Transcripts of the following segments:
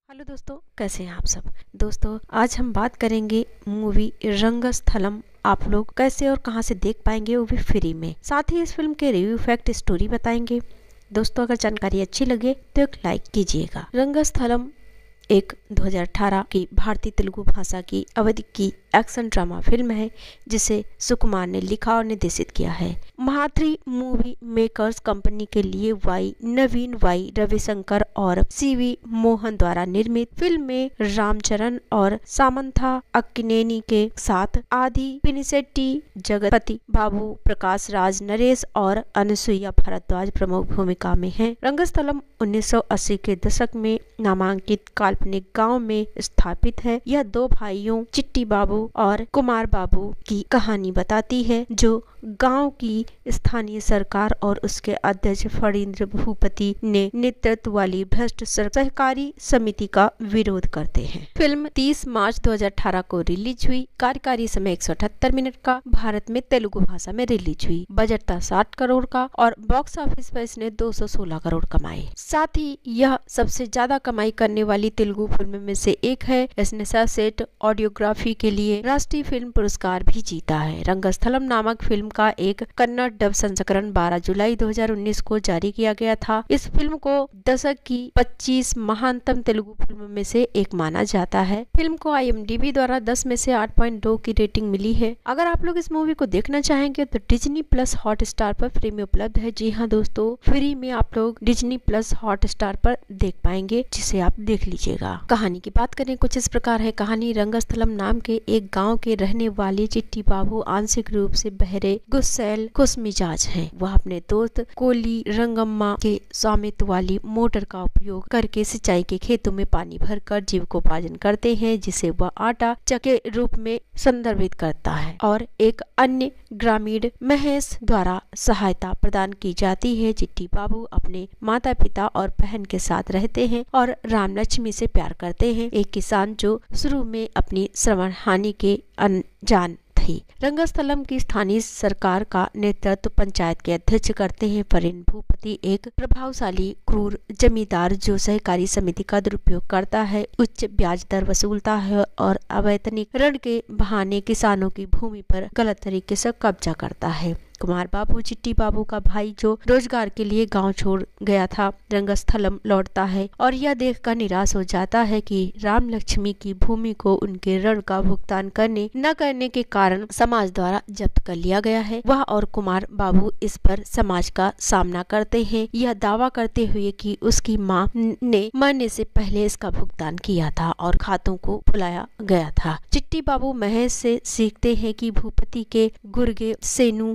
Hello दोस्तों, कैसे हैं आप सब। दोस्तों, आज हम बात करेंगे मूवी रंगस्थलम। आप लोग कैसे और कहां से देख पाएंगे, वो भी फ्री में। साथ ही इस फिल्म के रिव्यू, फैक्ट, स्टोरी बताएंगे। दोस्तों, अगर जानकारी अच्छी लगे तो एक लाइक कीजिएगा। रंगस्थलम एक 2018 की भारतीय तेलुगु भाषा की अवधि की एक्शन ड्रामा फिल्म है, जिसे सुकुमार ने लिखा और निर्देशित किया है। महाथ्री मूवी मेकर्स कंपनी के लिए नवीन वाई रविशंकर और सीवी मोहन द्वारा निर्मित फिल्म में रामचरण और सामंथा अक्किनेनी के साथ आदि पिनिसेट्टी, जगपति बाबू, प्रकाश राज, नरेश और अनुसुईया भारद्वाज प्रमुख भूमिका में हैं। रंगस्थलम 1980 के दशक में नामांकित काल्पनिक गांव में स्थापित है। यह दो भाइयों चिट्टी बाबू और कुमार बाबू की कहानी बताती है, जो गांव की स्थानीय सरकार और उसके अध्यक्ष फणींद्र भूपति ने नेतृत्व वाली भ्रष्ट सहकारी समिति का विरोध करते हैं। फिल्म 30 मार्च 2018 को रिलीज हुई। कार्यकारी समय 178 मिनट का। भारत में तेलुगु भाषा में रिलीज हुई। बजट था 60 करोड़ का और बॉक्स ऑफिस पर इसने 216 करोड़ कमाए। साथ ही यह सबसे ज्यादा कमाई करने वाली तेलुगु फिल्म में से एक है। इसने सर्वश्रेष्ठ ऑडियोग्राफी के लिए राष्ट्रीय फिल्म पुरस्कार भी जीता है। रंगस्थलम नामक फिल्म का एक कन्नड़ डब संस्करण 12 जुलाई 2019 को जारी किया गया था। इस फिल्म को दशक की 25 महानतम तेलुगु फिल्म में से एक माना जाता है। फिल्म को IMDb द्वारा 10 में से 8.2 की रेटिंग मिली है। अगर आप लोग इस मूवी को देखना चाहेंगे तो डिज्नी प्लस हॉटस्टार पर फ्री में उपलब्ध है। जी हाँ दोस्तों, फ्री में आप लोग डिज्नी प्लस हॉटस्टार पर देख पाएंगे, जिसे आप देख लीजिएगा। कहानी की बात करें, कुछ इस प्रकार है। कहानी रंगस्थलम नाम के एक गाँव के रहने वाले चिट्टी बाबू आंशिक रूप से बहरे, गुस्सैल, खुशमिजाज हैं। वह अपने दोस्त कोली रंगम्मा के स्वामित्व वाली मोटर का उपयोग करके सिंचाई के खेतों में पानी भरकर जीविकोपार्जन करते हैं, जिसे वह आटा चके रूप में संदर्भित करता है। और एक अन्य ग्रामीण महेश द्वारा सहायता प्रदान की जाती है। चिट्टी बाबू अपने माता पिता और बहन के साथ रहते हैं और राम लक्ष्मी से प्यार करते हैं, एक किसान जो शुरू में अपनी श्रवण हानि के अनजान थी। रंगस्थलम की स्थानीय सरकार का नेतृत्व पंचायत के अध्यक्ष करते हैं फणींद्र भूपति, एक प्रभावशाली क्रूर जमींदार जो सहकारी समिति का दुरुपयोग करता है, उच्च ब्याज दर वसूलता है और अवैतनिक ऋण के बहाने किसानों की भूमि पर गलत तरीके से कब्जा करता है। कुमार बाबू चिट्टी बाबू का भाई, जो रोजगार के लिए गांव छोड़ गया था, रंगस्थलम लौटता है और यह देखकर निराश हो जाता है कि राम लक्ष्मी की भूमि को उनके ऋण का भुगतान न करने के कारण समाज द्वारा जब्त कर लिया गया है। वह और कुमार बाबू इस पर समाज का सामना करते हैं, यह दावा करते हुए कि उसकी मां ने मरने से पहले इसका भुगतान किया था और खातों को भुलाया गया था। चिट्टी बाबू महेश से सीखते हैं कि भूपति के गुर्गे सेनु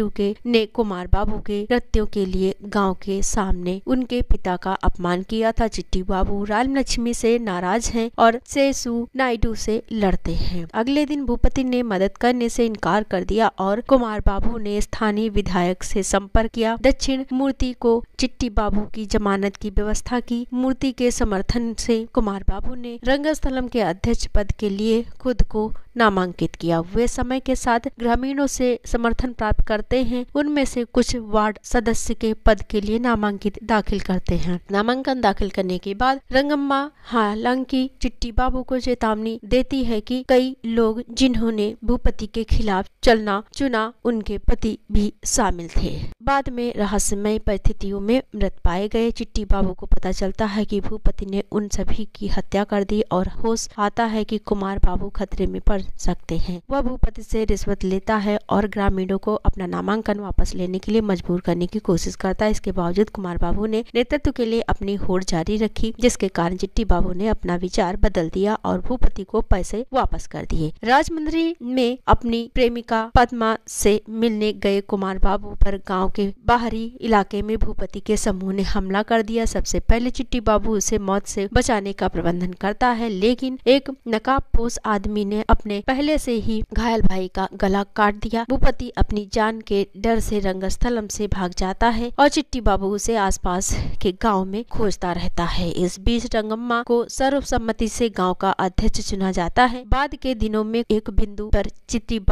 ने कुमार बाबू के कृत्यों के लिए गांव के सामने उनके पिता का अपमान किया था। चिट्टी बाबू राम लक्ष्मी से नाराज हैं और सेसु नायडू से लड़ते हैं। अगले दिन भूपति ने मदद करने से इनकार कर दिया और कुमार बाबू ने स्थानीय विधायक से संपर्क किया। दक्षिण मूर्ति को चिट्टी बाबू की जमानत की व्यवस्था की। मूर्ति के समर्थन से कुमार बाबू ने रंगस्थलम के अध्यक्ष पद के लिए खुद को नामांकित किया। वे समय के साथ ग्रामीणों से समर्थन प्राप्त करते हैं। उनमें से कुछ वार्ड सदस्य के पद के लिए नामांकित दाखिल करते हैं। नामांकन दाखिल करने के बाद रंगम्मा हालांकि चिट्टी बाबू को चेतावनी देती है कि कई लोग जिन्होंने भूपति के खिलाफ चलना चुना, उनके पति भी शामिल थे। बाद में रहस्यमय परिस्थितियों में मृत पाए गए। चिट्टी बाबू को पता चलता है कि भूपति ने उन सभी की हत्या कर दी और होश आता है कि कुमार बाबू खतरे में पड़ सकते हैं। वह भूपति से रिश्वत लेता है और ग्रामीणों को अपना नामांकन वापस लेने के लिए मजबूर करने की कोशिश करता है। इसके बावजूद कुमार बाबू ने नेतृत्व के लिए अपनी होड़ जारी रखी, जिसके कारण चिट्टी बाबू ने अपना विचार बदल दिया और भूपति को पैसे वापस कर दिए। राजमंद्री में अपनी प्रेमिका पद्मा से मिलने गए कुमार बाबू पर गाँव के बाहरी इलाके में भूपति के समूह ने हमला कर दिया। सबसे पहले चिट्टी बाबू उसे मौत से बचाने का प्रबंधन करता है, लेकिन एक नकाबपोश आदमी ने अपने पहले से ही घायल भाई का गला काट दिया। भूपति अपनी जान के डर से रंगस्थलम से भाग जाता है और चिट्टी बाबू उसे आसपास के गांव में खोजता रहता है। इस बीच रंगम्मा को सर्वसम्मति से गांव का अध्यक्ष चुना जाता है। बाद के दिनों में एक बिंदु पर चिट्टी बाबू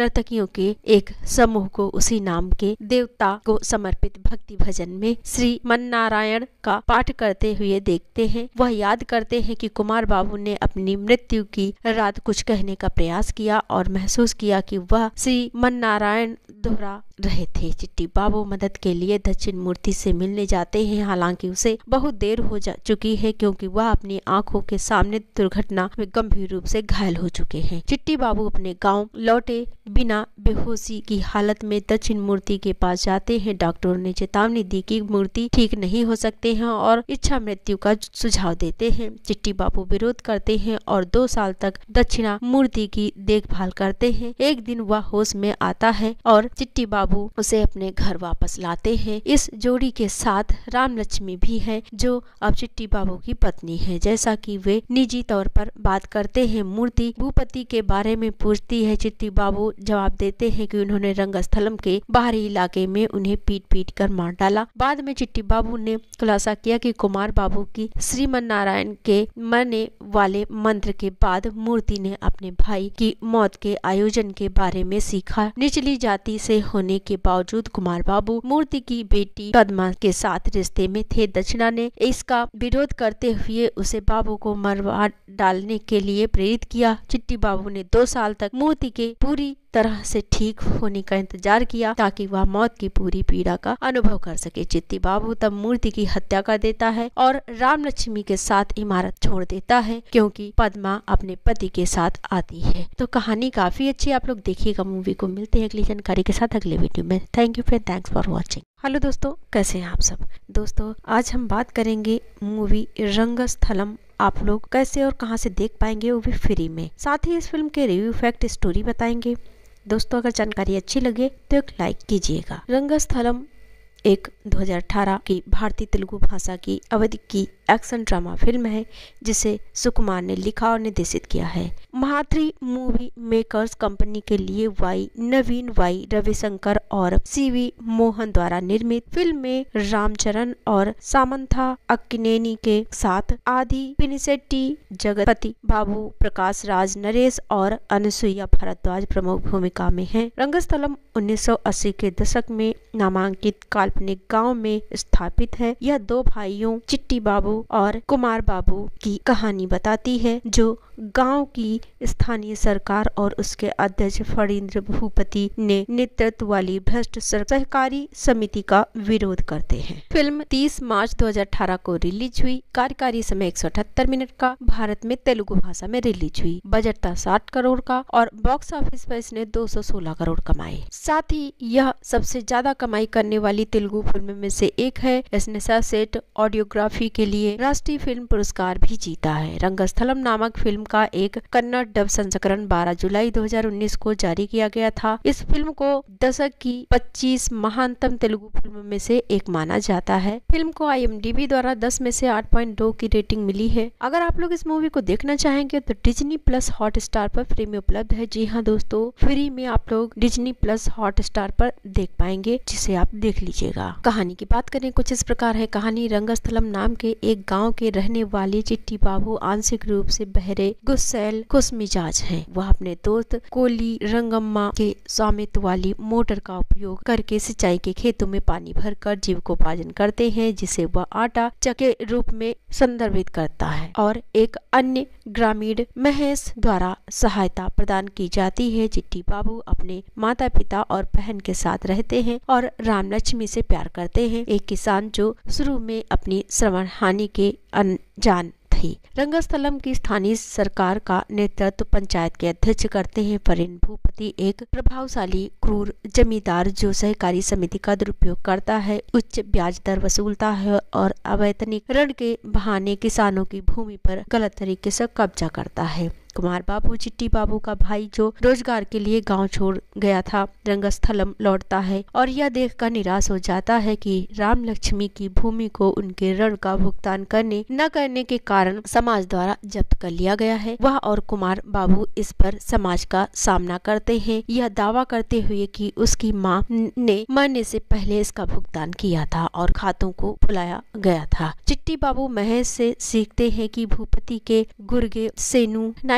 नर्तकियों के एक समूह को उसी नाम के देवता को समर्पित भक्ति भजन में श्री मन्नारायण का पाठ करते हुए देखते हैं। वह याद करते हैं कि कुमार बाबू ने अपनी मृत्यु की रात कुछ कहने का प्रयास किया और महसूस किया कि वह श्री मन्नारायण दोहरा रहे थे। चिट्टी बाबू मदद के लिए दक्षिण मूर्ति से मिलने जाते हैं, हालांकि उसे बहुत देर हो जा चुकी है क्योंकि वह अपनी आंखों के सामने दुर्घटना में गंभीर रूप से घायल हो चुके हैं। चिट्टी बाबू अपने गांव लौटे बिना बेहोशी की हालत में दक्षिण मूर्ति के पास जाते हैं। डॉक्टरों ने चेतावनी दी कि मूर्ति ठीक नहीं हो सकते हैं और इच्छा मृत्यु का सुझाव देते हैं। चिट्टी बाबू विरोध करते हैं और 2 साल तक दक्षिणा मूर्ति की देखभाल करते हैं। एक दिन वह होश में आता है और चिट्टी बाबू उसे अपने घर वापस लाते हैं। इस जोड़ी के साथ राम लक्ष्मी भी है जो अब चिट्टी बाबू की पत्नी है। जैसा कि वे निजी तौर पर बात करते हैं, मूर्ति भूपति के बारे में पूछती है। चिट्टी बाबू जवाब देते हैं कि उन्होंने रंगस्थलम के बाहरी इलाके में उन्हें पीट कर मार डाला। बाद में चिट्टी बाबू ने खुलासा किया कि कुमार बाबू की श्रीमन्नारायण के मरने वाले मंत्र के बाद मूर्ति ने अपने भाई की मौत के आयोजन के बारे में सीखा। निचली जाति से होने के बावजूद कुमार बाबू मूर्ति की बेटी पद्मा के साथ रिश्ते में थे। दक्षिणा ने इसका विरोध करते हुए उसे बाबू को मरवा डालने के लिए प्रेरित किया। चिट्टी बाबू ने 2 साल तक मूर्ति के पूरी तरह से ठीक होने का इंतजार किया ताकि वह मौत की पूरी पीड़ा का अनुभव कर सके। चिट्टी बाबू तब मूर्ति की हत्या कर देता है और राम लक्ष्मी के साथ इमारत छोड़ देता है क्योंकि पद्मा अपने पति के साथ आती है। तो कहानी काफी अच्छी, आप लोग देखिएगा मूवी को। मिलते हैं अगली जानकारी के साथ अगले वीडियो में। Thank you friend, thanks for watching. Hello दोस्तों, कैसे हैं आप सब। दोस्तों आज हम बात करेंगे मूवी रंगस्थलम। आप लोग कैसे और कहां से देख पाएंगे, वो भी फ्री में। साथ ही इस फिल्म के रिव्यू फैक्ट स्टोरी बताएंगे। दोस्तों अगर जानकारी अच्छी लगे तो एक लाइक कीजिएगा। रंगस्थलम एक 2018 की भारतीय तेलुगु भाषा की अवधि की एक्शन ड्रामा फिल्म है जिसे सुकुमार ने लिखा और निर्देशित किया है। महात्री मूवी मेकर्स कंपनी के लिए नवीन रविशंकर और सीवी मोहन द्वारा निर्मित फिल्म में रामचरण और सामंथा अक्किनेनी के साथ आदि पिनिसेट्टी, जगपति बाबू, प्रकाश राज, नरेश और अनुसुईया भारद्वाज प्रमुख भूमिका में हैं। रंगस्थलम 1980 के दशक में नामांकित काल्पनिक गांव में स्थापित है। यह 2 भाइयों चिट्टी बाबू और कुमार बाबू की कहानी बताती है जो गांव की स्थानीय सरकार और उसके अध्यक्ष फणींद्र भूपति ने नेतृत्व वाली भ्रष्ट सहकारी समिति का विरोध करते हैं। फिल्म 30 मार्च 2018 को रिलीज हुई। कार्यकारी समय 178 मिनट का भारत में तेलुगु भाषा में रिलीज हुई। बजट था 60 करोड़ का और बॉक्स ऑफिस पर इसने 216 करोड़ कमाए। साथ ही यह सबसे ज्यादा कमाई करने वाली तेलुगु फिल्म में से एक है। इसने सर्वश्रेष्ठ ऑडियोग्राफी के लिए राष्ट्रीय फिल्म पुरस्कार भी जीता है। रंगस्थलम नामक फिल्म का एक कन्नड़ डब संस्करण 12 जुलाई 2019 को जारी किया गया था। इस फिल्म को दशक की 25 महानतम तेलुगु फिल्म में से एक माना जाता है। फिल्म को IMDb द्वारा 10 में से 8.2 की रेटिंग मिली है। अगर आप लोग इस मूवी को देखना चाहेंगे तो डिज्नी प्लस हॉटस्टार पर फ्री में उपलब्ध है। जी हाँ दोस्तों, फ्री में आप लोग डिज्नी प्लस हॉटस्टार पर देख पाएंगे, जिसे आप देख लीजिएगा। कहानी की बात करें कुछ इस प्रकार है। कहानी रंगस्थलम नाम के एक गाँव के रहने वाले चिट्टी बाबू आंशिक रूप से बहरे, गुस्सैल, खुशमिजाज हैं। वह अपने दोस्त कोली रंगम्मा के स्वामित्व वाली मोटर का उपयोग करके सिंचाई के खेतों में पानी भरकर जीविकोपार्जन करते हैं, जिसे वह आटा चके रूप में संदर्भित करता है और एक अन्य ग्रामीण महेश द्वारा सहायता प्रदान की जाती है। चिट्टी बाबू अपने माता पिता और बहन के साथ रहते हैं और राम लक्ष्मी से प्यार करते हैं, एक किसान जो शुरू में अपनी श्रवण हानि के अनजान थी। रंगस्थलम की स्थानीय सरकार का नेतृत्व पंचायत के अध्यक्ष करते हैं। फणींद्र भूपति एक प्रभावशाली क्रूर जमींदार जो सहकारी समिति का दुरुपयोग करता है, उच्च ब्याज दर वसूलता है और अवैतनिक ऋण के बहाने किसानों की भूमि पर गलत तरीके से कब्जा करता है। कुमार बाबू चिट्टी बाबू का भाई जो रोजगार के लिए गांव छोड़ गया था, रंगस्थलम लौटता है और यह देखकर निराश हो जाता है कि राम लक्ष्मी की भूमि को उनके ऋण का भुगतान न करने के कारण समाज द्वारा जब्त कर लिया गया है। वह और कुमार बाबू इस पर समाज का सामना करते हैं, यह दावा करते हुए कि उसकी मां ने मरने से पहले इसका भुगतान किया था और खातों को भुलाया गया था। चिट्टी बाबू महेश से सीखते हैं कि भूपति के गुर्गे सेनु नायडू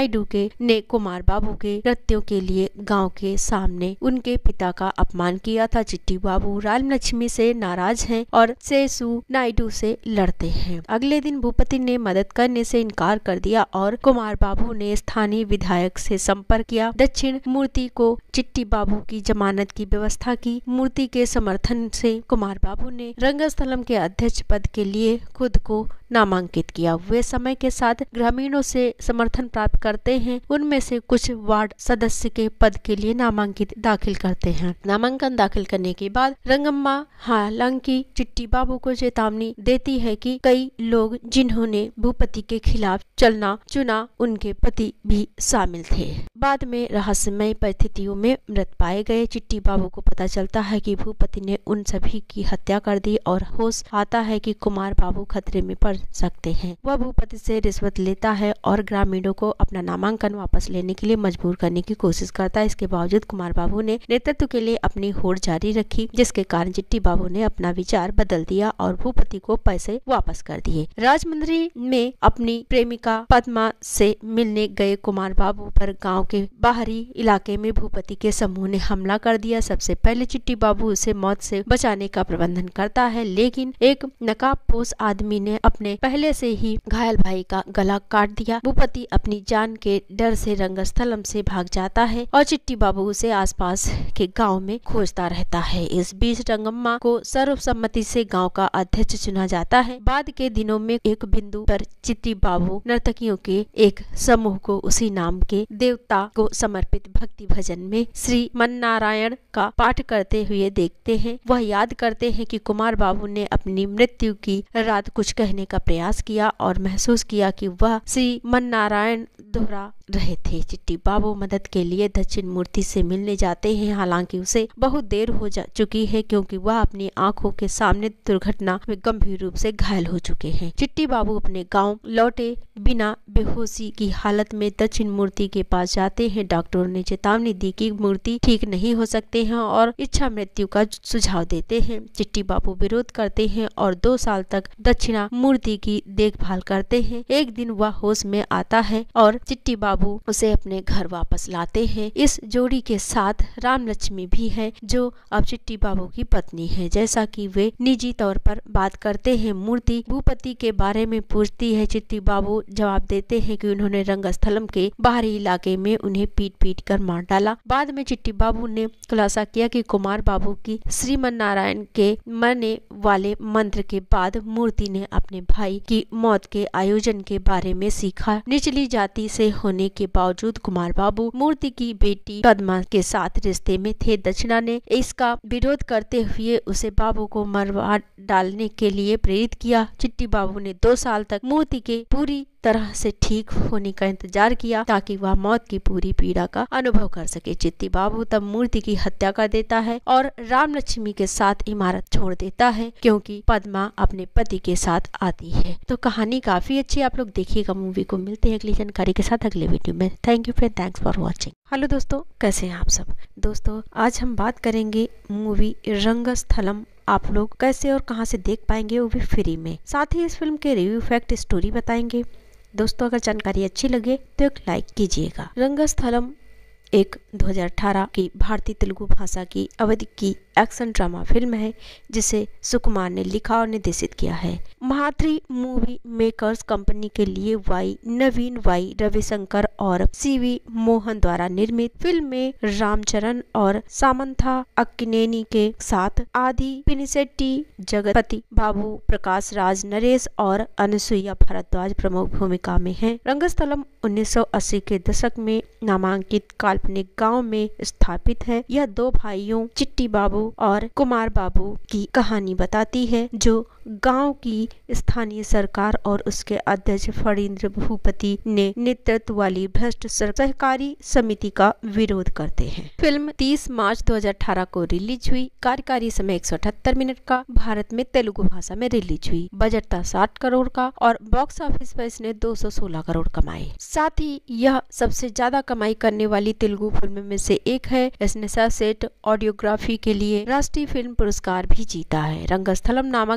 नायडू के ने कुमार बाबू के कृत्यों के लिए गांव के सामने उनके पिता का अपमान किया था। चिट्टी बाबू राम लक्ष्मी से नाराज हैं और सेसु नायडू से लड़ते हैं। अगले दिन भूपति ने मदद करने से इनकार कर दिया और कुमार बाबू ने स्थानीय विधायक से संपर्क किया। दक्षिण मूर्ति को चिट्टी बाबू की जमानत की व्यवस्था की। मूर्ति के समर्थन से कुमार बाबू ने रंगस्थलम के अध्यक्ष पद के लिए खुद को नामांकित किया। वे समय के साथ ग्रामीणों से समर्थन प्राप्त करते हैं। उनमें से कुछ वार्ड सदस्य के पद के लिए नामांकित दाखिल करते हैं। नामांकन दाखिल करने के बाद रंगम्मा हालांकि चिट्टी बाबू को चेतावनी देती है कि कई लोग जिन्होंने भूपति के खिलाफ चलना चुना उनके पति भी शामिल थे। बाद में रहस्यमय परिस्थितियों में मृत पाए गए। चिट्टी बाबू को पता चलता है कि भूपति ने उन सभी की हत्या कर दी और होश आता है कि कुमार बाबू खतरे में पड़ सकते हैं। वह भूपति से रिश्वत लेता है और ग्रामीणों को अपना नामांकन वापस लेने के लिए मजबूर करने की कोशिश करता है। इसके बावजूद कुमार बाबू ने नेतृत्व के लिए अपनी होड़ जारी रखी, जिसके कारण चिट्टी बाबू ने अपना विचार बदल दिया और भूपति को पैसे वापस कर दिए। राजमंदिर में अपनी प्रेमिका पद्मा से मिलने गए कुमार बाबू पर गाँव के बाहरी इलाके में भूपति के समूह ने हमला कर दिया। सबसे पहले चिट्टी बाबू उसे मौत से बचाने का प्रबंधन करता है, लेकिन एक नकाबपोश आदमी ने अपने पहले से ही घायल भाई का गला काट दिया। भूपति अपनी जान के डर से रंगस्थलम से भाग जाता है और चिट्टी बाबू उसे आसपास के गांव में खोजता रहता है। इस बीच रंगम्मा को सर्वसम्मति से गांव का अध्यक्ष चुना जाता है। बाद के दिनों में एक बिंदु पर चिट्टी बाबू नर्तकियों के एक समूह को उसी नाम के देवता को समर्पित भक्ति भजन में श्री मन्नारायण का पाठ करते हुए देखते हैं। वह याद करते हैं कि कुमार बाबू ने अपनी मृत्यु की रात कुछ कहने का प्रयास किया और महसूस किया कि वह श्री मन्नारायण दोहरा रहे थे। चिट्टी बाबू मदद के लिए दक्षिण मूर्ति से मिलने जाते हैं, हालांकि उसे बहुत देर हो चुकी है क्योंकि वह अपनी आंखों के सामने दुर्घटना में गंभीर रूप से घायल हो चुके हैं। चिट्टी बाबू अपने गांव लौटे बिना बेहोशी की हालत में दक्षिण मूर्ति के पास जाते हैं। डॉक्टरों ने चेतावनी दी कि मूर्ति ठीक नहीं हो सकते हैं और इच्छा मृत्यु का सुझाव देते हैं। चिट्टी बाबू विरोध करते हैं और 2 साल तक दक्षिणा मूर्ति की देखभाल करते हैं। एक दिन वह होश में आता है और चिट्टी बाबू उसे अपने घर वापस लाते हैं। इस जोड़ी के साथ राम लक्ष्मी भी है, जो अब चिट्टी बाबू की पत्नी है। जैसा कि वे निजी तौर पर बात करते हैं, मूर्ति भूपति के बारे में पूछती है। चिट्टी बाबू जवाब देते हैं कि उन्होंने रंगस्थलम के बाहरी इलाके में उन्हें पीट कर मार डाला। बाद में चिट्टी बाबू ने खुलासा किया कि कुमार बाबू की श्रीमन्नारायण के मरने वाले मंत्र के बाद मूर्ति ने अपने भाई की मौत के आयोजन के बारे में सीखा। निचली जाति से होने के बावजूद कुमार बाबू मूर्ति की बेटी पद्मा के साथ रिश्ते में थे। दक्षिणा ने इसका विरोध करते हुए उसे बाबू को मरवा डालने के लिए प्रेरित किया। चिट्टी बाबू ने 2 साल तक मूर्ति के पूरी तरह से ठीक होने का इंतजार किया ताकि वह मौत की पूरी पीड़ा का अनुभव कर सके। चिट्टी बाबू तब मूर्ति की हत्या कर देता है और राम लक्ष्मी के साथ इमारत छोड़ देता है क्योंकि पद्मा अपने पति के साथ आती है। तो कहानी काफी अच्छी, आप लोग देखिएगा मूवी को। मिलते हैं अगली जानकारी के साथ अगले वीडियो में। Thank you friend, thanks for watching. Hello दोस्तों, कैसे हैं आप सब। दोस्तों आज हम बात करेंगे मूवी रंगस्थलम। आप लोग कैसे और कहां से देख पाएंगे, वो भी फ्री में। साथ ही इस फिल्म के रिव्यू, फैक्ट, स्टोरी बताएंगे। दोस्तों अगर जानकारी अच्छी लगे तो एक लाइक कीजिएगा। रंगस्थलम एक 2018 की भारतीय तेलुगु भाषा की अवधि की एक्शन ड्रामा फिल्म है जिसे सुकुमार ने लिखा और निर्देशित किया है। महात्री मूवी मेकर्स कंपनी के लिए नवीन वाई रविशंकर और सीवी मोहन द्वारा निर्मित फिल्म में रामचरण और सामंथा अक्किनेनी के साथ आदि पिनिसेट्टी, जगपति बाबू, प्रकाश राज, नरेश और अनसुईया भारद्वाज प्रमुख भूमिका में हैं। रंगस्थलम 1980 के दशक में नामांकित काल्पनिक गांव में स्थापित है। यह 2 भाइयों चिट्टी बाबू और कुमार बाबू की कहानी बताती है जो गांव की स्थानीय सरकार और उसके अध्यक्ष फणींद्र भूपति ने नेतृत्व वाली भ्रष्ट सहकारी समिति का विरोध करते हैं। फिल्म 30 मार्च 2018 को रिलीज हुई। कार्यकारी समय 178 मिनट का, भारत में तेलुगु भाषा में रिलीज हुई। बजट था 60 करोड़ का और बॉक्स ऑफिस पर इसने 216 करोड़ कमाए। साथ ही यह सबसे ज्यादा कमाई करने वाली तेलुगु फिल्म में से एक है। इसने सर्वश्रेष्ठ ऑडियोग्राफी के लिए राष्ट्रीय फिल्म पुरस्कार भी जीता है। रंगस्थलम नामक फिल्म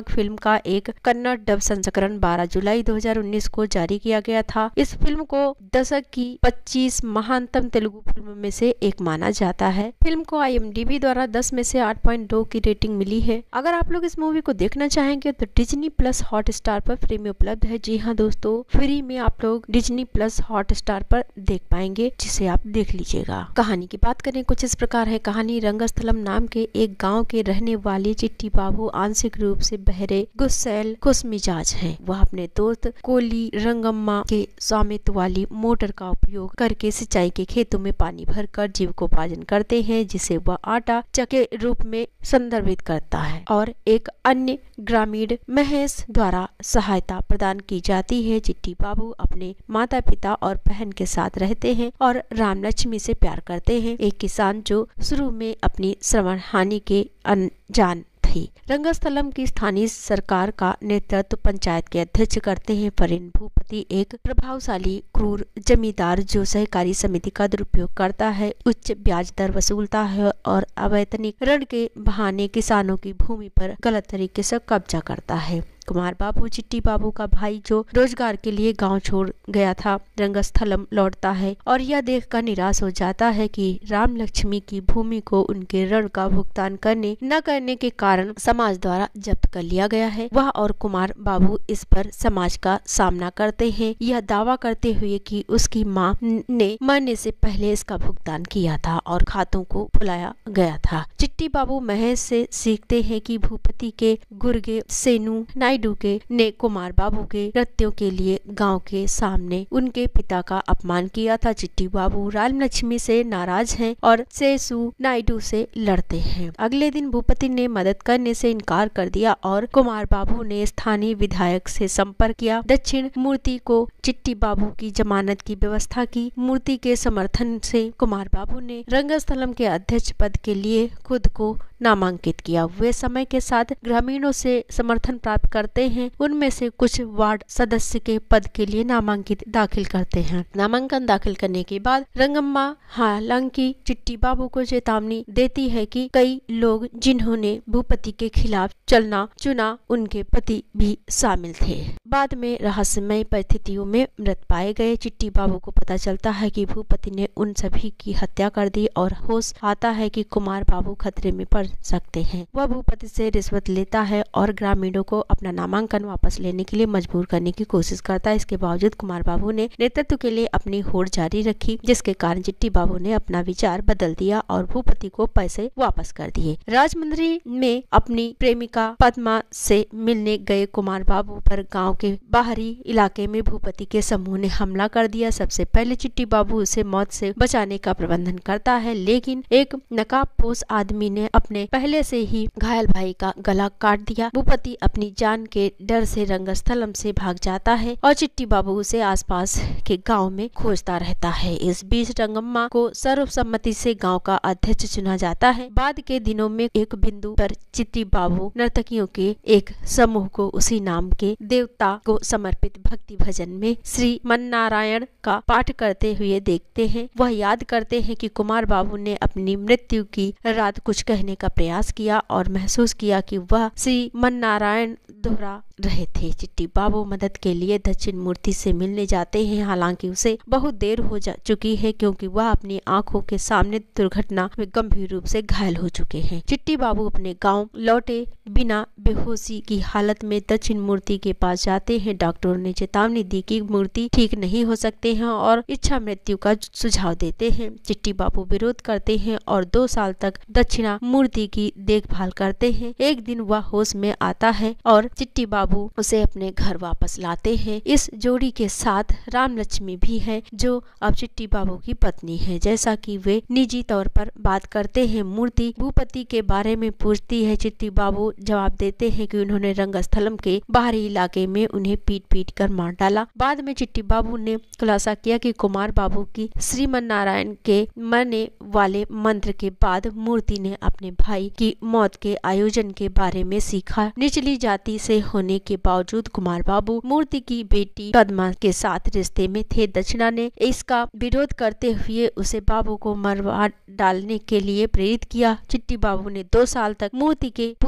का एक कन्नड़ डब संस्करण 12 जुलाई 2019 को जारी किया गया था। इस फिल्म को दशक की 25 महानतम तेलुगु फिल्मों में से एक माना जाता है। फिल्म को IMDb द्वारा 10 में से 8.2 की रेटिंग मिली है। अगर आप लोग इस मूवी को देखना चाहेंगे तो डिज्नी प्लस हॉटस्टार पर फ्री में उपलब्ध है। जी हाँ दोस्तों, फ्री में आप लोग डिज्नी प्लस हॉटस्टार पर देख पाएंगे, जिसे आप देख लीजिएगा। कहानी की बात करें कुछ इस प्रकार है। कहानी रंगस्थलम नाम के एक गांव के रहने वाले चिट्टी बाबू आंशिक रूप से बहरे, गुस्सैल, खुशमिजाज हैं। वह अपने दोस्त कोली रंगम्मा के स्वामित्व वाली मोटर का उपयोग करके सिंचाई के खेतों में पानी भरकर जीविकोपार्जन करते हैं, जिसे वह आटा चके रूप में संदर्भित करता है और एक अन्य ग्रामीण महेश द्वारा सहायता प्रदान की जाती है। चिट्टी बाबू अपने माता पिता और बहन के साथ रहते हैं और राम लक्ष्मी से प्यार करते हैं, एक किसान जो शुरू में अपनी श्रवण हानि के अनजान थी। रंगस्थलम की स्थानीय सरकार का नेतृत्व पंचायत के अध्यक्ष करते हैं। परिन भूपति एक प्रभावशाली क्रूर जमींदार जो सहकारी समिति का दुरुपयोग करता है, उच्च ब्याज दर वसूलता है और अवैतनिक ऋण के बहाने किसानों की भूमि पर गलत तरीके से कब्जा करता है। कुमार बाबू चिट्टी बाबू का भाई जो रोजगार के लिए गांव छोड़ गया था, रंगस्थलम लौटता है और यह देखकर निराश हो जाता है कि राम लक्ष्मी की भूमि को उनके ऋण का भुगतान न करने के कारण समाज द्वारा जब्त कर लिया गया है। वह और कुमार बाबू इस पर समाज का सामना करते हैं, यह दावा करते हुए कि उसकी मां ने मरने से पहले इसका भुगतान किया था और खातों को भुलाया गया था। चिट्टी बाबू महेश से सीखते हैं कि भूपति के गुर्गे सेनु नायडू ने कुमार बाबू के कृत्यों के लिए गांव के सामने उनके पिता का अपमान किया था। चिट्टी बाबू राम लक्ष्मी से नाराज हैं और सेसु नायडू से लड़ते हैं। अगले दिन भूपति ने मदद करने से इनकार कर दिया और कुमार बाबू ने स्थानीय विधायक से संपर्क किया। दक्षिण मूर्ति को चिट्टी बाबू की जमानत की व्यवस्था की। मूर्ति के समर्थन से कुमार बाबू ने रंगस्थलम के अध्यक्ष पद के लिए खुद को नामांकित किया। वे समय के साथ ग्रामीणों से समर्थन प्राप्त करते हैं। उनमें से कुछ वार्ड सदस्य के पद के लिए नामांकित दाखिल करते हैं। नामांकन दाखिल करने के बाद रंगम्मा हालांकि चिट्टी बाबू को चेतावनी देती है कि कई लोग जिन्होंने भूपति के खिलाफ चलना चुना, उनके पति भी शामिल थे। बाद में रहस्यमय परिस्थितियों में मृत पाए गए। चिट्टी बाबू को पता चलता है कि भूपति ने उन सभी की हत्या कर दी और होश आता है कि कुमार बाबू खतरे में पड़ सकते हैं। वह भूपति से रिश्वत लेता है और ग्रामीणों को अपना नामांकन वापस लेने के लिए मजबूर करने की कोशिश करता है। इसके बावजूद कुमार बाबू ने नेतृत्व के लिए अपनी होड़ जारी रखी, जिसके कारण चिट्टी बाबू ने अपना विचार बदल दिया और भूपति को पैसे वापस कर दिए। राजमंदिर में अपनी प्रेमिका पद्मा से मिलने गए कुमार बाबू पर गांव के बाहरी इलाके में भूपति के समूह ने हमला कर दिया। सबसे पहले चिट्टी बाबू उसे मौत से बचाने का प्रबंधन करता है, लेकिन एक नकाबपोश आदमी ने अपने पहले से ही घायल भाई का गला काट दिया। भूपति अपनी जान के डर से रंगस्थलम से भाग जाता है और चिट्टी बाबू उसे आसपास के गांव में खोजता रहता है। इस बीच रंगम्मा को सर्वसम्मति से गांव का अध्यक्ष चुना जाता है। बाद के दिनों में एक बिंदु पर चिट्टी बाबू नर्तकियों के एक समूह को उसी नाम के देवता को समर्पित भक्ति भजन में श्री मन्नारायण का पाठ करते हुए देखते हैं। वह याद करते हैं कि कुमार बाबू ने अपनी मृत्यु की रात कुछ कहने का प्रयास किया और महसूस किया कि वह श्री मन्नारायण दोहरा रहे थे। चिट्टी बाबू मदद के लिए दक्षिण मूर्ति से मिलने जाते हैं, हालांकि उसे बहुत देर हो चुकी है क्योंकि वह अपनी आंखों के सामने दुर्घटना में गंभीर रूप से घायल हो चुके हैं। चिट्टी बाबू अपने गांव लौटे बिना बेहोशी की हालत में दक्षिण मूर्ति के पास जाते हैं। डॉक्टरों ने चेतावनी दी कि मूर्ति ठीक नहीं हो सकते हैं और इच्छा मृत्यु का सुझाव देते हैं। चिट्टी बाबू विरोध करते हैं और 2 साल तक दक्षिणा मूर्ति की देखभाल करते हैं। एक दिन वह होश में आता है और चिट्टी बाबू उसे अपने घर वापस लाते हैं। इस जोड़ी के साथ राम लक्ष्मी भी है, जो अब चिट्टी बाबू की पत्नी है। जैसा कि वे निजी तौर पर बात करते हैं, मूर्ति भूपति के बारे में पूछती है। चिट्टी बाबू जवाब देते हैं कि उन्होंने रंगस्थलम के बाहरी इलाके में उन्हें पीट कर मार डाला। बाद में चिट्टी बाबू ने खुलासा किया कि कुमार बाबू की श्रीमन्नारायण के मरने वाले मंत्र के बाद मूर्ति ने अपने भाई की मौत के आयोजन के बारे में सीखा। निचली जाति से होने के बावजूद कुमार बाबू मूर्ति की बेटी पद्मा के साथ रिश्ते में थे। दक्षिणा ने इसका विरोध करते हुए उसे बाबू को मरवा डालने के लिए प्रेरित किया। चिट्टी बाबू ने 2 साल तक मूर्ति के पूरी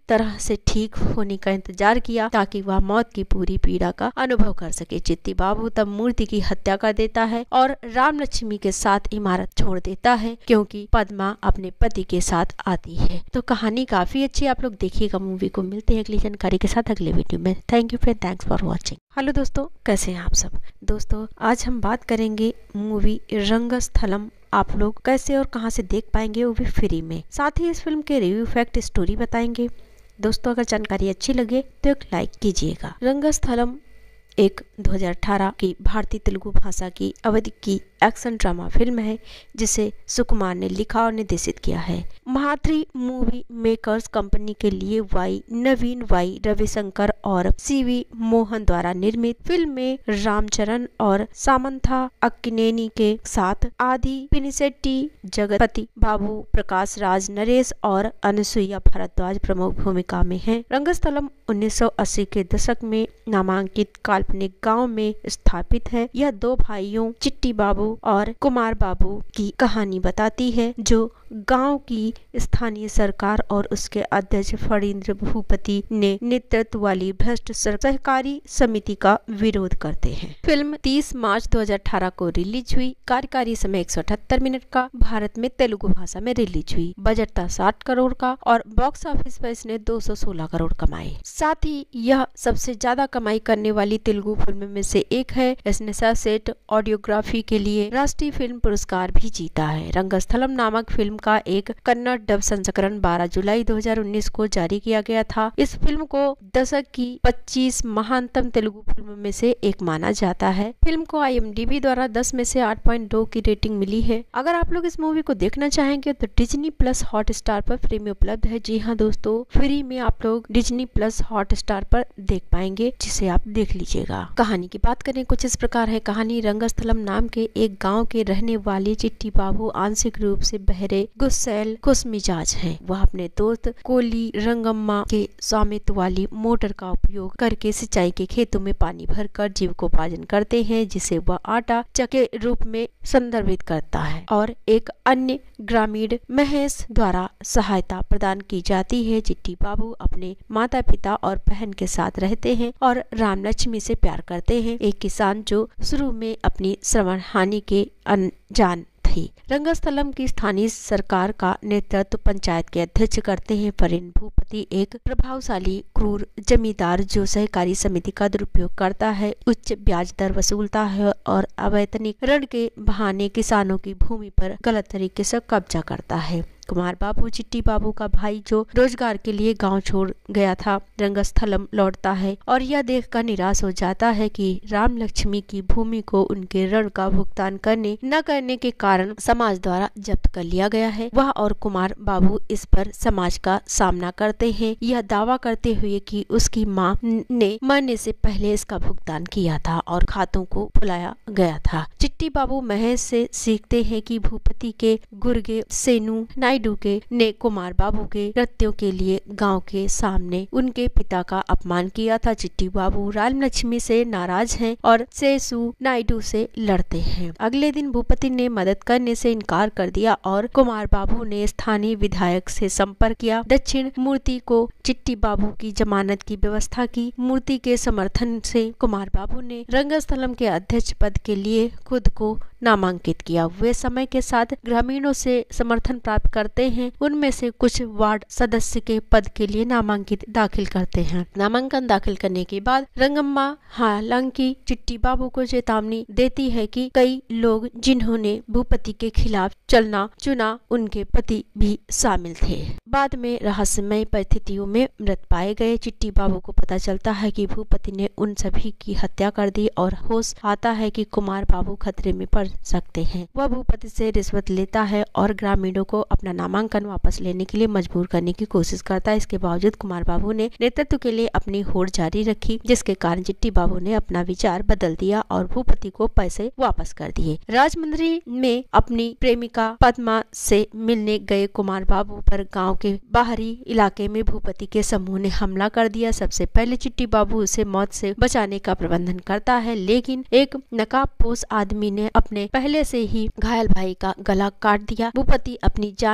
तरह से ठीक होने का इंतजार किया ताकि वह मौत की पूरी पीड़ा का अनुभव कर सके। चिट्टी बाबू तब मूर्ति की हत्या कर देता है और राम लक्ष्मी के साथ इमारत छोड़ देता है क्योंकि पद्मा अपने पति के साथ आती है। तो कहानी काफी अच्छी, आप लोग देखिएगा मूवी को। मिलते हैं अगली जानकारी के साथ अगले वीडियो में। Thank you friend, thanks for watching. Hello दोस्तों, कैसे हैं आप सब। दोस्तों आज हम बात करेंगे मूवी रंगस्थलम। आप लोग कैसे और कहां से देख पाएंगे, वो भी फ्री में। साथ ही इस फिल्म के रिव्यू, फैक्ट, स्टोरी बताएंगे। दोस्तों अगर जानकारी अच्छी लगे तो एक लाइक कीजिएगा। रंगस्थलम एक 2018 की भारतीय तेलुगु भाषा की अवधि की एक्शन ड्रामा फिल्म है जिसे सुकुमार ने लिखा और निर्देशित किया है। महाथ्री मूवी मेकर्स कंपनी के लिए नवीन वाई रविशंकर और सीवी मोहन द्वारा निर्मित फिल्म में रामचरण और सामंथा अक्किनेनी के साथ आदि पिनिसेट्टी, जगपति बाबू, प्रकाश राज, नरेश और अनुसुईया भारद्वाज प्रमुख भूमिका में हैं। रंगस्थलम 1980 के दशक में नामांकित काल्पनिक गांव में स्थापित है। यह दो भाइयों चिट्टी बाबू और कुमार बाबू की कहानी बताती है जो गांव की स्थानीय सरकार और उसके अध्यक्ष फणींद्र भूपति ने नेतृत्व वाली भ्रष्ट सहकारी समिति का विरोध करते हैं। फिल्म 30 मार्च 2018 को रिलीज हुई। कार्यकारी समय 178 मिनट का। भारत में तेलुगु भाषा में रिलीज हुई। बजट था 60 करोड़ का और बॉक्स ऑफिस पर इसने 216 करोड़ कमाए। साथ ही यह सबसे ज्यादा कमाई करने वाली तेलुगु फिल्म में से एक है। इसने सर्वश्रेष्ठ ऑडियोग्राफी के लिए राष्ट्रीय फिल्म पुरस्कार भी जीता है। रंगस्थलम नामक फिल्म का एक कन्नड़ डब संस्करण 12 जुलाई 2019 को जारी किया गया था। इस फिल्म को दशक की 25 महानतम तेलुगु फिल्म में से एक माना जाता है। फिल्म को IMDb द्वारा 10 में से 8.2 की रेटिंग मिली है। अगर आप लोग इस मूवी को देखना चाहेंगे तो डिज्नी प्लस हॉटस्टार पर फ्री में उपलब्ध है। जी हाँ दोस्तों, फ्री में आप लोग डिज्नी प्लस हॉटस्टार पर देख पाएंगे, जिसे आप देख लीजिएगा। कहानी की बात करें कुछ इस प्रकार है। कहानी रंगस्थलम नाम के एक गाँव के रहने वाले चिट्टी बाबू आंशिक रूप से बहरे, गुस्सैल, खुशमिजाज हैं। वह अपने दोस्त कोली रंगम्मा के स्वामित्व वाली मोटर का उपयोग करके सिंचाई के खेतों में पानी भरकर जीविकोपार्जन करते हैं, जिसे वह आटा चके रूप में संदर्भित करता है और एक अन्य ग्रामीण महेश द्वारा सहायता प्रदान की जाती है। चिट्टी बाबू अपने माता पिता और बहन के साथ रहते हैं और राम लक्ष्मी से प्यार करते हैं, एक किसान जो शुरू में अपनी श्रवण हानि के अनजान थी। रंगस्थलम की स्थानीय सरकार का नेतृत्व पंचायत के अध्यक्ष करते हैं। फणींद्र भूपति एक प्रभावशाली क्रूर जमींदार जो सहकारी समिति का दुरुपयोग करता है, उच्च ब्याज दर वसूलता है और अवैतनिक ऋण के बहाने किसानों की भूमि पर गलत तरीके से कब्जा करता है। कुमार बाबू चिट्टी बाबू का भाई जो रोजगार के लिए गांव छोड़ गया था, रंगस्थलम लौटता है और यह देखकर निराश हो जाता है कि राम लक्ष्मी की भूमि को उनके ऋण का भुगतान न करने के कारण समाज द्वारा जब्त कर लिया गया है। वह और कुमार बाबू इस पर समाज का सामना करते हैं, यह दावा करते हुए कि उसकी मां ने मरने से पहले इसका भुगतान किया था और खातों को भुलाया गया था। चिट्टी बाबू महेश से सीखते हैं कि भूपति के गुर्गे सेनु नायडू ने कुमार बाबू के कृत्यों के लिए गांव के सामने उनके पिता का अपमान किया था। चिट्टी बाबू राम लक्ष्मी से नाराज हैं और सेसु नायडू से लड़ते हैं। अगले दिन भूपति ने मदद करने से इनकार कर दिया और कुमार बाबू ने स्थानीय विधायक से संपर्क किया। दक्षिण मूर्ति को चिट्टी बाबू की जमानत की व्यवस्था की। मूर्ति के समर्थन से कुमार बाबू ने रंगस्थलम के अध्यक्ष पद के लिए खुद को नामांकित किया। वे समय के साथ ग्रामीणों से समर्थन प्राप्त करते हैं। उनमें से कुछ वार्ड सदस्य के पद के लिए नामांकित दाखिल करते हैं। नामांकन दाखिल करने के बाद रंगम्मा हालांकि चिट्टी बाबू को चेतावनी देती है कि कई लोग जिन्होंने भूपति के खिलाफ चलना चुना, उनके पति भी शामिल थे। बाद में रहस्यमय परिस्थितियों में मृत पाए गए। चिट्टी बाबू को पता चलता है कि भूपति ने उन सभी की हत्या कर दी और होश आता है कि कुमार बाबू खतरे में पड़ सकते हैं। वह भूपति से रिश्वत लेता है और ग्रामीणों को अपना नामांकन वापस लेने के लिए मजबूर करने की कोशिश करता है। इसके बावजूद कुमार बाबू ने नेतृत्व के लिए अपनी होड़ जारी रखी, जिसके कारण चिट्टी बाबू ने अपना विचार बदल दिया और भूपति को पैसे वापस कर दिए। राजमंद्री में अपनी प्रेमिका पद्मा से मिलने गए कुमार बाबू पर गाँव के बाहरी इलाके में भूपति के समूह ने हमला कर दिया। सबसे पहले चिट्टी बाबू उसे मौत से बचाने का प्रबंधन करता है, लेकिन एक नकाबपोश आदमी ने अपने पहले से ही घायल भाई का गला काट दिया। भूपति अपनी जान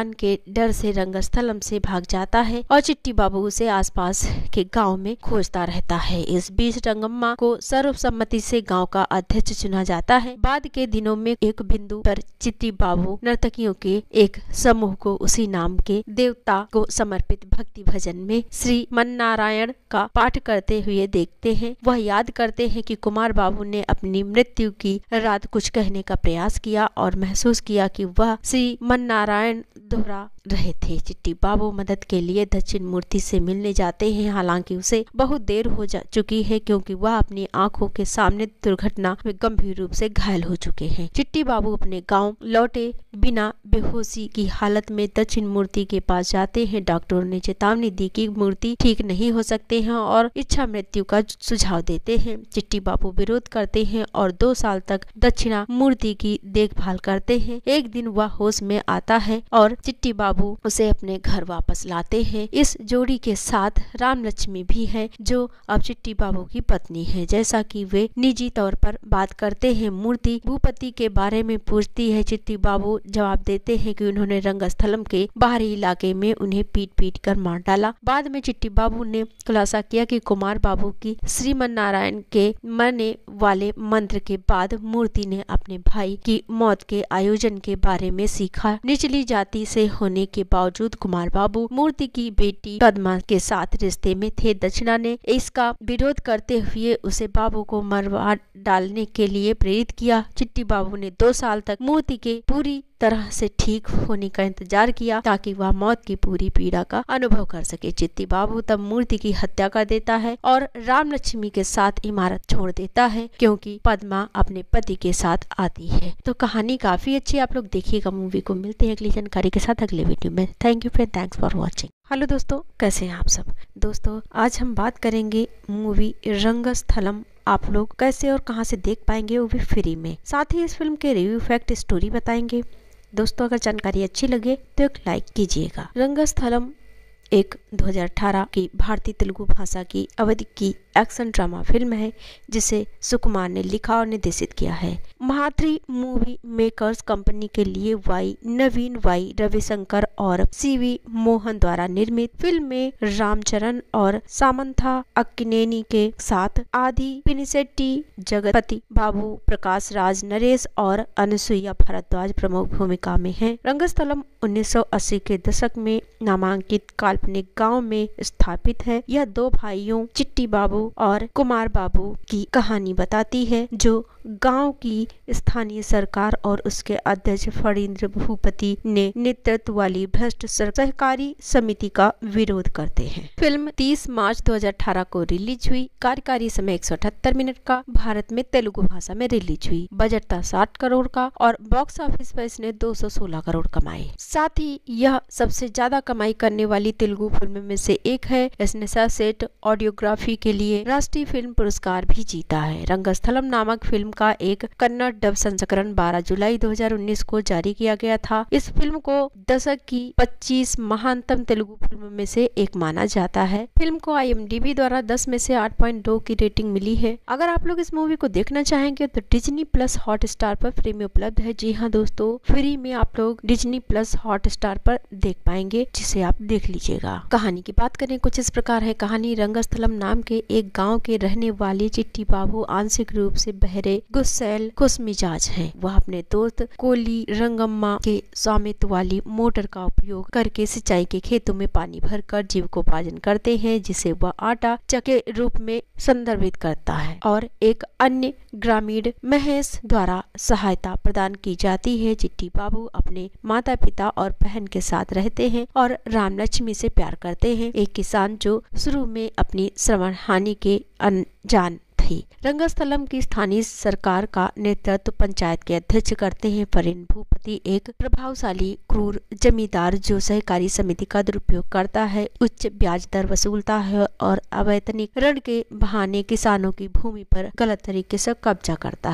जान के डर से रंगस्थलम से भाग जाता है और चिट्टी बाबू उसे आसपास के गांव में खोजता रहता है। इस बीच रंगम्मा को सर्वसम्मति से गांव का अध्यक्ष चुना जाता है। बाद के दिनों में एक बिंदु पर चिट्टी बाबू नर्तकियों के एक समूह को उसी नाम के देवता को समर्पित भक्ति भजन में श्री मननारायण का पाठ करते हुए देखते हैं। वह याद करते हैं कि कुमार बाबू ने अपनी मृत्यु की रात कुछ कहने का प्रयास किया और महसूस किया कि वह श्री मननारायण दोहरा रहे थे। चिट्टी बाबू मदद के लिए दक्षिण मूर्ति से मिलने जाते हैं। हालांकि उसे बहुत देर हो जा चुकी है क्योंकि वह अपनी आंखों के सामने दुर्घटना में गंभीर रूप से घायल हो चुके हैं। चिट्टी बाबू अपने गांव लौटे बिना बेहोशी की हालत में दक्षिण मूर्ति के पास जाते हैं। डॉक्टरों ने चेतावनी दी कि मूर्ति ठीक नहीं हो सकते हैं और इच्छा मृत्यु का सुझाव देते हैं। चिट्टी बाबू विरोध करते हैं और 2 साल तक दक्षिणा मूर्ति की देखभाल करते हैं। एक दिन वह होश में आता है और चिट्टी बाबू उसे अपने घर वापस लाते हैं। इस जोड़ी के साथ राम लक्ष्मी भी है जो अब चिट्टी बाबू की पत्नी है। जैसा कि वे निजी तौर पर बात करते हैं। मूर्ति भूपति के बारे में पूछती है। चिट्टी बाबू जवाब देते हैं कि उन्होंने रंगस्थलम के बाहरी इलाके में उन्हें पीट कर मार डाला। बाद में चिट्टी बाबू ने खुलासा किया कि कुमार बाबू की श्रीमन नारायण के मरने वाले मंत्र के बाद मूर्ति ने अपने भाई की मौत के आयोजन के बारे में सीखा। निचली जाति से होने के बावजूद कुमार बाबू मूर्ति की बेटी पद्मा के साथ रिश्ते में थे। दक्षिणा ने इसका विरोध करते हुए उसे बाबू को मरवा डालने के लिए प्रेरित किया। चिट्टी बाबू ने 2 साल तक मूर्ति के पूरी तरह से ठीक होने का इंतजार किया ताकि वह मौत की पूरी पीड़ा का अनुभव कर सके। चिट्टी बाबू तब मूर्ति की हत्या कर देता है और राम लक्ष्मी के साथ इमारत छोड़ देता है क्योंकि पद्मा अपने पति के साथ आती है। तो कहानी काफी अच्छी, आप लोग देखिएगा मूवी को। मिलते हैं अगली जानकारी के साथ अगले वीडियो में। Thank you friend, thanks for watching. Hello दोस्तों, कैसे हैं आप सब। दोस्तों आज हम बात करेंगे मूवी रंगस्थलम। आप लोग कैसे और कहां से देख पाएंगे, वो भी फ्री में। साथ ही इस फिल्म के रिव्यू फैक्ट स्टोरी बताएंगे। दोस्तों अगर जानकारी अच्छी लगे तो एक लाइक कीजिएगा। रंगस्थलम एक 2018 की भारतीय तेलुगु भाषा की अवधि की एक्शन ड्रामा फिल्म है जिसे सुकुमार ने लिखा और निर्देशित किया है। महात्री मूवी मेकर्स कंपनी के लिए नवीन रविशंकर और सीवी मोहन द्वारा निर्मित फिल्म में रामचरण और सामंथा अक्किनेनी के साथ आदि पिनिसेट्टी, जगपति बाबू, प्रकाश राज, नरेश और अनुसुईया भारद्वाज प्रमुख भूमिका में हैं। रंगस्थलम 1980 के दशक में नामांकित काल्पनिक गांव में स्थापित है। यह 2 भाइयों चिट्टी बाबू और कुमार बाबू की कहानी बताती है जो गांव की स्थानीय सरकार और उसके अध्यक्ष फणींद्र भूपति ने नेतृत्व वाली भ्रष्ट सहकारी समिति का विरोध करते हैं। फिल्म 30 मार्च 2018 को रिलीज हुई। कार्यकारी समय 178 मिनट का। भारत में तेलुगु भाषा में रिलीज हुई। बजट था 60 करोड़ का और बॉक्स ऑफिस पर इसने 216 करोड़ कमाए। साथ ही यह सबसे ज्यादा कमाई करने वाली तेलुगु फिल्म में से एक है। इसने सर्वश्रेष्ठ ऑडियोग्राफी के लिए राष्ट्रीय फिल्म पुरस्कार भी जीता है। रंगस्थलम नामक फिल्म का एक कन्नड़ डब संस्करण 12 जुलाई 2019 को जारी किया गया था। इस फिल्म को दशक की 25 महानतम तेलुगु फिल्म में से एक माना जाता है। फिल्म को IMDb द्वारा 10 में से 8.2 की रेटिंग मिली है। अगर आप लोग इस मूवी को देखना चाहेंगे तो डिज्नी प्लस हॉटस्टार पर फ्री में उपलब्ध है। जी हाँ दोस्तों, फ्री में आप लोग डिज्नी प्लस हॉटस्टार पर देख पाएंगे, जिसे आप देख लीजिएगा। कहानी की बात करें कुछ इस प्रकार है। कहानी रंगस्थलम नाम के एक गाँव के रहने वाले चिट्टी बाबू आंशिक रूप से बहरे, गुस्सैल, खुशमिजाज हैं। वह अपने दोस्त कोली रंगम्मा के स्वामित्व वाली मोटर का उपयोग करके सिंचाई के खेतों में पानी भरकर जीविकोपार्जन करते हैं, जिसे वह आटा चक्के रूप में संदर्भित करता है और एक अन्य ग्रामीण महेश द्वारा सहायता प्रदान की जाती है। चिट्टी बाबू अपने माता पिता और बहन के साथ रहते हैं और राम लक्ष्मी से प्यार करते हैं, एक किसान जो शुरू में अपनी श्रवण हानि के अनजान थी। रंगस्थलम की स्थानीय सरकार का नेतृत्व पंचायत के अध्यक्ष करते हैं। फणींद्र भूपति एक प्रभावशाली क्रूर जमींदार जो सहकारी समिति का दुरुपयोग करता है, उच्च ब्याज दर वसूलता है और अवैतनिक ऋण के बहाने किसानों की भूमि पर गलत तरीके से कब्जा करता है।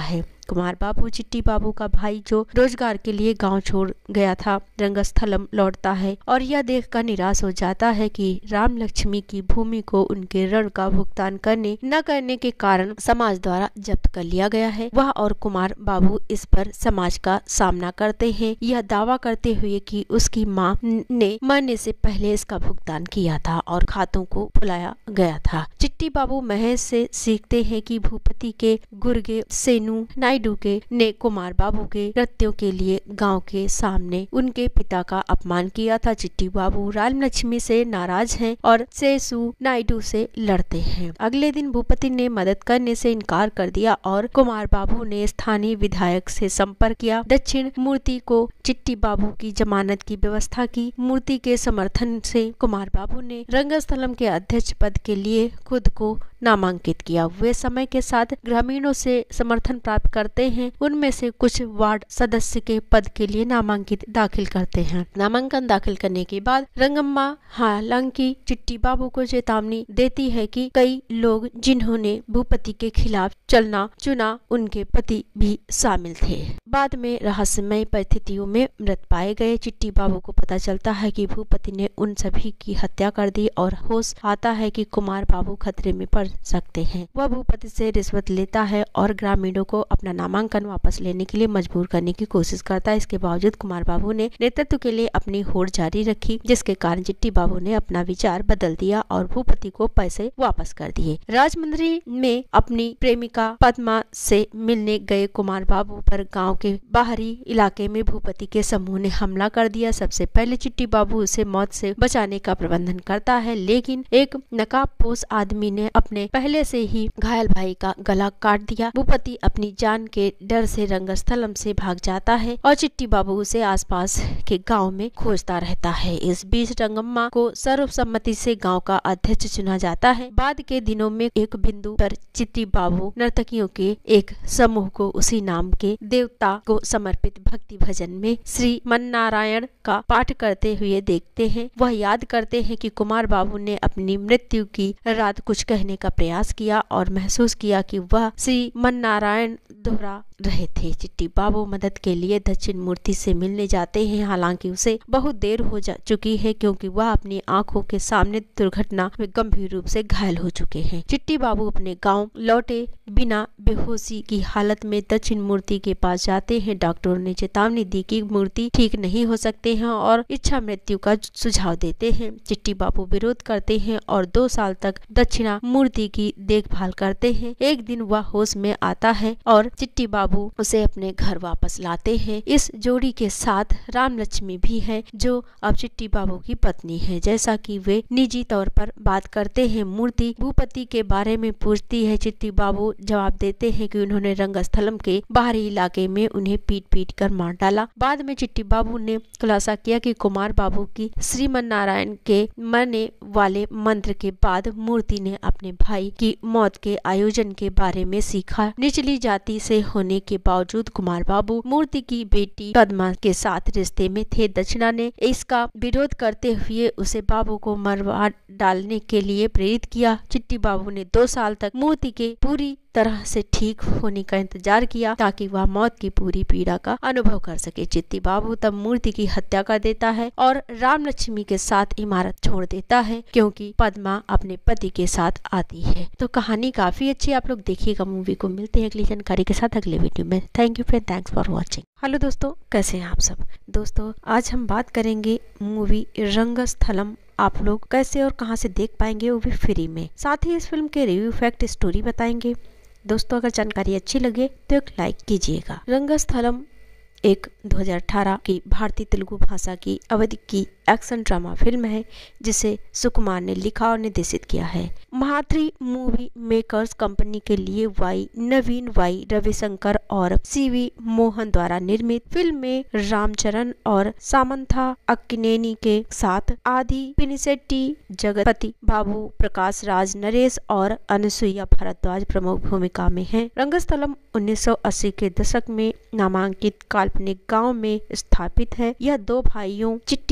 कुमार बाबू चिट्टी बाबू का भाई जो रोजगार के लिए गांव छोड़ गया था रंगस्थलम लौटता है और यह देखकर निराश हो जाता है कि राम लक्ष्मी की भूमि को उनके ऋण का भुगतान न करने के कारण समाज द्वारा जब्त कर लिया गया है। वह और कुमार बाबू इस पर समाज का सामना करते हैं, यह दावा करते हुए कि उसकी मां ने मरने से पहले इसका भुगतान किया था और खातों को भुलाया गया था। चिट्टी बाबू महेश से सीखते हैं कि भूपति के गुर्गे सेनु नायडू के ने कुमार बाबू के कृत्यों के लिए गांव के सामने उनके पिता का अपमान किया था। चिट्टी बाबू राम लक्ष्मी से नाराज हैं और सेसु नायडू से लड़ते हैं। अगले दिन भूपति ने मदद करने से इनकार कर दिया और कुमार बाबू ने स्थानीय विधायक से संपर्क किया। दक्षिण मूर्ति को चिट्टी बाबू की जमानत की व्यवस्था की। मूर्ति के समर्थन से कुमार बाबू ने रंगस्थलम के अध्यक्ष पद के लिए खुद को नामांकित किया। वे समय के साथ ग्रामीणों से समर्थन प्राप्त करते हैं। उनमें से कुछ वार्ड सदस्य के पद के लिए नामांकित दाखिल करते हैं। नामांकन दाखिल करने के बाद रंगम्मा हालांकि चिट्टी बाबू को चेतावनी देती है कि कई लोग जिन्होंने भूपति के खिलाफ चलना चुना उनके पति भी शामिल थे, बाद में रहस्यमय परिस्थितियों में मृत पाए गए। चिट्टी बाबू को पता चलता है कि भूपति ने उन सभी की हत्या कर दी और होश आता है कि कुमार बाबू खतरे में पड़ सकते हैं। वह भूपति से रिश्वत लेता है और ग्रामीणों को अपना नामांकन वापस लेने के लिए मजबूर करने की कोशिश करता है। इसके बावजूद कुमार बाबू ने नेतृत्व के लिए अपनी होड़ जारी रखी, जिसके कारण चिट्टी बाबू ने अपना विचार बदल दिया और भूपति को पैसे वापस कर दिए। राजमंदिर में अपनी प्रेमिका पद्मा से मिलने गए कुमार बाबू पर गाँव के बाहरी इलाके में भूपति के समूह ने हमला कर दिया। सबसे पहले चिट्टी बाबू उसे मौत से बचाने का प्रबंधन करता है, लेकिन एक नकाबपोश आदमी ने अपने पहले से ही घायल भाई का गला काट दिया। भूपति अपनी जान के डर से रंगस्थलम से भाग जाता है और चिट्टी बाबू उसे आसपास के गांव में खोजता रहता है। इस बीच रंगम्मा को सर्वसम्मति से गांव का अध्यक्ष चुना जाता है। बाद के दिनों में एक बिंदु पर चिट्टी बाबू नर्तकियों के एक समूह को उसी नाम के देवता को समर्पित भक्ति भजन में श्री मन्नारायण का पाठ करते हुए देखते हैं। वह याद करते हैं कि कुमार बाबू ने अपनी मृत्यु की रात कुछ कहने का प्रयास किया और महसूस किया कि वह श्री मन्नारायण दोहरा रहे थे। चिट्टी बाबू मदद के लिए दक्षिण मूर्ति से मिलने जाते हैं, हालांकि उसे बहुत देर हो चुकी है क्योंकि वह अपनी आंखों के सामने दुर्घटना में गंभीर रूप से घायल हो चुके हैं। चिट्टी बाबू अपने गांव लौटे बिना बेहोशी की हालत में दक्षिण मूर्ति के पास जाते हैं। डॉक्टरों ने चेतावनी दी कि मूर्ति ठीक नहीं हो सकते हैं और इच्छा मृत्यु का सुझाव देते हैं। चिट्टी बाबू विरोध करते हैं और 2 साल तक दक्षिणा मूर्ति की देखभाल करते हैं। एक दिन वह होश में आता है और चिट्टी बाबू उसे अपने घर वापस लाते हैं। इस जोड़ी के साथ राम लक्ष्मी भी है जो अब चिट्टी बाबू की पत्नी है। जैसा कि वे निजी तौर पर बात करते हैं, मूर्ति भूपति के बारे में पूछती है। चिट्टी बाबू जवाब देते हैं कि उन्होंने रंगस्थलम के बाहरी इलाके में उन्हें पीट कर मार डाला। बाद में चिट्टी बाबू ने खुलासा किया कि कुमार बाबू की श्रीमन्नारायण के मरने वाले मंत्र के बाद मूर्ति ने अपने भाई की मौत के आयोजन के बारे में सीखा। निचली जाति से होने के बावजूद कुमार बाबू मूर्ति की बेटी पद्मा के साथ रिश्ते में थे। दक्षिणा ने इसका विरोध करते हुए उसे बाबू को मरवा डालने के लिए प्रेरित किया। चिट्टी बाबू ने 2 साल तक मूर्ति के पूरी तरह से ठीक होने का इंतजार किया ताकि वह मौत की पूरी पीड़ा का अनुभव कर सके। चिट्टी बाबू तब मूर्ति की हत्या कर देता है और राम लक्ष्मी के साथ इमारत छोड़ देता है क्योंकि पद्मा अपने पति के साथ आती है। तो कहानी काफी अच्छी, आप लोग देखिएगा मूवी को। मिलते हैं अगली जानकारी के साथ अगले वीडियो में। Thank you friend, thanks for watching. Hello दोस्तों, कैसे हैं आप सब। दोस्तों आज हम बात करेंगे मूवी रंगस्थलम। आप लोग कैसे और कहां से देख पाएंगे, वो भी फ्री में। साथ ही इस फिल्म के रिव्यू, फैक्ट, स्टोरी बताएंगे। दोस्तों अगर जानकारी अच्छी लगे तो एक लाइक कीजिएगा। रंगस्थलम एक 2018 की भारतीय तेलुगु भाषा की अवधि की एक्शन ड्रामा फिल्म है जिसे सुकुमार ने लिखा और निर्देशित किया है। महात्री मूवी मेकर्स कंपनी के लिए नवीन वाई रविशंकर और सीवी मोहन द्वारा निर्मित फिल्म में रामचरण और सामंथा अक्किनेनी के साथ आदि पिनिसेट्टी, जगपति बाबू, प्रकाश राज, नरेश और अनसुईया भारद्वाज प्रमुख भूमिका में हैं। रंगस्थलम 1980 के दशक में नामांकित काल्पनिक गांव में स्थापित है। यह 2 भाइयों चिट्टी बाबू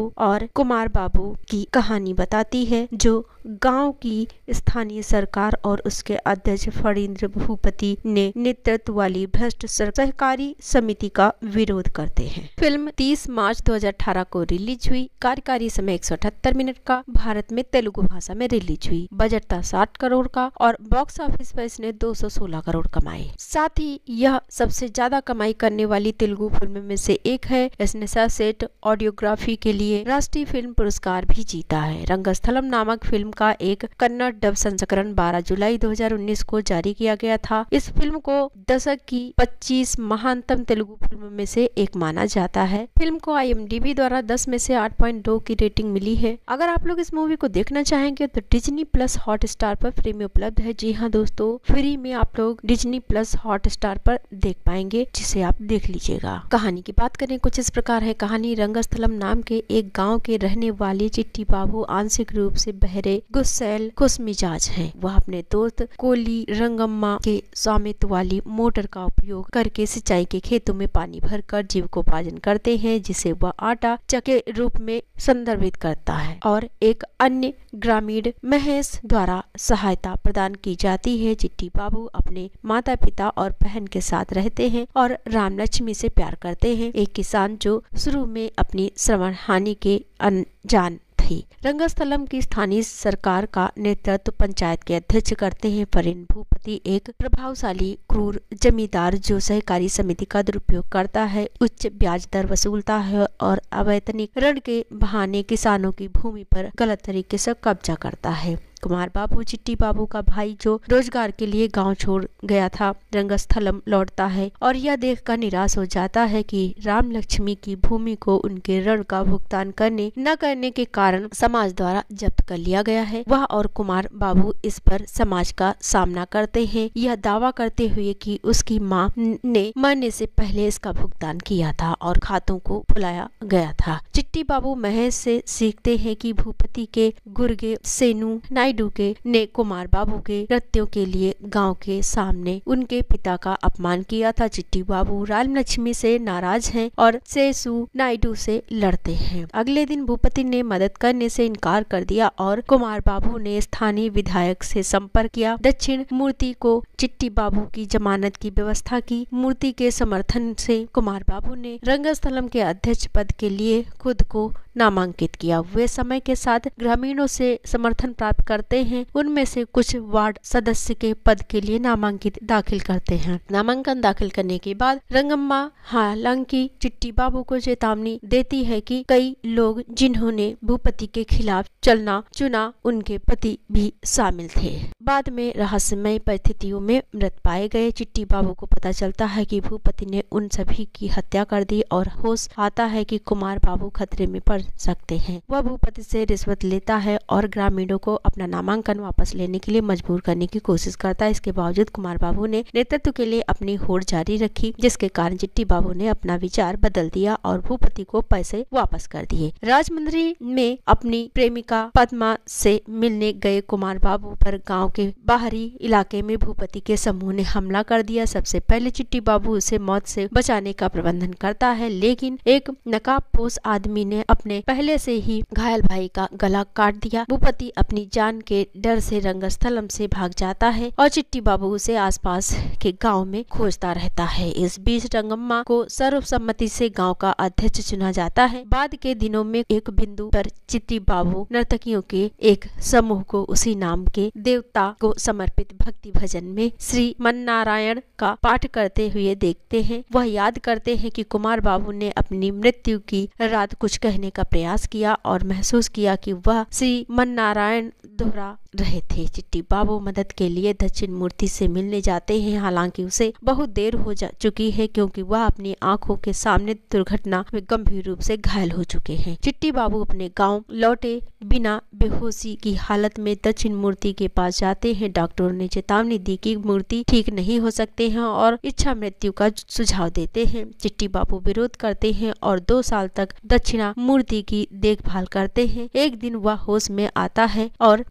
बाबू और कुमार बाबू की कहानी बताती है, जो गांव की स्थानीय सरकार और उसके अध्यक्ष फणींद्र भूपति ने नेतृत्व वाली भ्रष्ट सहकारी समिति का विरोध करते हैं। फिल्म 30 मार्च 2018 को रिलीज हुई। कार्यकारी समय 178 मिनट का। भारत में तेलुगु भाषा में रिलीज हुई। बजट था 60 करोड़ का और बॉक्स ऑफिस पर इसने 216 करोड़ कमाए। साथ ही यह सबसे ज्यादा कमाई करने वाली तेलुगु फिल्म में से एक है। इसने सर्वश्रेष्ठ ऑडियोग्राफी के लिए राष्ट्रीय फिल्म पुरस्कार भी जीता है। रंगस्थलम नामक फिल्म का एक कन्नड़ डब संस्करण 12 जुलाई 2019 को जारी किया गया था। इस फिल्म को दशक की 25 महानतम तेलुगु फिल्म में से एक माना जाता है। फिल्म को IMDb द्वारा 10 में से 8.2 की रेटिंग मिली है। अगर आप लोग इस मूवी को देखना चाहेंगे तो डिज्नी प्लस हॉटस्टार पर फ्री में उपलब्ध है। जी हाँ दोस्तों, फ्री में आप लोग डिज्नी प्लस हॉटस्टार पर देख पाएंगे, जिसे आप देख लीजिएगा। कहानी की बात करें कुछ इस प्रकार है। कहानी रंगस्थलम नाम के एक गाँव के रहने वाले चिट्टी बाबू आंशिक रूप से बहरे, गुस्सैल, खुशमिजाज हैं। वह अपने दोस्त कोली रंगम्मा के स्वामित्व वाली मोटर का उपयोग करके सिंचाई के खेतों में पानी भरकर जीविकोपार्जन करते हैं, जिसे वह आटा चक्के रूप में संदर्भित करता है और एक अन्य ग्रामीण महेश द्वारा सहायता प्रदान की जाती है। चिट्टी बाबू अपने माता पिता और बहन के साथ रहते हैं और राम लक्ष्मी से प्यार करते हैं, एक किसान जो शुरू में अपनी श्रवण हानि के अनजान थी। रंगस्थलम की स्थानीय सरकार का नेतृत्व पंचायत के अध्यक्ष करते हैं। फणींद्र भूपति एक प्रभावशाली क्रूर जमींदार जो सहकारी समिति का दुरुपयोग करता है, उच्च ब्याज दर वसूलता है और अवैतनिक ऋण के बहाने किसानों की भूमि पर गलत तरीके से कब्जा करता है। कुमार बाबू चिट्टी बाबू का भाई, जो रोजगार के लिए गांव छोड़ गया था, रंगस्थलम लौटता है और यह देखकर निराश हो जाता है कि राम लक्ष्मी की भूमि को उनके ऋण का भुगतान न करने के कारण समाज द्वारा जब्त कर लिया गया है। वह और कुमार बाबू इस पर समाज का सामना करते हैं, यह दावा करते हुए कि उसकी मां ने मरने से पहले इसका भुगतान किया था और खातों को भुलाया गया था। चिट्टी बाबू महेश से सीखते हैं कि भूपति के गुर्गे सेनु नायडू ने कुमार बाबू के कृत्यों के लिए गांव के सामने उनके पिता का अपमान किया था। चिट्टी बाबू राम लक्ष्मी से नाराज हैं और सेसु नायडू से लड़ते हैं। अगले दिन भूपति ने मदद करने से इनकार कर दिया और कुमार बाबू ने स्थानीय विधायक से संपर्क किया। दक्षिण मूर्ति को चिट्टी बाबू की जमानत की व्यवस्था की। मूर्ति के समर्थन से कुमार बाबू ने रंगस्थलम के अध्यक्ष पद के लिए खुद को नामांकित किया। वे समय के साथ ग्रामीणों से समर्थन प्राप्त करते हैं। उनमें से कुछ वार्ड सदस्य के पद के लिए नामांकित दाखिल करते हैं। नामांकन दाखिल करने के बाद रंगम्मा हालांकि चिट्टी बाबू को चेतावनी देती है कि कई लोग जिन्होंने भूपति के खिलाफ चलना चुना, उनके पति भी शामिल थे। बाद में रहस्यमय परिस्थितियों में मृत पाए गए। चिट्टी बाबू को पता चलता है कि भूपति ने उन सभी की हत्या कर दी और होश आता है कि कुमार बाबू खतरे में पड़ सकते हैं। वह भूपति से रिश्वत लेता है और ग्रामीणों को अपना नामांकन वापस लेने के लिए मजबूर करने की कोशिश करता है। इसके बावजूद कुमार बाबू ने नेतृत्व के लिए अपनी होड़ जारी रखी, जिसके कारण चिट्टी बाबू ने अपना विचार बदल दिया और भूपति को पैसे वापस कर दिए। राजमंदिर में अपनी प्रेमिका पद्मा से मिलने गए कुमार बाबू पर गांव के बाहरी इलाके में भूपति के समूह ने हमला कर दिया। सबसे पहले चिट्टी बाबू उसे मौत से बचाने का प्रबंधन करता है, लेकिन एक नकाबपोश आदमी ने अपने पहले से ही घायल भाई का गला काट दिया। भूपति अपनी जान के डर से रंगस्थलम से भाग जाता है और चिट्टी बाबू उसे आसपास के गांव में खोजता रहता है। इस बीच रंगम्मा को सर्वसम्मति से गांव का अध्यक्ष चुना जाता है। बाद के दिनों में एक बिंदु पर चिट्टी बाबू नर्तकियों के एक समूह को उसी नाम के देवता को समर्पित भक्ति भजन में श्री मन्नारायण का पाठ करते हुए देखते हैं। वह याद करते हैं कि कुमार बाबू ने अपनी मृत्यु की रात कुछ कहने का प्रयास किया और महसूस किया कि वह श्री मन्नारायण दोहरा रहे थे। चिट्टी बाबू मदद के लिए दक्षिण मूर्ति से मिलने जाते हैं, हालांकि उसे बहुत देर हो चुकी है क्योंकि वह अपनी आंखों के सामने दुर्घटना में गंभीर रूप से घायल हो चुके हैं। चिट्टी बाबू अपने गांव लौटे बिना बेहोशी की हालत में दक्षिण मूर्ति के पास जाते हैं। डॉक्टरों ने चेतावनी दी कि मूर्ति ठीक नहीं हो सकते हैं और इच्छा मृत्यु का सुझाव देते हैं। चिट्टी बाबू विरोध करते हैं और 2 साल तक दक्षिणा मूर्ति की देखभाल करते हैं। एक दिन वह होश में आता है और चिट्टी बाबू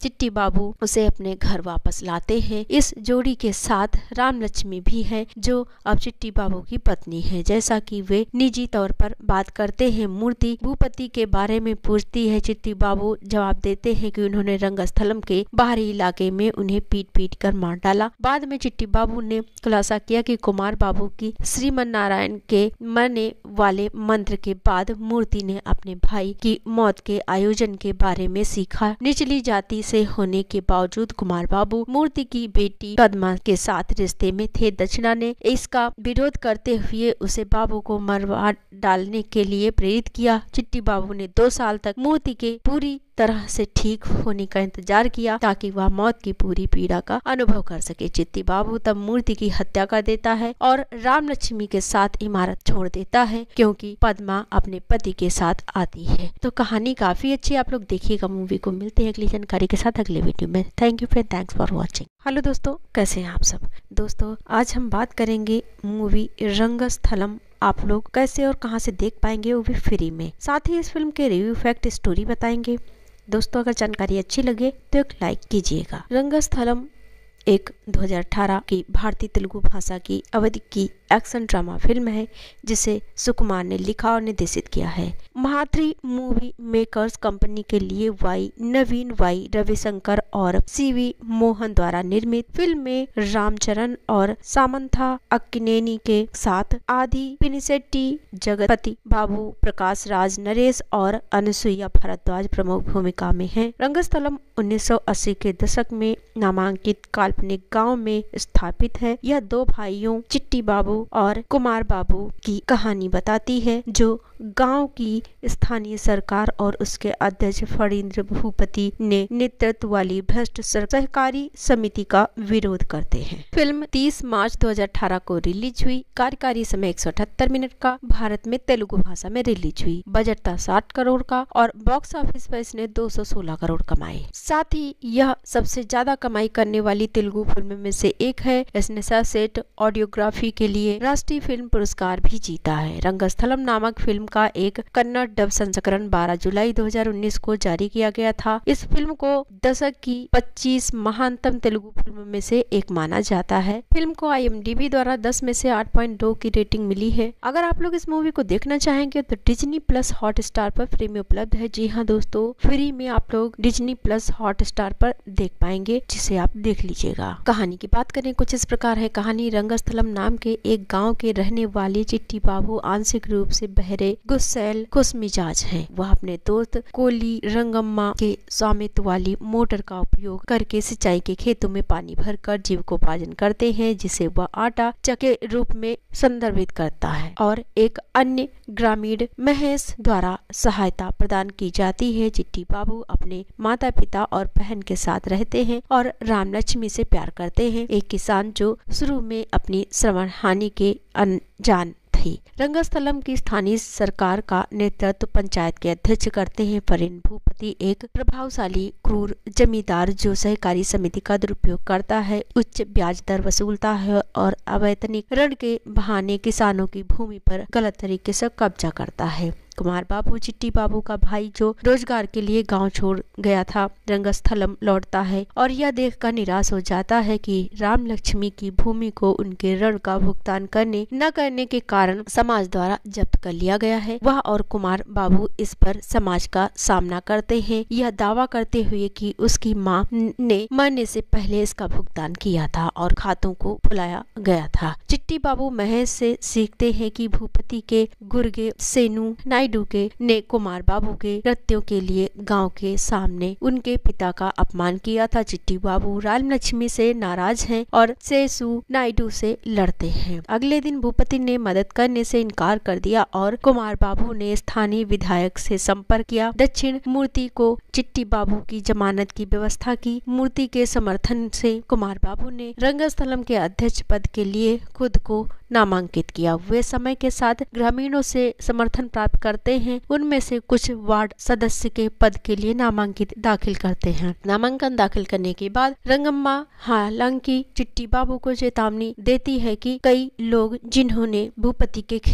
बाबू उसे अपने घर वापस लाते हैं। इस जोड़ी के साथ राम लक्ष्मी भी है, जो अब चिट्टी बाबू की पत्नी है। जैसा कि वे निजी तौर पर बात करते हैं, मूर्ति भूपति के बारे में पूछती है। चिट्टी बाबू जवाब देते हैं कि उन्होंने रंगस्थलम के बाहरी इलाके में उन्हें पीट पीट कर मार डाला। बाद में चिट्टी बाबू ने खुलासा किया कि कुमार बाबू की श्रीमन नारायण के मरने वाले मंत्र के बाद मूर्ति ने अपने भाई की मौत के आयोजन के बारे में सीखा। निचली जाति से होने के बावजूद कुमार बाबू मूर्ति की बेटी पद्मा के साथ रिश्ते में थे। दक्षिणा ने इसका विरोध करते हुए उसे बाबू को मरवा डालने के लिए प्रेरित किया। चिट्टी बाबू ने 2 साल तक मूर्ति के पूरी तरह से ठीक होने का इंतजार किया ताकि वह मौत की पूरी पीड़ा का अनुभव कर सके। चिट्टी बाबू तब मूर्ति की हत्या कर देता है और राम लक्ष्मी के साथ इमारत छोड़ देता है, क्योंकि पद्मा अपने पति के साथ आती है। तो कहानी काफी अच्छी, आप लोग देखिएगा मूवी को। मिलते हैं अगली जानकारी के साथ अगले वीडियो में। Thank you friend, thanks for watching. Hello दोस्तों, कैसे हैं आप सब। दोस्तों आज हम बात करेंगे मूवी रंगस्थलम। आप लोग कैसे और कहां से देख पाएंगे, वो भी फ्री में। साथ ही इस फिल्म के रिव्यू, फैक्ट, स्टोरी बताएंगे। दोस्तों अगर जानकारी अच्छी लगे तो एक लाइक कीजिएगा। रंगस्थलम एक 2018 की भारतीय तेलुगु भाषा की अवधि की एक्शन ड्रामा फिल्म है, जिसे सुकुमार ने लिखा और निर्देशित किया है। महाथ्री मूवी मेकर्स कंपनी के लिए नवीन वाई रविशंकर और सीवी मोहन द्वारा निर्मित फिल्म में रामचरण और सामंथा अक्किनेनी के साथ आदि पिनिसेट्टी, जगपति बाबू, प्रकाश राज, नरेश और अनुसुईया भारद्वाज प्रमुख भूमिका में हैं। रंगस्थलम 1980 के दशक में नामांकित काल्पनिक गांव में स्थापित है। यह 2 भाइयों चिट्टी बाबू और कुमार बाबू की कहानी बताती है, जो गांव की स्थानीय सरकार और उसके अध्यक्ष फणींद्र भूपति ने नेतृत्व वाली भ्रष्ट सहकारी समिति का विरोध करते हैं। फिल्म 30 मार्च 2018 को रिलीज हुई। कार्यकारी समय 178 मिनट का। भारत में तेलुगु भाषा में रिलीज हुई। बजट था 60 करोड़ का और बॉक्स ऑफिस पर इसने 216 करोड़ कमाए। साथ ही यह सबसे ज्यादा कमाई करने वाली तेलुगु फिल्म में से एक है। इसने सर्वश्रेष्ठ ऑडियोग्राफी के लिए राष्ट्रीय फिल्म पुरस्कार भी जीता है। रंगस्थलम नामक फिल्म का एक कन्नड़ डब संस्करण 12 जुलाई 2019 को जारी किया गया था। इस फिल्म को दशक की 25 महानतम तेलुगु फिल्म में से एक माना जाता है। फिल्म को IMDb द्वारा 10 में से 8.2 की रेटिंग मिली है। अगर आप लोग इस मूवी को देखना चाहेंगे तो डिज्नी प्लस हॉटस्टार पर फ्री में उपलब्ध है। जी हाँ दोस्तों, फ्री में आप लोग डिज्नी प्लस हॉटस्टार पर देख पाएंगे, जिसे आप देख लीजिएगा। कहानी की बात करें कुछ इस प्रकार है। कहानी रंगस्थलम नाम के एक गाँव के रहने वाले चिट्टी बाबू आंशिक रूप से बहरे, गुस्सैल, खुशमिजाज हैं। वह अपने दोस्त कोली रंगम्मा के स्वामित्व वाली मोटर का उपयोग करके सिंचाई के खेतों में पानी भरकर जीविकोपार्जन करते हैं, जिसे वह आटा चके रूप में संदर्भित करता है और एक अन्य ग्रामीण महेश द्वारा सहायता प्रदान की जाती है। चिट्टी बाबू अपने माता पिता और बहन के साथ रहते हैं और राम लक्ष्मी से प्यार करते हैं, एक किसान जो शुरू में अपनी श्रवण हानि के अनजान थी। रंगस्थलम की स्थानीय सरकार का नेतृत्व पंचायत के अध्यक्ष करते हैं। फणींद्र भूपति एक प्रभावशाली क्रूर जमींदार जो सहकारी समिति का दुरुपयोग करता है, उच्च ब्याज दर वसूलता है और अवैतनिक ऋण के बहाने किसानों की भूमि पर गलत तरीके से कब्जा करता है। कुमार बाबू चिट्टी बाबू का भाई, जो रोजगार के लिए गांव छोड़ गया था, रंगस्थलम लौटता है और यह देखकर निराश हो जाता है कि राम लक्ष्मी की भूमि को उनके ऋण का भुगतान न करने के कारण समाज द्वारा जब्त कर लिया गया है। वह और कुमार बाबू इस पर समाज का सामना करते हैं, यह दावा करते हुए कि उसकी मां ने मरने से पहले इसका भुगतान किया था और खातों को भुलाया गया था। चिट्टी बाबू महेश से सीखते हैं कि भूपति के गुर्गे सेनु नायडू ने कुमार बाबू के कृत्यों के लिए गांव के सामने उनके पिता का अपमान किया था। चिट्टी बाबू राम लक्ष्मी से नाराज हैं और सेसु नायडू से लड़ते हैं। अगले दिन भूपति ने मदद करने से इनकार कर दिया और कुमार बाबू ने स्थानीय विधायक से संपर्क किया। दक्षिण मूर्ति को चिट्टी बाबू की जमानत की व्यवस्था की। मूर्ति के समर्थन से कुमार बाबू ने रंगस्थलम के अध्यक्ष पद के लिए खुद को नामांकित किया। वे समय के साथ ग्रामीणों से समर्थन प्राप्त करते हैं। उनमें से कुछ वार्ड सदस्य के पद के लिए नामांकित दाखिल करते हैं। नामांकन दाखिल करने के बाद रंगम्मा हालांकि चिट्टी बाबू को चेतावनी देती है कि कई लोग जिन्होंने भूपति के खिलाफ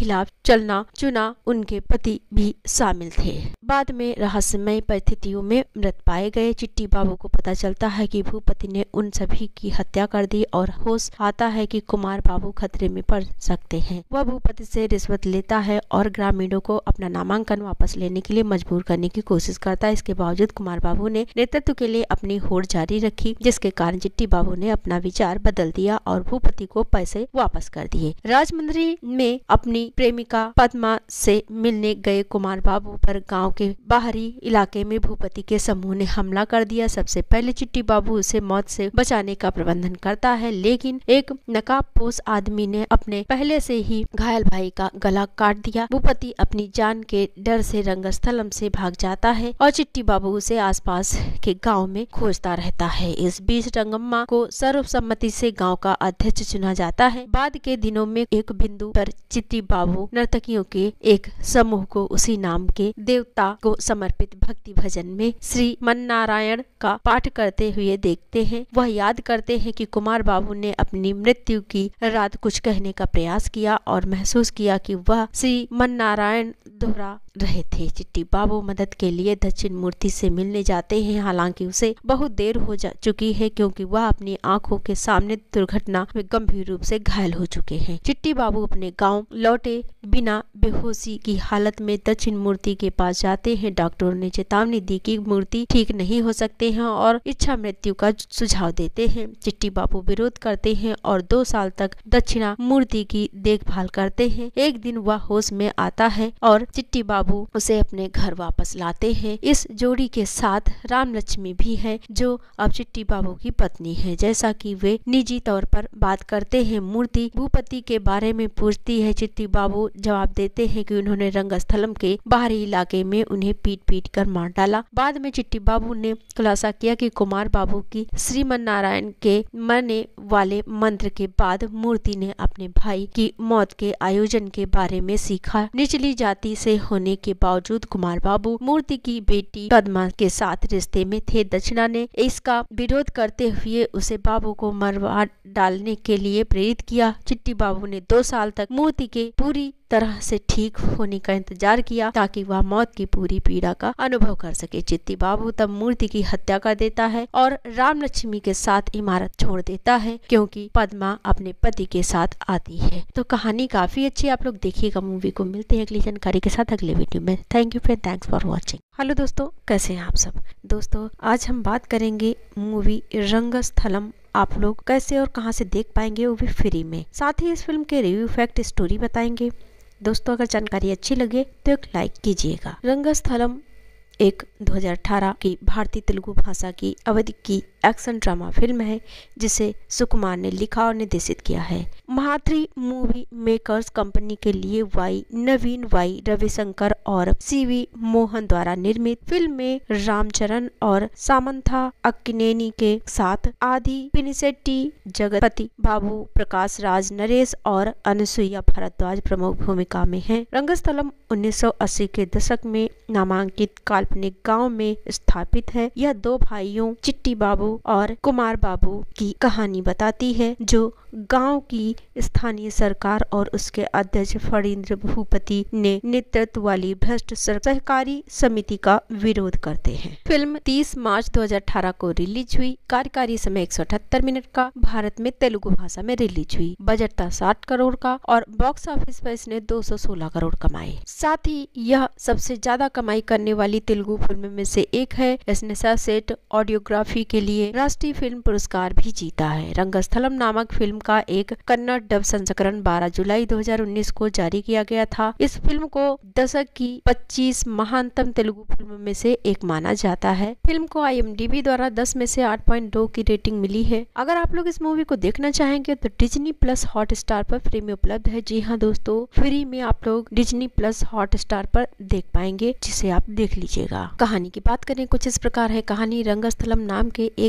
चलना चुना। उनके पति भी शामिल थे। बाद में रहस्यमय परिस्थितियों में मृत पाए गए। चिट्टी बाबू को पता चलता है कि भूपति ने उन सभी की हत्या कर दी और होश आता है कि कुमार बाबू खतरे में पड़ सकते हैं। वह भूपति से रिश्वत लेता है और ग्रामीणों को अपना नामांकन वापस लेने के लिए मजबूर करने की कोशिश करता है। इसके बावजूद कुमार बाबू ने नेतृत्व के लिए अपनी होड़ जारी रखी, जिसके कारण चिट्टी बाबू ने अपना विचार बदल दिया और भूपति को पैसे वापस कर दिए। राजमंद्री में अपनी प्रेमिका पद्मा से मिलने गए कुमार बाबू पर गांव के बाहरी इलाके में भूपति के समूह ने हमला कर दिया। सबसे पहले चिट्टी बाबू उसे मौत से बचाने का प्रबंधन करता है, लेकिन एक नकाबपोश आदमी ने अपने पहले से ही घायल भाई का गला काट दिया। भूपति अपनी जान के डर से रंगस्थलम से भाग जाता है और चिट्टी बाबू उसे आसपास के गांव में खोजता रहता है। इस बीच रंगम्मा को सर्वसम्मति से गांव का अध्यक्ष चुना जाता है। बाद के दिनों में एक बिंदु पर चिट्टी बाबू नर्तकियों के एक समूह को उसी नाम के देवता को समर्पित भक्ति भजन में श्री मन्नारायण का पाठ करते हुए देखते हैं। वह याद करते हैं कि कुमार बाबू ने अपनी मृत्यु की रात कुछ कहने का प्रयास किया और महसूस किया कि वह श्री मन्नारायण दोहरा रहे थे। चिट्टी बाबू मदद के लिए दक्षिण मूर्ति से मिलने जाते हैं, हालांकि उसे बहुत देर हो चुकी है क्योंकि वह अपनी आंखों के सामने दुर्घटना में गंभीर रूप से घायल हो चुके हैं। चिट्टी बाबू अपने गांव लौटे बिना बेहोशी की हालत में दक्षिण मूर्ति के पास जाते हैं। डॉक्टरों ने चेतावनी दी कि मूर्ति ठीक नहीं हो सकते हैं और इच्छा मृत्यु का सुझाव देते हैं। चिट्टी बाबू विरोध करते हैं और 2 साल तक दक्षिणा मूर्ति की देखभाल करते हैं। एक दिन वह होश में आता है और चिट्टी बाबू उसे अपने घर वापस लाते हैं। इस जोड़ी के साथ राम लक्ष्मी भी है, जो अब चिट्टी बाबू की पत्नी है। जैसा कि वे निजी तौर पर बात करते हैं, मूर्ति भूपति के बारे में पूछती है। चिट्टी बाबू जवाब देते हैं कि उन्होंने रंगस्थलम के बाहरी इलाके में उन्हें पीट कर मार डाला। बाद में चिट्टी बाबू ने खुलासा किया कि कुमार बाबू की श्रीमन्नारायण के मरने वाले मंत्र के बाद मूर्ति ने अपने भाई की मौत के आयोजन के बारे में सीखा। निचली जाति से होने के बावजूद कुमार बाबू मूर्ति की बेटी पद्मा के साथ रिश्ते में थे। दक्षिणा ने इसका विरोध करते हुए उसे बाबू को मरवा डालने के लिए प्रेरित किया। चिट्टी बाबू ने 2 साल तक मूर्ति के पूरी तरह से ठीक होने का इंतजार किया ताकि वह मौत की पूरी पीड़ा का अनुभव कर सके। चिट्टी बाबू तब मूर्ति की हत्या कर देता है और राम लक्ष्मी के साथ इमारत छोड़ देता है क्योंकि पद्मा अपने पति के साथ आती है। तो कहानी काफी अच्छी, आप लोग देखिएगा मूवी को। मिलते हैं अगली जानकारी के साथ अगले वीडियो में। Thank you friend, thanks for watching. Hello दोस्तों, कैसे हैं आप सब। दोस्तों आज हम बात करेंगे मूवी रंगस्थलम। आप लोग कैसे और कहां से देख पाएंगे, वो भी फ्री में। साथ ही इस फिल्म के रिव्यू फैक्ट स्टोरी बताएंगे। दोस्तों अगर जानकारी अच्छी लगे तो एक लाइक कीजिएगा। रंगस्थलम एक 2018 की भारतीय तेलुगु भाषा की अवधि की एक्शन ड्रामा फिल्म है जिसे सुकुमार ने लिखा और निर्देशित किया है। महात्री मूवी मेकर्स कंपनी के लिए नवीन वाई रविशंकर और सीवी मोहन द्वारा निर्मित फिल्म में रामचरण और सामंथा अक्किनेनी के साथ आदि पिनिसेट्टी, जगपति बाबू, प्रकाश राज, नरेश और अनुसुईया भारद्वाज प्रमुख भूमिका में हैं। रंगस्थलम 1980 के दशक में नामांकित काल्पनिक गांव में स्थापित है। यह 2 भाइयों चिट्टी बाबू और कुमार बाबू की कहानी बताती है जो गांव की स्थानीय सरकार और उसके अध्यक्ष फणींद्र भूपति ने नेतृत्व वाली भ्रष्ट सहकारी समिति का विरोध करते हैं। फिल्म 30 मार्च 2018 को रिलीज हुई। कार्यकारी समय 178 मिनट का, भारत में तेलुगु भाषा में रिलीज हुई। बजट था 60 करोड़ का और बॉक्स ऑफिस पर इसने 216 करोड़ कमाए। साथ ही यह सबसे ज्यादा कमाई करने वाली तेलुगु फिल्म में से एक है। इसने सर्वश्रेष्ठ ऑडियोग्राफी के लिए राष्ट्रीय फिल्म पुरस्कार भी जीता है। रंगस्थलम नामक फिल्म का एक कन्नड़ डब संस्करण 12 जुलाई 2019 को जारी किया गया था। इस फिल्म को दशक की 25 महानतम तेलुगु फिल्मों में से एक माना जाता है। फिल्म को IMDb द्वारा 10 में से 8.2 की रेटिंग मिली है। अगर आप लोग इस मूवी को देखना चाहेंगे तो डिज्नी प्लस हॉटस्टार पर फ्री में उपलब्ध है। जी हाँ दोस्तों, फ्री में आप लोग डिज्नी प्लस हॉटस्टार पर देख पाएंगे, जिसे आप देख लीजिएगा। कहानी की बात करें कुछ इस प्रकार है। कहानी रंगस्थलम नाम के एक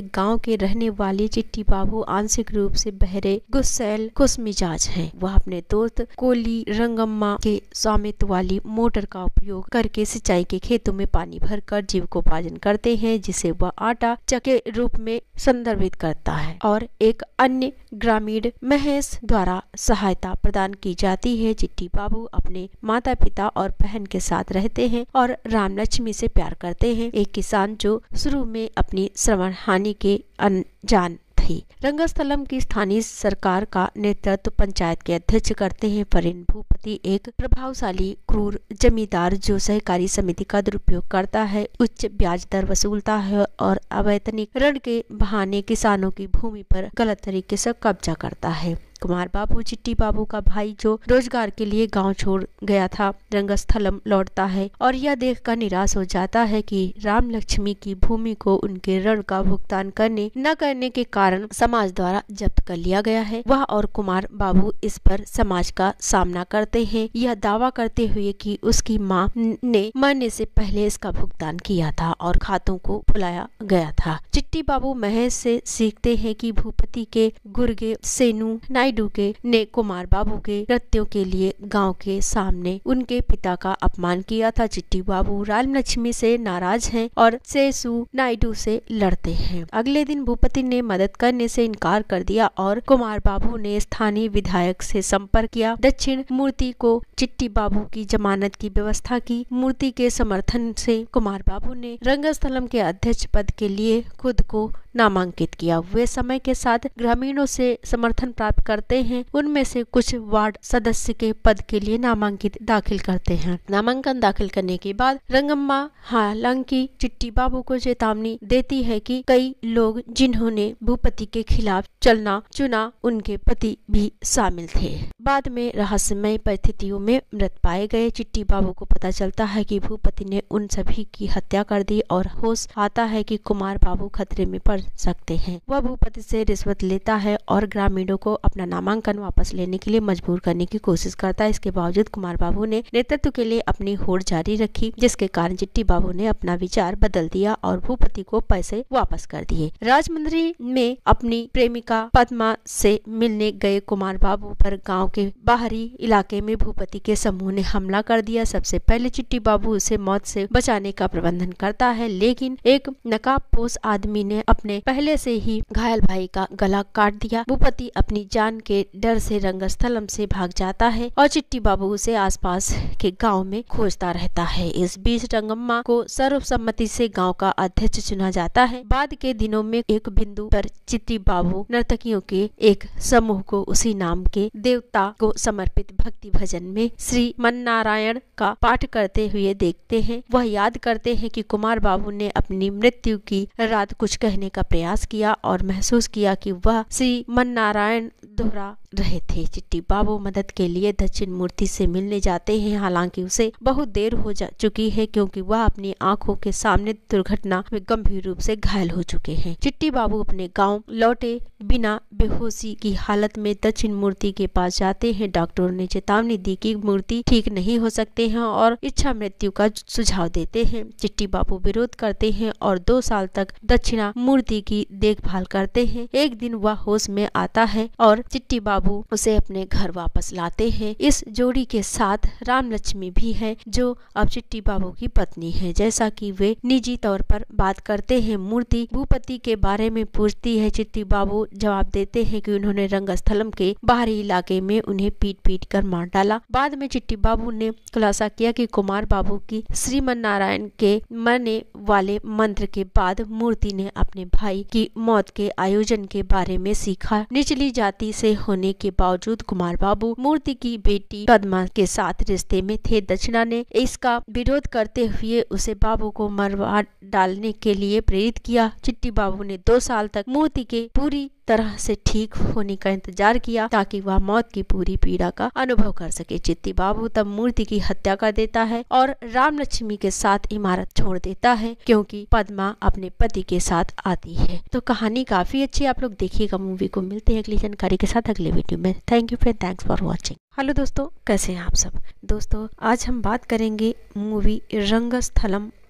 गांव के रहने वाले चिट्टी बाबू आंशिक रूप से बहरे, गुस्सैल, खुशमिजाज हैं। वह अपने दोस्त कोली रंगम्मा के स्वामित्व वाली मोटर का उपयोग करके सिंचाई के खेतों में पानी भरकर जीविकोपार्जन करते हैं, जिसे वह आटा चक्के रूप में संदर्भित करता है और एक अन्य ग्रामीण महेश द्वारा सहायता प्रदान की जाती है। चिट्टी बाबू अपने माता पिता और बहन के साथ रहते हैं और राम लक्ष्मी से प्यार करते हैं, एक किसान जो शुरू में अपनी श्रवण हानि के अनजान थी। रंगस्थलम की स्थानीय सरकार का नेतृत्व पंचायत के अध्यक्ष करते हैं। परिन भूपति एक प्रभावशाली क्रूर जमींदार जो सहकारी समिति का दुरुपयोग करता है, उच्च ब्याज दर वसूलता है और अवैतनिक ऋण के बहाने किसानों की भूमि पर गलत तरीके से कब्जा करता है। कुमार बाबू चिट्टी बाबू का भाई जो रोजगार के लिए गांव छोड़ गया था, रंगस्थलम लौटता है और यह देखकर निराश हो जाता है कि राम लक्ष्मी की भूमि को उनके ऋण का भुगतान न करने के कारण समाज द्वारा जब्त कर लिया गया है। वह और कुमार बाबू इस पर समाज का सामना करते हैं, यह दावा करते हुए कि उसकी मां ने मरने से पहले इसका भुगतान किया था और खातों को भुलाया गया था। चिट्टी बाबू महेश से सीखते हैं कि भूपति के गुर्गे सेनु नायडू ने कुमार बाबू के कृत्यों के लिए गांव के सामने उनके पिता का अपमान किया था। चिट्टी बाबू राम लक्ष्मी से नाराज हैं और सेसु नायडू से लड़ते हैं। अगले दिन भूपति ने मदद करने से इनकार कर दिया और कुमार बाबू ने स्थानीय विधायक से संपर्क किया। दक्षिण मूर्ति को चिट्टी बाबू की जमानत की व्यवस्था की। मूर्ति के समर्थन से कुमार बाबू ने रंगस्थलम के अध्यक्ष पद के लिए खुद को नामांकित किया। वे समय के साथ ग्रामीणों से समर्थन प्राप्त करते हैं। उनमें से कुछ वार्ड सदस्य के पद के लिए नामांकित दाखिल करते हैं। नामांकन दाखिल करने के बाद रंगम्मा हालांकि चिट्टी बाबू को चेतावनी देती है कि कई लोग जिन्होंने भूपति के खिलाफ चलना चुना उनके पति भी शामिल थे, बाद में रहस्यमय परिस्थितियों में मृत पाए गए। चिट्टी बाबू को पता चलता है कि भूपति ने उन सभी की हत्या कर दी और होश आता है कि कुमार बाबू खतरे में पड़ सकते हैं। वह भूपति से रिश्वत लेता है और ग्रामीणों को अपना नामांकन वापस लेने के लिए मजबूर करने की कोशिश करता है। इसके बावजूद कुमार बाबू ने नेतृत्व के लिए अपनी होड़ जारी रखी, जिसके कारण चिट्टी बाबू ने अपना विचार बदल दिया और भूपति को पैसे वापस कर दिए। राजमंदिर में अपनी प्रेमिका पद्मा से मिलने गए कुमार बाबू पर गांव के बाहरी इलाके में भूपति के समूह ने हमला कर दिया। सबसे पहले चिट्टी बाबू उसे मौत से बचाने का प्रबंधन करता है, लेकिन एक नकाबपोश आदमी ने अपने पहले से ही घायल भाई का गला काट दिया। भूपति अपनी जान के डर से रंगस्थलम से भाग जाता है और चिट्टी बाबू उसे आसपास के गांव में खोजता रहता है। इस बीच रंगम्मा को सर्वसम्मति से गांव का अध्यक्ष चुना जाता है। बाद के दिनों में एक बिंदु पर चिट्टी बाबू नर्तकियों के एक समूह को उसी नाम के देवता को समर्पित भक्ति भजन में श्री मन्नारायण का पाठ करते हुए देखते हैं। वह याद करते हैं कि कुमार बाबू ने अपनी मृत्यु की रात कुछ कहने का प्रयास किया और महसूस किया कि वह श्री मन्नारायण दोहरा रहे थे। चिट्टी बाबू मदद के लिए दक्षिण मूर्ति से मिलने जाते हैं, हालांकि उसे बहुत देर हो चुकी है क्योंकि वह अपनी आंखों के सामने दुर्घटना में गंभीर रूप से घायल हो चुके हैं। चिट्टी बाबू अपने गांव लौटे बिना बेहोशी की हालत में दक्षिण मूर्ति के पास जाते हैं। डॉक्टरों ने चेतावनी दी कि मूर्ति ठीक नहीं हो सकते हैं और इच्छा मृत्यु का सुझाव देते हैं। चिट्टी बाबू विरोध करते हैं और 2 साल तक दक्षिणा मूर्ति की देखभाल करते हैं। एक दिन वह होश में आता है और चिट्टी बाबू उसे अपने घर वापस लाते हैं। इस जोड़ी के साथ राम लक्ष्मी भी है, जो अब चिट्टी बाबू की पत्नी है। जैसा कि वे निजी तौर पर बात करते हैं, मूर्ति भूपति के बारे में पूछती है। चिट्टी बाबू जवाब देते हैं कि उन्होंने रंगस्थलम के बाहरी इलाके में उन्हें पीट कर मार डाला। बाद में चिट्टी बाबू ने खुलासा किया कि कुमार बाबू की श्रीमन्नारायण के मरने वाले मंत्र के बाद मूर्ति ने अपने भाई की मौत के आयोजन के बारे में सीखा। निचली जाति से होने के बावजूद कुमार बाबू मूर्ति की बेटी पद्मा के साथ रिश्ते में थे। दक्षिणा ने इसका विरोध करते हुए उसे बाबू को मरवा डालने के लिए प्रेरित किया। चिट्टी बाबू ने 2 साल तक मूर्ति के पूरी तरह से ठीक होने का इंतजार किया ताकि वह मौत की पूरी पीड़ा का अनुभव कर सके। चिट्टी बाबू तब मूर्ति की हत्या कर देता है और राम लक्ष्मी के साथ इमारत छोड़ देता है क्योंकि पद्मा अपने पति के साथ आती है। तो कहानी काफी अच्छी, आप लोग देखिएगा मूवी को। मिलते हैं अगली जानकारी के साथ अगले वीडियो में। Thank you friend, thanks for watching. Hello दोस्तों, कैसे हैं आप सब। दोस्तों आज हम बात करेंगे मूवी रंगस्थलम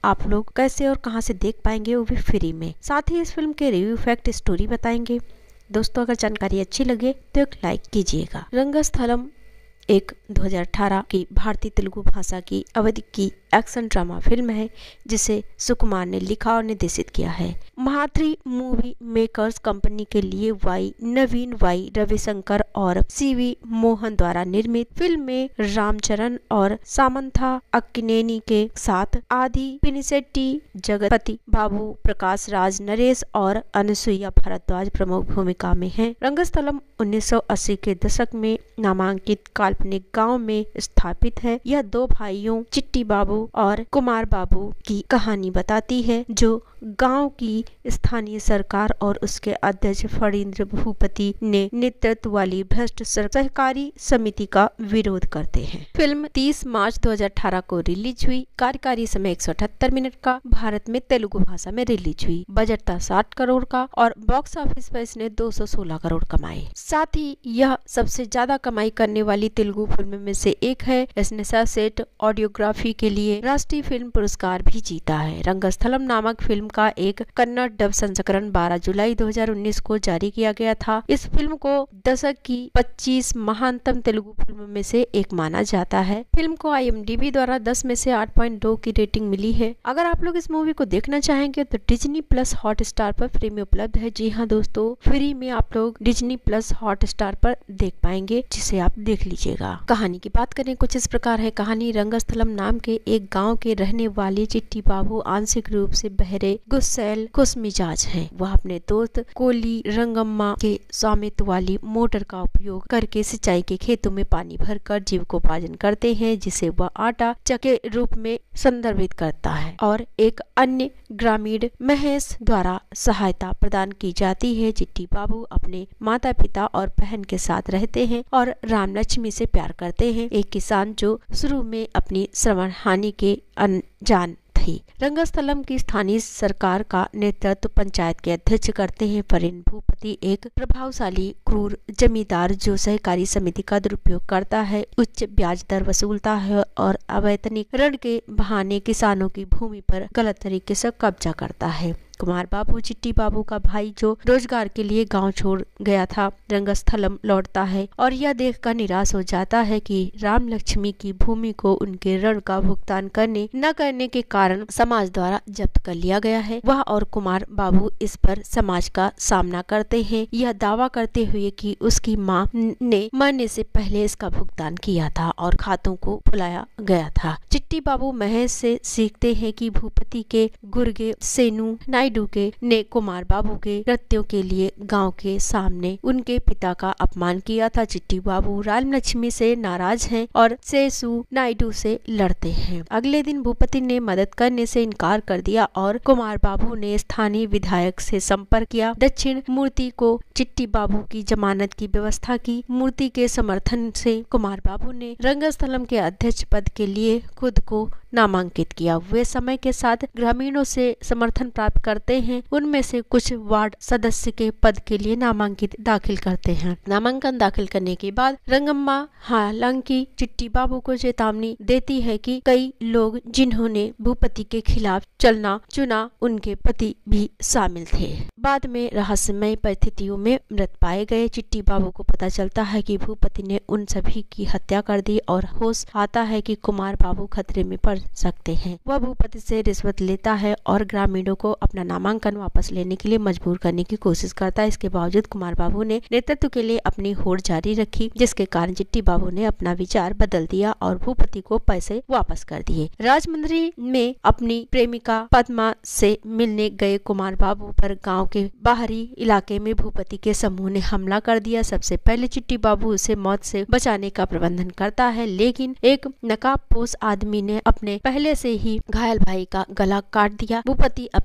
आप लोग कैसे और कहां से देख पाएंगे, वो भी फ्री में। साथ ही इस फिल्म के रिव्यू, फैक्ट, स्टोरी बताएंगे। दोस्तों अगर जानकारी अच्छी लगे तो एक लाइक कीजिएगा। रंगस्थलम एक 2018 की भारतीय तेलुगु भाषा की अवधि की एक्शन ड्रामा फिल्म है जिसे सुकुमार ने लिखा और निर्देशित किया है। महात्री मूवी मेकर्स कंपनी के लिए नवीन वाई रविशंकर और सीवी मोहन द्वारा निर्मित फिल्म में रामचरण और सामंथा अक्किनेनी के साथ आदि पिनिसेट्टी, जगपति बाबू, प्रकाश राज, नरेश और अनुसुईया भारद्वाज प्रमुख भूमिका में हैं। रंगस्थलम 1980 के दशक में नामांकित काल्पनिक गांव में स्थापित है। यह दो भाइयों चिट्टी बाबू और कुमार बाबू की कहानी बताती है जो गांव की स्थानीय सरकार और उसके अध्यक्ष फणींद्र भूपति ने नेतृत्व वाली भ्रष्ट सहकारी समिति का विरोध करते हैं। फिल्म 30 मार्च 2018 को रिलीज हुई। कार्यकारी समय 178 मिनट का, भारत में तेलुगु भाषा में रिलीज हुई। बजट था 60 करोड़ का और बॉक्स ऑफिस पर इसने 216 करोड़ कमाए। साथ ही यह सबसे ज्यादा कमाई करने वाली तेलुगु फिल्म में से एक है। इसने सर्वश्रेष्ठ ऑडियोग्राफी के लिए राष्ट्रीय फिल्म पुरस्कार भी जीता है। रंगस्थलम नामक फिल्म का एक कन्नड़ डब संस्करण 12 जुलाई 2019 को जारी किया गया था। इस फिल्म को दशक की 25 महानतम तेलुगु फिल्मों में से एक माना जाता है। फिल्म को IMDb द्वारा 10 में से 8.2 की रेटिंग मिली है। अगर आप लोग इस मूवी को देखना चाहेंगे तो डिज्नी प्लस हॉटस्टार पर फ्री में उपलब्ध है। जी हाँ दोस्तों, फ्री में आप लोग डिज्नी प्लस हॉटस्टार पर देख पाएंगे, जिसे आप देख लीजिएगा। कहानी की बात करें कुछ इस प्रकार है। कहानी रंगस्थलम नाम के एक गाँव के रहने वाले चिट्टी बाबू आंशिक रूप से बहरे, गुस्सैल, खुशमिजाज हैं। वह अपने दोस्त कोली रंगम्मा के स्वामित्व वाली मोटर का उपयोग करके सिंचाई के खेतों में पानी भरकर जीविकोपार्जन करते हैं, जिसे वह आटा चके रूप में संदर्भित करता है और एक अन्य ग्रामीण महेश द्वारा सहायता प्रदान की जाती है। चिट्टी बाबू अपने माता पिता और बहन के साथ रहते हैं और राम लक्ष्मी से प्यार करते हैं, एक किसान जो शुरू में अपनी श्रवण हानि के अनजान थी। रंगस्थलम की स्थानीय सरकार का नेतृत्व पंचायत के अध्यक्ष करते हैं। फणींद्र भूपति एक प्रभावशाली क्रूर जमींदार जो सहकारी समिति का दुरुपयोग करता है, उच्च ब्याज दर वसूलता है और अवैतनिक ऋण के बहाने किसानों की भूमि पर गलत तरीके से कब्जा करता है। कुमार बाबू चिट्टी बाबू का भाई जो रोजगार के लिए गांव छोड़ गया था, रंगस्थलम लौटता है और यह देखकर निराश हो जाता है कि राम लक्ष्मी की भूमि को उनके ऋण का भुगतान न करने के कारण समाज द्वारा जब्त कर लिया गया है। वह और कुमार बाबू इस पर समाज का सामना करते हैं, यह दावा करते हुए कि उसकी मां ने मरने से पहले इसका भुगतान किया था और खातों को भुलाया गया था। चिट्टी बाबू महेश से सीखते हैं कि भूपति के गुर्गे सेनु नायडू ने कुमार बाबू के कृत्यों के लिए गांव के सामने उनके पिता का अपमान किया था। चिट्टी बाबू राम लक्ष्मी से नाराज हैं और सेसु नायडू से लड़ते हैं। अगले दिन भूपति ने मदद करने से इनकार कर दिया और कुमार बाबू ने स्थानीय विधायक से संपर्क किया। दक्षिण मूर्ति को चिट्टी बाबू की जमानत की व्यवस्था की। मूर्ति के समर्थन से कुमार बाबू ने रंगस्थलम के अध्यक्ष पद के लिए खुद को नामांकित किया। वे समय के साथ ग्रामीणों से समर्थन प्राप्त करते हैं। उनमें से कुछ वार्ड सदस्य के पद के लिए नामांकित दाखिल करते हैं। नामांकन दाखिल करने के बाद रंगम्मा हालांकि चिट्टी बाबू को चेतावनी देती है कि कई लोग जिन्होंने भूपति के खिलाफ चलना चुना उनके पति भी शामिल थे। बाद में रहस्यमय परिस्थितियों में मृत पाए गए। चिट्टी बाबू को पता चलता है कि भूपति ने उन सभी की हत्या कर दी और होश आता है कि कुमार बाबू खतरे में पड़ सकते हैं। वह भूपति से रिश्वत लेता है और ग्रामीणों को अपना नामांकन वापस लेने के लिए मजबूर करने की कोशिश करता है। इसके बावजूद कुमार बाबू ने नेतृत्व के लिए अपनी होड़ जारी रखी, जिसके कारण चिट्टी बाबू ने अपना विचार बदल दिया और भूपति को पैसे वापस कर दिए। राजमंदिर में अपनी प्रेमिका पद्मा से मिलने गए कुमार बाबू पर गांव के बाहरी इलाके में भूपति के समूह ने हमला कर दिया। सबसे पहले चिट्टी बाबू उसे मौत से बचाने का प्रबंधन करता है, लेकिन एक नकाबपोश आदमी ने अपने पहले से ही घायल भाई का गला काट दिया। भूपति अपनी जान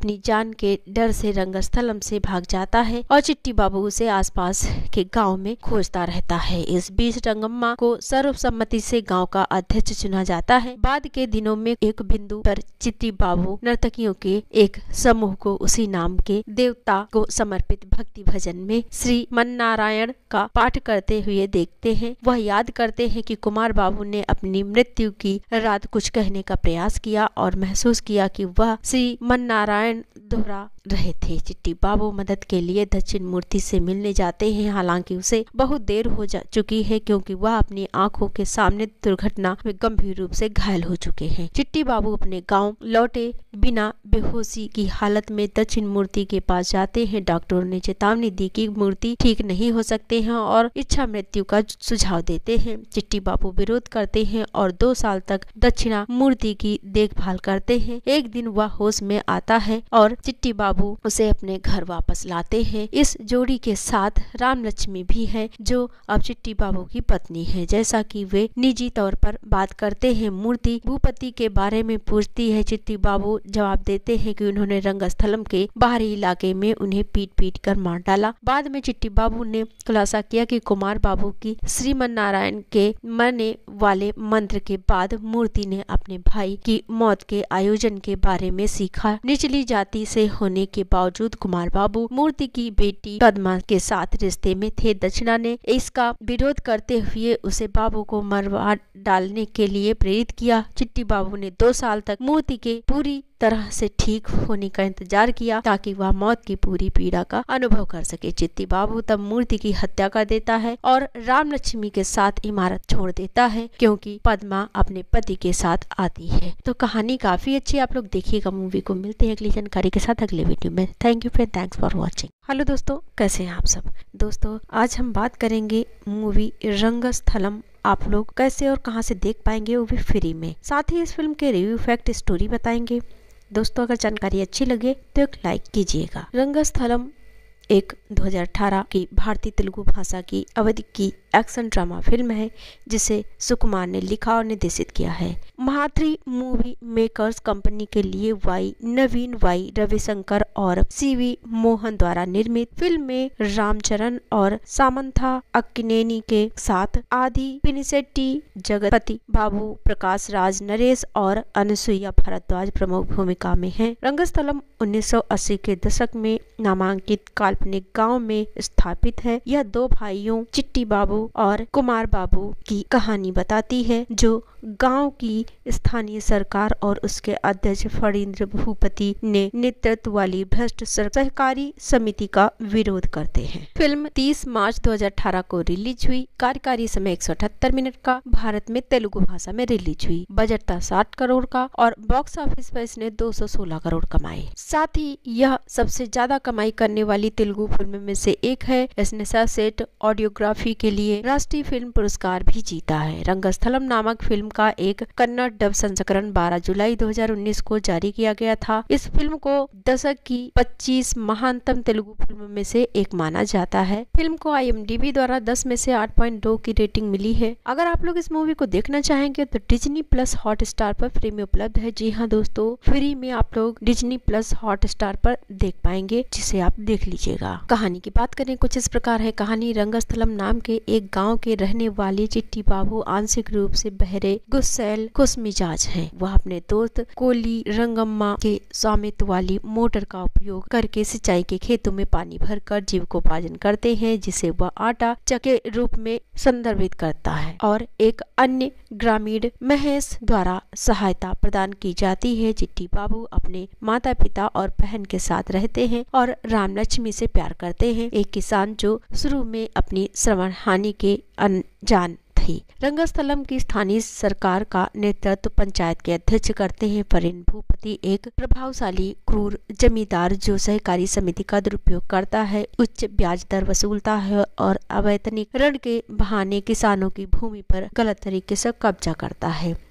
जान के डर से रंगस्थलम से भाग जाता है और चिट्टी बाबू उसे आसपास के गांव में खोजता रहता है। इस बीच रंगम्मा को सर्वसम्मति से गांव का अध्यक्ष चुना जाता है। बाद के दिनों में एक बिंदु पर चिट्टी बाबू नर्तकियों के एक समूह को उसी नाम के देवता को समर्पित भक्ति भजन में श्री मन्नारायण का पाठ करते हुए देखते हैं। वह याद करते हैं कि कुमार बाबू ने अपनी मृत्यु की रात कुछ कहने का प्रयास किया और महसूस किया कि वह श्री मन्नारायण दोहरा रहे थे। चिट्टी बाबू मदद के लिए दक्षिण मूर्ति से मिलने जाते हैं। हालांकि उसे बहुत देर हो चुकी है क्योंकि वह अपनी आंखों के सामने दुर्घटना में गंभीर रूप से घायल हो चुके हैं। चिट्टी बाबू अपने गांव लौटे बिना बेहोशी की हालत में दक्षिण मूर्ति के पास जाते हैं। डॉक्टरों ने चेतावनी दी कि मूर्ति ठीक नहीं हो सकते हैं और इच्छा मृत्यु का सुझाव देते हैं। चिट्टी बाबू विरोध करते हैं और 2 साल तक दक्षिणा मूर्ति की देखभाल करते हैं। एक दिन वह होश में आता है और चिट्टी बाबू उसे अपने घर वापस लाते हैं। इस जोड़ी के साथ राम लक्ष्मी भी है जो अब चिट्टी बाबू की पत्नी है। जैसा कि वे निजी तौर पर बात करते हैं। मूर्ति भूपति के बारे में पूछती है। चिट्टी बाबू जवाब देते हैं कि उन्होंने रंगस्थलम के बाहरी इलाके में उन्हें पीट कर मार डाला। बाद में चिट्टी बाबू ने खुलासा किया कि कुमार बाबू की श्रीमन नारायण के मरने वाले मंत्र के बाद मूर्ति ने अपने भाई की मौत के आयोजन के बारे में सीखा। निचली जाति से होने के बावजूद कुमार बाबू मूर्ति की बेटी पद्मा के साथ रिश्ते में थे। दक्षिणा ने इसका विरोध करते हुए उसे बाबू को मरवा डालने के लिए प्रेरित किया। चिट्टी बाबू ने 2 साल तक मूर्ति के पूरी तरह से ठीक होने का इंतजार किया ताकि वह मौत की पूरी पीड़ा का अनुभव कर सके। चिट्टी बाबू तब मूर्ति की हत्या कर देता है और राम लक्ष्मी के साथ इमारत छोड़ देता है क्योंकि पद्मा अपने पति के साथ आती है। तो कहानी काफी अच्छी, आप लोग देखिएगा मूवी को। मिलते हैं अगली जानकारी के साथ अगले वीडियो में। Thank you friend, thanks for watching. Hello दोस्तों, कैसे हैं आप सब। दोस्तों आज हम बात करेंगे मूवी रंगस्थलम। आप लोग कैसे और कहां से देख पाएंगे, वो भी फ्री में। साथ ही इस फिल्म के रिव्यू, फैक्ट, स्टोरी बताएंगे। दोस्तों अगर जानकारी अच्छी लगे तो एक लाइक कीजिएगा। रंगस्थलम एक 2018 की भारतीय तेलुगु भाषा की अवधि की एक्शन ड्रामा फिल्म है जिसे सुकुमार ने लिखा और निर्देशित किया है। महात्री मूवी मेकर्स कंपनी के लिए नवीन वाई रविशंकर और सीवी मोहन द्वारा निर्मित फिल्म में रामचरण और सामंथा अक्किनेनी के साथ आदि पिनिसेट्टी, जगपति बाबू, प्रकाश राज, नरेश और अनुसुईया भारद्वाज प्रमुख भूमिका में हैं। रंगस्थलम 1980 के दशक में नामांकित काल्पनिक गांव में स्थापित है। यह 2 भाइयों चिट्टी बाबू और कुमार बाबू की कहानी बताती है जो गांव की स्थानीय सरकार और उसके अध्यक्ष फणींद्र भूपति ने नेतृत्व वाली भ्रष्ट सहकारी समिति का विरोध करते हैं। फिल्म 30 मार्च 2018 को रिलीज हुई। कार्यकारी समय 178 मिनट का। भारत में तेलुगु भाषा में रिलीज हुई। बजट था 60 करोड़ का और बॉक्स ऑफिस पर इसने 216 करोड़ कमाए। साथ ही यह सबसे ज्यादा कमाई करने वाली तेलुगु फिल्म में से एक है। इसने सर्वश्रेष्ठ ऑडियोग्राफी के लिए राष्ट्रीय फिल्म पुरस्कार भी जीता है। रंगस्थलम नामक फिल्म का एक कन्नड़ डब संस्करण 12 जुलाई 2019 को जारी किया गया था। इस फिल्म को दशक की 25 महानतम तेलुगु फिल्म में से एक माना जाता है। फिल्म को IMDb द्वारा 10 में से 8.2 की रेटिंग मिली है। अगर आप लोग इस मूवी को देखना चाहेंगे तो डिज्नी प्लस हॉटस्टार पर फ्री में उपलब्ध है। जी हाँ दोस्तों, फ्री में आप लोग डिज्नी प्लस हॉटस्टार पर देख पाएंगे, जिसे आप देख लीजिएगा। कहानी की बात करें कुछ इस प्रकार है। कहानी रंगस्थलम नाम के एक गाँव के रहने वाले चिट्टी बाबू आंशिक रूप से बहरे, गुस्सैल, खुशमिजाज हैं। वह अपने दोस्त कोली रंगम्मा के स्वामित्व वाली मोटर का उपयोग करके सिंचाई के खेतों में पानी भरकर जीविकोपार्जन करते हैं, जिसे वह आटा चके रूप में संदर्भित करता है और एक अन्य ग्रामीण महेश द्वारा सहायता प्रदान की जाती है। चिट्टी बाबू अपने माता पिता और बहन के साथ रहते हैं और राम लक्ष्मी से प्यार करते हैं, एक किसान जो शुरू में अपनी श्रवण हानि के अनजान थी। रंगस्थलम की स्थानीय सरकार का नेतृत्व पंचायत के अध्यक्ष करते हैं। फणींद्र भूपति एक प्रभावशाली क्रूर जमींदार जो सहकारी समिति का दुरुपयोग करता है, उच्च ब्याज दर वसूलता है और अवैतनिक ऋण के बहाने किसानों की भूमि पर गलत तरीके से कब्जा करता है।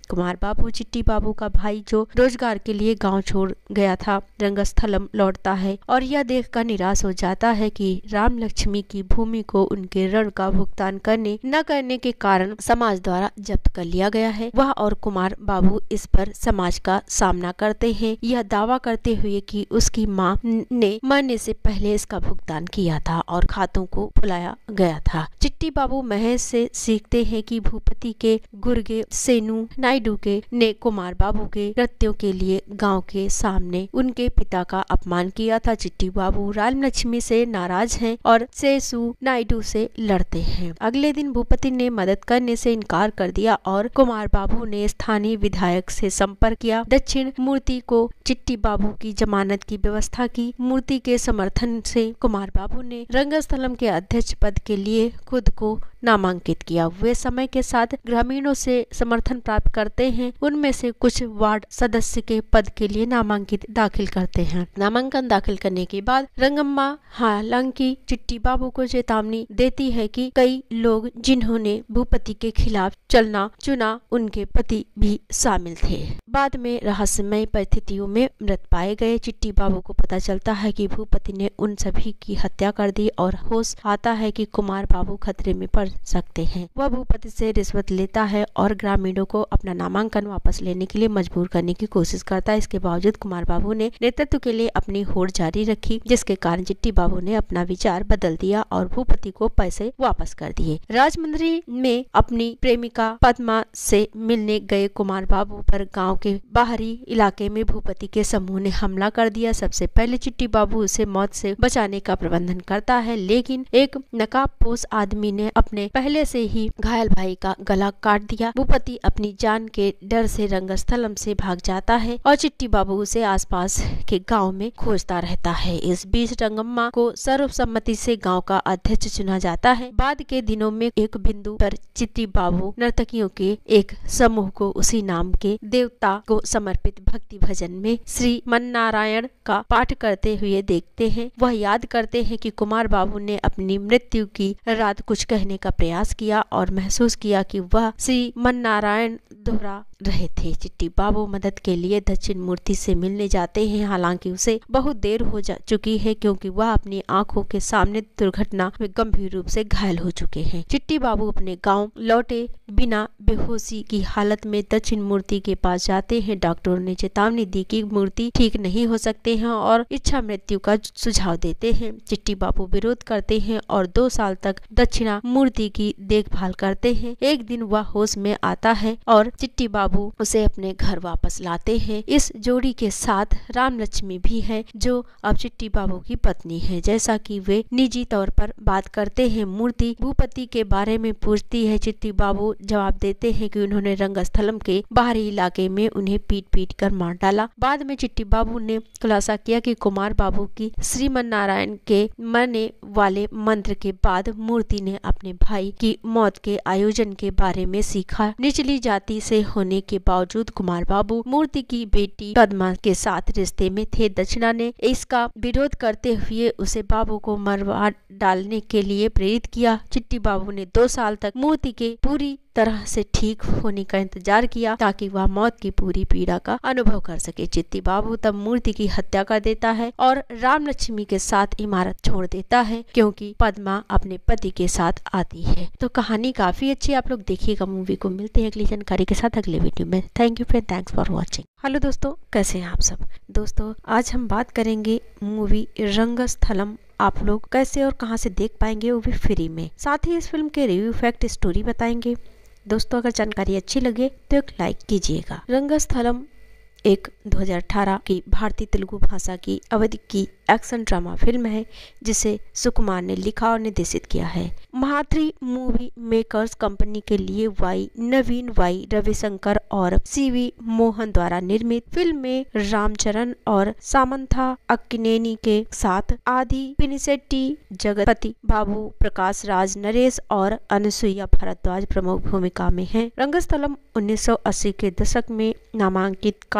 कुमार बाबू चिट्टी बाबू का भाई जो रोजगार के लिए गांव छोड़ गया था रंगस्थलम लौटता है और यह देखकर निराश हो जाता है कि राम लक्ष्मी की भूमि को उनके ऋण का भुगतान न करने के कारण समाज द्वारा जब्त कर लिया गया है। वह और कुमार बाबू इस पर समाज का सामना करते हैं, यह दावा करते हुए कि उसकी मां ने मरने से पहले इसका भुगतान किया था और खातों को भुलाया गया था। चिट्टी बाबू महेश से सीखते हैं कि भूपति के गुर्गे सेनु नायडू के ने कुमार बाबू के कृत्यों के लिए गांव के सामने उनके पिता का अपमान किया था। चिट्टी बाबू राम लक्ष्मी से नाराज हैं और सेसु नायडू से लड़ते हैं। अगले दिन भूपति ने मदद करने से इनकार कर दिया और कुमार बाबू ने स्थानीय विधायक से संपर्क किया। दक्षिण मूर्ति को चिट्टी बाबू की जमानत की व्यवस्था की। मूर्ति के समर्थन से कुमार बाबू ने रंगस्थलम के अध्यक्ष पद के लिए खुद को नामांकित किया। वे समय के साथ ग्रामीणों से समर्थन प्राप्त करते हैं। उनमें से कुछ वार्ड सदस्य के पद के लिए नामांकित दाखिल करते हैं। नामांकन दाखिल करने के बाद रंगम्मा हालांकि चिट्टी बाबू को चेतावनी देती है कि कई लोग जिन्होंने भूपति के खिलाफ चलना चुना उनके पति भी शामिल थे। बाद में रहस्यमय परिस्थितियों में मृत पाए गए। चिट्टी बाबू को पता चलता है कि भूपति ने उन सभी की हत्या कर दी और होश आता है कि कुमार बाबू खतरे में पड़ सकते हैं। वह भूपति से रिश्वत लेता है और ग्रामीणों को अपना नामांकन वापस लेने के लिए मजबूर करने की कोशिश करता है। इसके बावजूद कुमार बाबू ने नेतृत्व के लिए अपनी होड़ जारी रखी, जिसके कारण चिट्टी बाबू ने अपना विचार बदल दिया और भूपति को पैसे वापस कर दिए। राजमंदिर में अपनी प्रेमिका पद्मा से मिलने गए कुमार बाबू पर गांव के बाहरी इलाके में भूपति के समूह ने हमला कर दिया। सबसे पहले चिट्टी बाबू उसे मौत से बचाने का प्रबंधन करता है, लेकिन एक नकाबपोश आदमी ने अपने पहले से ही घायल भाई का गला काट दिया। भूपति अपनी जान के डर से रंगस्थलम से भाग जाता है और चिट्टी बाबू उसे आसपास के गांव में खोजता रहता है। इस बीच रंगम्मा को सर्वसम्मति से गांव का अध्यक्ष चुना जाता है। बाद के दिनों में एक बिंदु पर चिट्टी बाबू नर्तकियों के एक समूह को उसी नाम के देवता को समर्पित भक्ति भजन में श्री मन्नारायण का पाठ करते हुए देखते हैं। वह याद करते हैं कि कुमार बाबू ने अपनी मृत्यु की रात कुछ कहने का प्रयास किया और महसूस किया कि वह श्री मन्नारायण दोहरा रहे थे। चिट्टी बाबू मदद के लिए दक्षिण मूर्ति से मिलने जाते हैं, हालांकि उसे बहुत देर हो चुकी है क्योंकि वह अपनी आंखों के सामने दुर्घटना में गंभीर रूप से घायल हो चुके हैं। चिट्टी बाबू अपने गांव लौटे बिना बेहोशी की हालत में दक्षिण मूर्ति के पास जाते हैं। डॉक्टरों ने चेतावनी दी कि मूर्ति ठीक नहीं हो सकते हैं और इच्छा मृत्यु का सुझाव देते हैं। चिट्टी बाबू विरोध करते हैं और 2 साल तक दक्षिणा मूर्ति की देखभाल करते हैं। एक दिन वह होश में आता है और चिट्टी बाबू उसे अपने घर वापस लाते हैं। इस जोड़ी के साथ राम लक्ष्मी भी है जो अब चिट्टी बाबू की पत्नी है। जैसा कि वे निजी तौर पर बात करते हैं, मूर्ति भूपति के बारे में पूछती है। चिट्टी बाबू जवाब देते हैं कि उन्होंने रंगस्थलम के बाहरी इलाके में उन्हें पीट कर मार डाला। बाद में चिट्टी बाबू ने खुलासा किया कि कुमार बाबू की श्रीमन्नारायण के मरने वाले मंत्र के बाद मूर्ति ने अपने भाई की मौत के आयोजन के बारे में सीखा। निचली जाति से होने के बावजूद कुमार बाबू मूर्ति की बेटी पद्मा के साथ रिश्ते में थे। दक्षिणा ने इसका विरोध करते हुए उसे बाबू को मरवा डालने के लिए प्रेरित किया। चिट्टी बाबू ने 2 साल तक मूर्ति के पूरी तरह से ठीक होने का इंतजार किया ताकि वह मौत की पूरी पीड़ा का अनुभव कर सके। चिट्टी बाबू तब मूर्ति की हत्या कर देता है और राम लक्ष्मी के साथ इमारत छोड़ देता है क्योंकि पद्मा अपने पति के साथ आती है। तो कहानी काफी अच्छी, आप लोग देखिएगा मूवी को। मिलते हैं अगली जानकारी के साथ अगले वीडियो में। Thank you friend, thanks for watching. Hello दोस्तों, कैसे हैं आप सब। दोस्तों आज हम बात करेंगे मूवी रंगस्थलम। आप लोग कैसे और कहां से देख पाएंगे, वो भी फ्री में। साथ ही इस फिल्म के रिव्यू फैक्ट स्टोरी बताएंगे। दोस्तों अगर जानकारी अच्छी लगे तो एक लाइक कीजिएगा। रंगस्थलम एक 2018 की भारतीय तेलुगु भाषा की अवधि की एक्शन ड्रामा फिल्म है जिसे सुकुमार ने लिखा और निर्देशित किया है। महात्री मूवी मेकर्स कंपनी के लिए नवीन वाई रविशंकर और सीवी मोहन द्वारा निर्मित फिल्म में रामचरण और सामंथा अक्किनेनी के साथ आदि पिनिसेट्टी, जगपति बाबू, प्रकाश राज, नरेश और अनुसुईया भारद्वाज प्रमुख भूमिका में हैं। रंगस्थलम 1980 के दशक में नामांकित काल्पनिक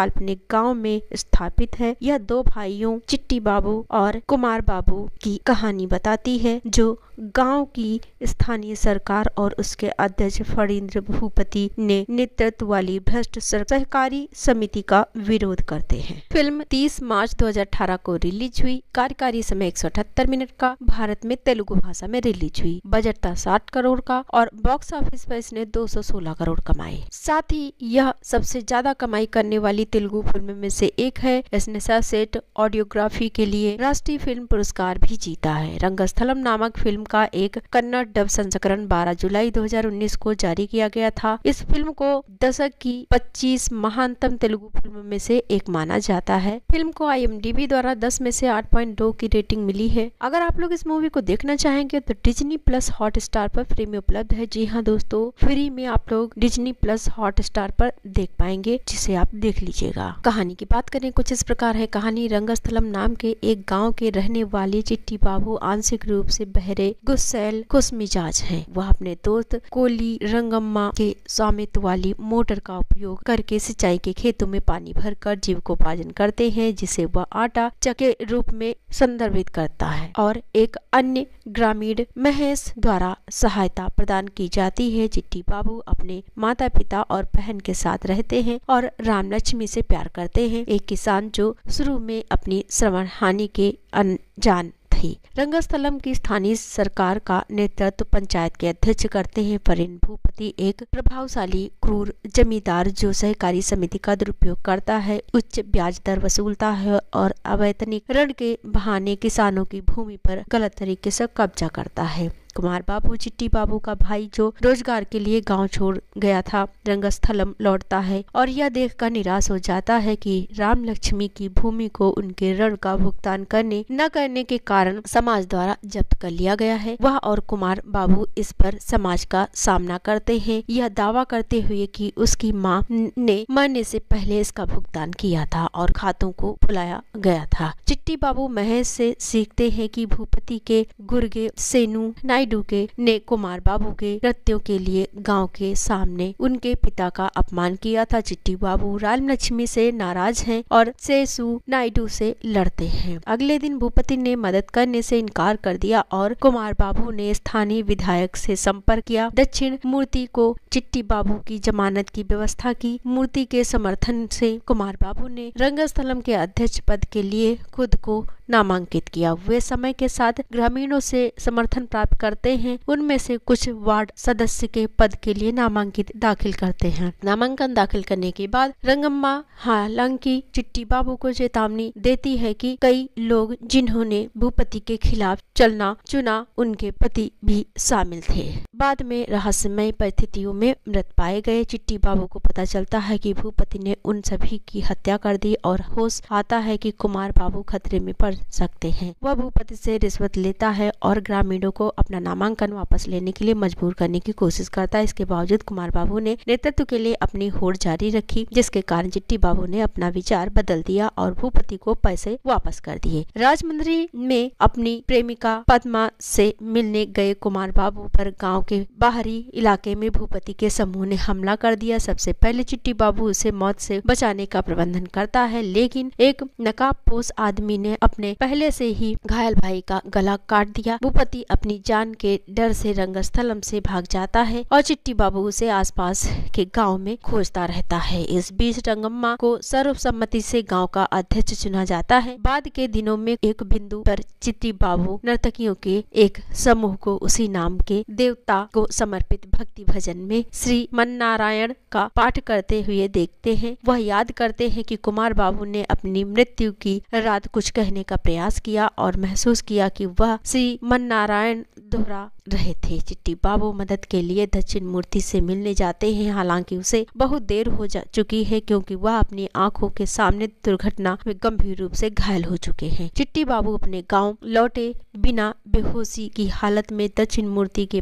काल्पनिक गांव में स्थापित है। यह दो भाइयों चिट्टी बाबू और कुमार बाबू की कहानी बताती है, जो गांव की स्थानीय सरकार और उसके अध्यक्ष फणींद्र भूपति ने नेतृत्व वाली भ्रष्ट सहकारी समिति का विरोध करते हैं। फिल्म 30 मार्च 2018 को रिलीज हुई। कार्यकारी समय 178 मिनट का, भारत में तेलुगु भाषा में रिलीज हुई। बजट था 60 करोड़ का और बॉक्स ऑफिस पर इसने 216 करोड़ कमाए। साथ ही यह सबसे ज्यादा कमाई करने वाली तेलुगु फिल्म में से एक है। इसने सर्वश्रेष्ठ ऑडियोग्राफी के लिए राष्ट्रीय फिल्म पुरस्कार भी जीता है। रंगस्थलम नामक फिल्म का एक कन्नड़ डब संस्करण 12 जुलाई 2019 को जारी किया गया था। इस फिल्म को दशक की 25 महानतम तेलुगु फिल्म में से एक माना जाता है। फिल्म को IMDb द्वारा 10 में से 8.2 की रेटिंग मिली है। अगर आप लोग इस मूवी को देखना चाहेंगे तो डिज्नी प्लस हॉटस्टार पर फ्री में उपलब्ध है। जी हाँ दोस्तों, फ्री में आप लोग डिज्नी प्लस हॉटस्टार पर देख पाएंगे, जिसे आप देख लीजिएगा। कहानी की बात करें कुछ इस प्रकार है। कहानी रंगस्थलम नाम के एक गाँव के रहने वाले चिट्टी बाबू आंशिक रूप से बहरे, गुस्सैल, खुशमिजाज हैं। वह अपने दोस्त कोली रंगम्मा के स्वामित्व वाली मोटर का उपयोग करके सिंचाई के खेतों में पानी भरकर जीविकोपार्जन करते हैं, जिसे वह आटा चके रूप में संदर्भित करता है और एक अन्य ग्रामीण महेश द्वारा सहायता प्रदान की जाती है। चिट्टी बाबू अपने माता पिता और बहन के साथ रहते हैं और राम लक्ष्मी से प्यार करते हैं, एक किसान जो शुरू में अपनी श्रवण हानि के अनजान थी। रंगस्थलम की स्थानीय सरकार का नेतृत्व पंचायत के अध्यक्ष करते हैं। फणींद्र भूपति एक प्रभावशाली क्रूर जमींदार जो सहकारी समिति का दुरुपयोग करता है, उच्च ब्याज दर वसूलता है और अवैतनिक ऋण के बहाने किसानों की भूमि पर गलत तरीके से कब्जा करता है। कुमार बाबू चिट्टी बाबू का भाई जो रोजगार के लिए गांव छोड़ गया था, रंगस्थलम लौटता है और यह देखकर निराश हो जाता है कि राम लक्ष्मी की भूमि को उनके ऋण का भुगतान न करने के कारण समाज द्वारा जब्त कर लिया गया है। वह और कुमार बाबू इस पर समाज का सामना करते हैं, यह दावा करते हुए कि उसकी मां ने मरने से पहले इसका भुगतान किया था और खातों को भुलाया गया था। चिट्टी बाबू महेश से सीखते हैं कि भूपति के गुर्गे सेनु नायडू ने कुमार बाबू के कृत्यों के लिए गांव के सामने उनके पिता का अपमान किया था। चिट्टी बाबू राम लक्ष्मी से नाराज हैं और सेसु नायडू से लड़ते हैं। अगले दिन भूपति ने मदद करने से इनकार कर दिया और कुमार बाबू ने स्थानीय विधायक से संपर्क किया। दक्षिण मूर्ति को चिट्टी बाबू की जमानत की व्यवस्था की। मूर्ति के समर्थन से कुमार बाबू ने रंगस्थलम के अध्यक्ष पद के लिए खुद को नामांकित किया। वे समय के साथ ग्रामीणों से समर्थन प्राप्त करते हैं। उनमें से कुछ वार्ड सदस्य के पद के लिए नामांकित दाखिल करते हैं। नामांकन दाखिल करने के बाद रंगम्मा हालांकि चिट्टी बाबू को चेतावनी देती है कि कई लोग जिन्होंने भूपति के खिलाफ चलना चुना, उनके पति भी शामिल थे, बाद में रहस्यमय परिस्थितियों में मृत पाए गए। चिट्टी बाबू को पता चलता है कि भूपति ने उन सभी की हत्या कर दी और होश आता है कि कुमार बाबू खतरे में पड़ सकते हैं। वह भूपति से रिश्वत लेता है और ग्रामीणों को अपना नामांकन वापस लेने के लिए मजबूर करने की कोशिश करता है। इसके बावजूद कुमार बाबू ने नेतृत्व के लिए अपनी होड़ जारी रखी, जिसके कारण चिट्टी बाबू ने अपना विचार बदल दिया और भूपति को पैसे वापस कर दिए। राजमंदिर में अपनी प्रेमिका पद्मा से मिलने गए कुमार बाबू पर गांव के बाहरी इलाके में भूपति के समूह ने हमला कर दिया। सबसे पहले चिट्टी बाबू उसे मौत से बचाने का प्रबंधन करता है, लेकिन एक नकाबपोश आदमी ने अपने पहले से ही घायल भाई का गला काट दिया। भूपति अपनी जान के डर से रंगस्थलम से भाग जाता है और चिट्टी बाबू उसे आसपास के गांव में खोजता रहता है। इस बीच रंगम्मा को सर्वसम्मति से गांव का अध्यक्ष चुना जाता है। बाद के दिनों में एक बिंदु पर चिट्टी बाबू नर्तकियों के एक समूह को उसी नाम के देवता को समर्पित भक्ति भजन में श्री मन्नारायण का पाठ करते हुए देखते हैं। वह याद करते हैं कि कुमार बाबू ने अपनी मृत्यु की रात कुछ कहने का प्रयास किया और महसूस किया कि वह श्री मन्नारायण दोहरा रहे थे। चिट्टी बाबू मदद के लिए दक्षिण मूर्ति से मिलने जाते हैं, हालांकि उसे बहुत देर हो चुकी है क्योंकि वह अपनी आंखों के सामने दुर्घटना में गंभीर रूप से घायल हो चुके हैं। चिट्टी बाबू अपने गांव लौटे बिना बेहोशी की हालत में दक्षिण मूर्ति के पास जाते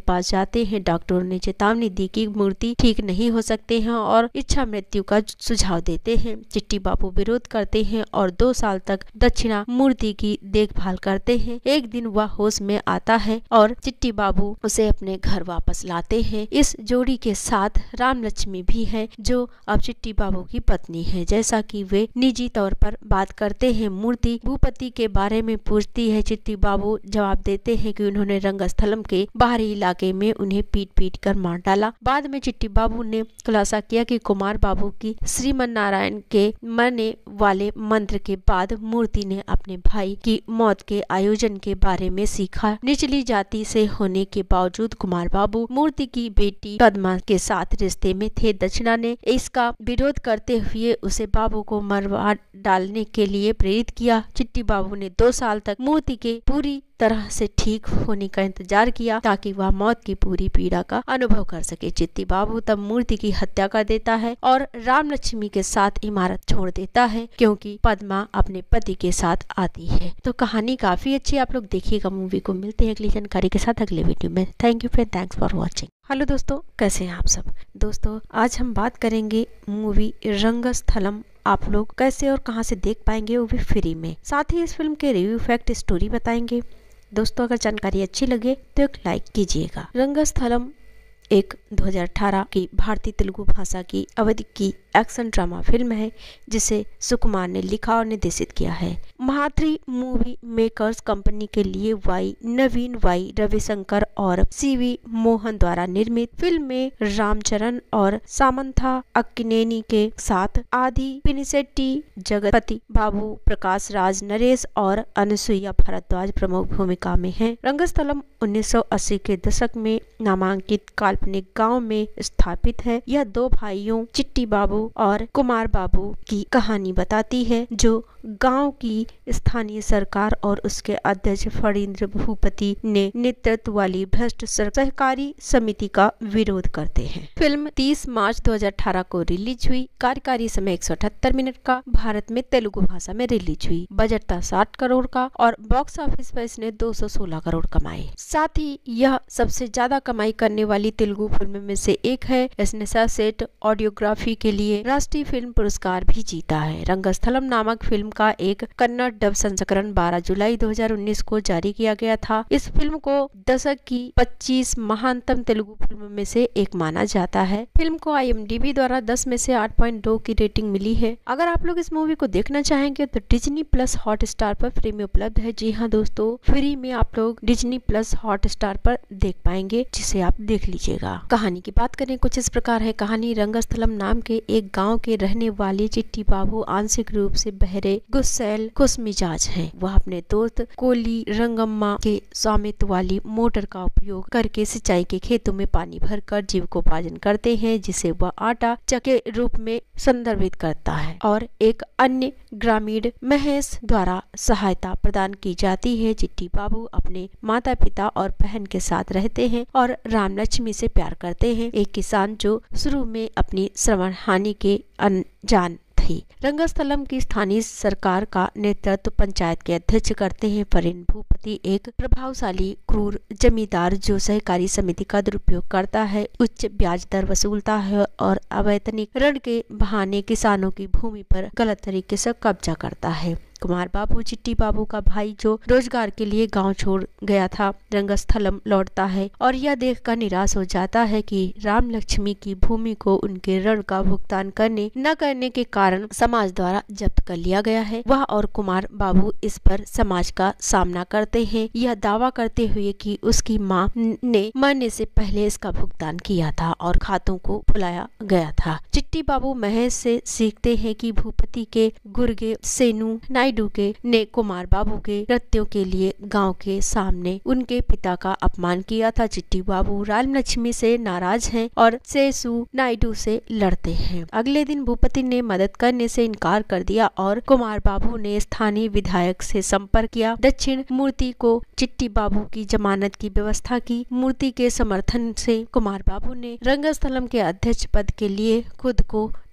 जाते हैं। डॉक्टरों ने चेतावनी दी कि मूर्ति ठीक नहीं हो सकते हैं और इच्छा मृत्यु का सुझाव देते हैं। चिट्टी बाबू विरोध करते हैं और 2 साल तक दक्षिणा मूर्ति की देखभाल करते हैं। एक दिन वह होश में आता है और चिट्टी बाबू उसे अपने घर वापस लाते हैं। इस जोड़ी के साथ राम लक्ष्मी भी है, जो अब चिट्टी बाबू की पत्नी है। जैसा कि वे निजी तौर पर बात करते हैं, मूर्ति भूपति के बारे में पूछती है। चिट्टी बाबू जवाब देते हैं कि उन्होंने रंगस्थलम के बाहरी इलाके में उन्हें पीट कर मार डाला। बाद में चिट्टी बाबू ने खुलासा किया कि कुमार बाबू की श्रीमन नारायण के मरने वाले मंत्र के बाद मूर्ति ने अपने भाई की मौत के आयोजन के बारे में सीखा। निचली जाति से होने के बावजूद कुमार बाबू मूर्ति की बेटी पद्मा के साथ रिश्ते में थे। दक्षिणा ने इसका विरोध करते हुए उसे बाबू को मरवा डालने के लिए प्रेरित किया। चिट्टी बाबू ने 2 साल तक मूर्ति के पूरी तरह से ठीक होने का इंतजार किया ताकि वह मौत की पूरी पीड़ा का अनुभव कर सके। चिट्टी बाबू तब मूर्ति की हत्या कर देता है और राम लक्ष्मी के साथ इमारत छोड़ देता है क्योंकि पद्मा अपने पति के साथ आती है। तो कहानी काफी अच्छी, आप लोग देखिएगा मूवी को। मिलते हैं अगली जानकारी के साथ अगले वीडियो में। Thank you friend, thanks for watching. Hello दोस्तों, कैसे हैं आप सब। दोस्तों आज हम बात करेंगे मूवी रंगस्थलम। आप लोग कैसे और कहां से देख पाएंगे, वो भी फ्री में। साथ ही इस फिल्म के रिव्यू, फैक्ट, स्टोरी बताएंगे। दोस्तों अगर जानकारी अच्छी लगे तो एक लाइक कीजिएगा। रंगस्थलम एक 2018 की भारतीय तेलुगु भाषा की अवधि की एक्शन ड्रामा फिल्म है जिसे सुकुमार ने लिखा और निर्देशित किया है। महात्री मूवी मेकर्स कंपनी के लिए नवीन वाई रविशंकर और सीवी मोहन द्वारा निर्मित फिल्म में रामचरण और सामंथा अक्किनेनी के साथ आदि पिनिसेट्टी, जगपति बाबू, प्रकाश राज, नरेश और अनुसुईया भारद्वाज प्रमुख भूमिका में हैं। रंगस्थलम 1980 के दशक में नामांकित काल्पनिक गांव में स्थापित है। यह 2 भाइयों चिट्टी बाबू और कुमार बाबू की कहानी बताती है जो गांव की स्थानीय सरकार और उसके अध्यक्ष फणींद्र भूपति ने नेतृत्व वाली भ्रष्ट सहकारी समिति का विरोध करते हैं। फिल्म 30 मार्च 2018 को रिलीज हुई। कार्यकारी समय 178 मिनट का, भारत में तेलुगु भाषा में रिलीज हुई। बजट था 60 करोड़ का और बॉक्स ऑफिस पर इसने 216 करोड़ कमाए। साथ ही यह सबसे ज्यादा कमाई करने वाली तेलुगु फिल्म में से एक है। इसने सर्वश्रेष्ठ ऑडियोग्राफी के लिए राष्ट्रीय फिल्म पुरस्कार भी जीता है। रंगस्थलम नामक फिल्म का एक कन्नड़ डब संस्करण 12 जुलाई 2019 को जारी किया गया था। इस फिल्म को दशक की 25 महानतम तेलुगु फिल्म में से एक माना जाता है। फिल्म को IMDb द्वारा 10 में से 8.2 की रेटिंग मिली है। अगर आप लोग इस मूवी को देखना चाहेंगे तो डिज्नी प्लस हॉटस्टार पर फ्री में उपलब्ध है। जी हाँ दोस्तों, फ्री में आप लोग डिज्नी प्लस हॉटस्टार पर देख पाएंगे, जिसे आप देख लीजिएगा। कहानी की बात करें कुछ इस प्रकार है। कहानी रंगस्थलम नाम के एक गाँव के रहने वाले चिट्टी बाबू आंशिक रूप से बहरे, गुस्सैल, खुशमिजाज हैं। वह अपने दोस्त कोली रंगम्मा के स्वामित्व वाली मोटर का उपयोग करके सिंचाई के खेतों में पानी भरकर जीविकोपार्जन करते हैं, जिसे वह आटा चक्के रूप में संदर्भित करता है और एक अन्य ग्रामीण महेश द्वारा सहायता प्रदान की जाती है। चिट्टी बाबू अपने माता पिता और बहन के साथ रहते हैं और राम लक्ष्मी से प्यार करते हैं, एक किसान जो शुरू में अपनी श्रवण हानि के अनजान थी। रंगस्थलम की स्थानीय सरकार का नेतृत्व पंचायत के अध्यक्ष करते हैं। फणींद्र भूपति एक प्रभावशाली क्रूर जमींदार जो सहकारी समिति का दुरुपयोग करता है, उच्च ब्याज दर वसूलता है और अवैतनिक ऋण के बहाने किसानों की भूमि पर गलत तरीके से कब्जा करता है। कुमार बाबू चिट्टी बाबू का भाई जो रोजगार के लिए गांव छोड़ गया था, रंगस्थलम लौटता है और यह देखकर निराश हो जाता है कि राम लक्ष्मी की भूमि को उनके ऋण का भुगतान न करने के कारण समाज द्वारा जब्त कर लिया गया है। वह और कुमार बाबू इस पर समाज का सामना करते हैं, यह दावा करते हुए कि उसकी मां ने मरने से पहले इसका भुगतान किया था और खातों को भुलाया गया था। चिट्टी बाबू महेश से सीखते हैं कि भूपति के गुर्गे सेनु नायडू ने कुमार बाबू के कृत्यों के लिए गांव के सामने उनके पिता का अपमान किया था। चिट्टी बाबू राम लक्ष्मी से नाराज हैं और सेसु नायडू से लड़ते हैं। अगले दिन भूपति ने मदद करने से इनकार कर दिया और कुमार बाबू ने स्थानीय विधायक से संपर्क किया। दक्षिण मूर्ति को चिट्टी बाबू की जमानत की व्यवस्था की। मूर्ति के समर्थन से कुमार बाबू ने रंगस्थलम के अध्यक्ष पद के लिए खुद को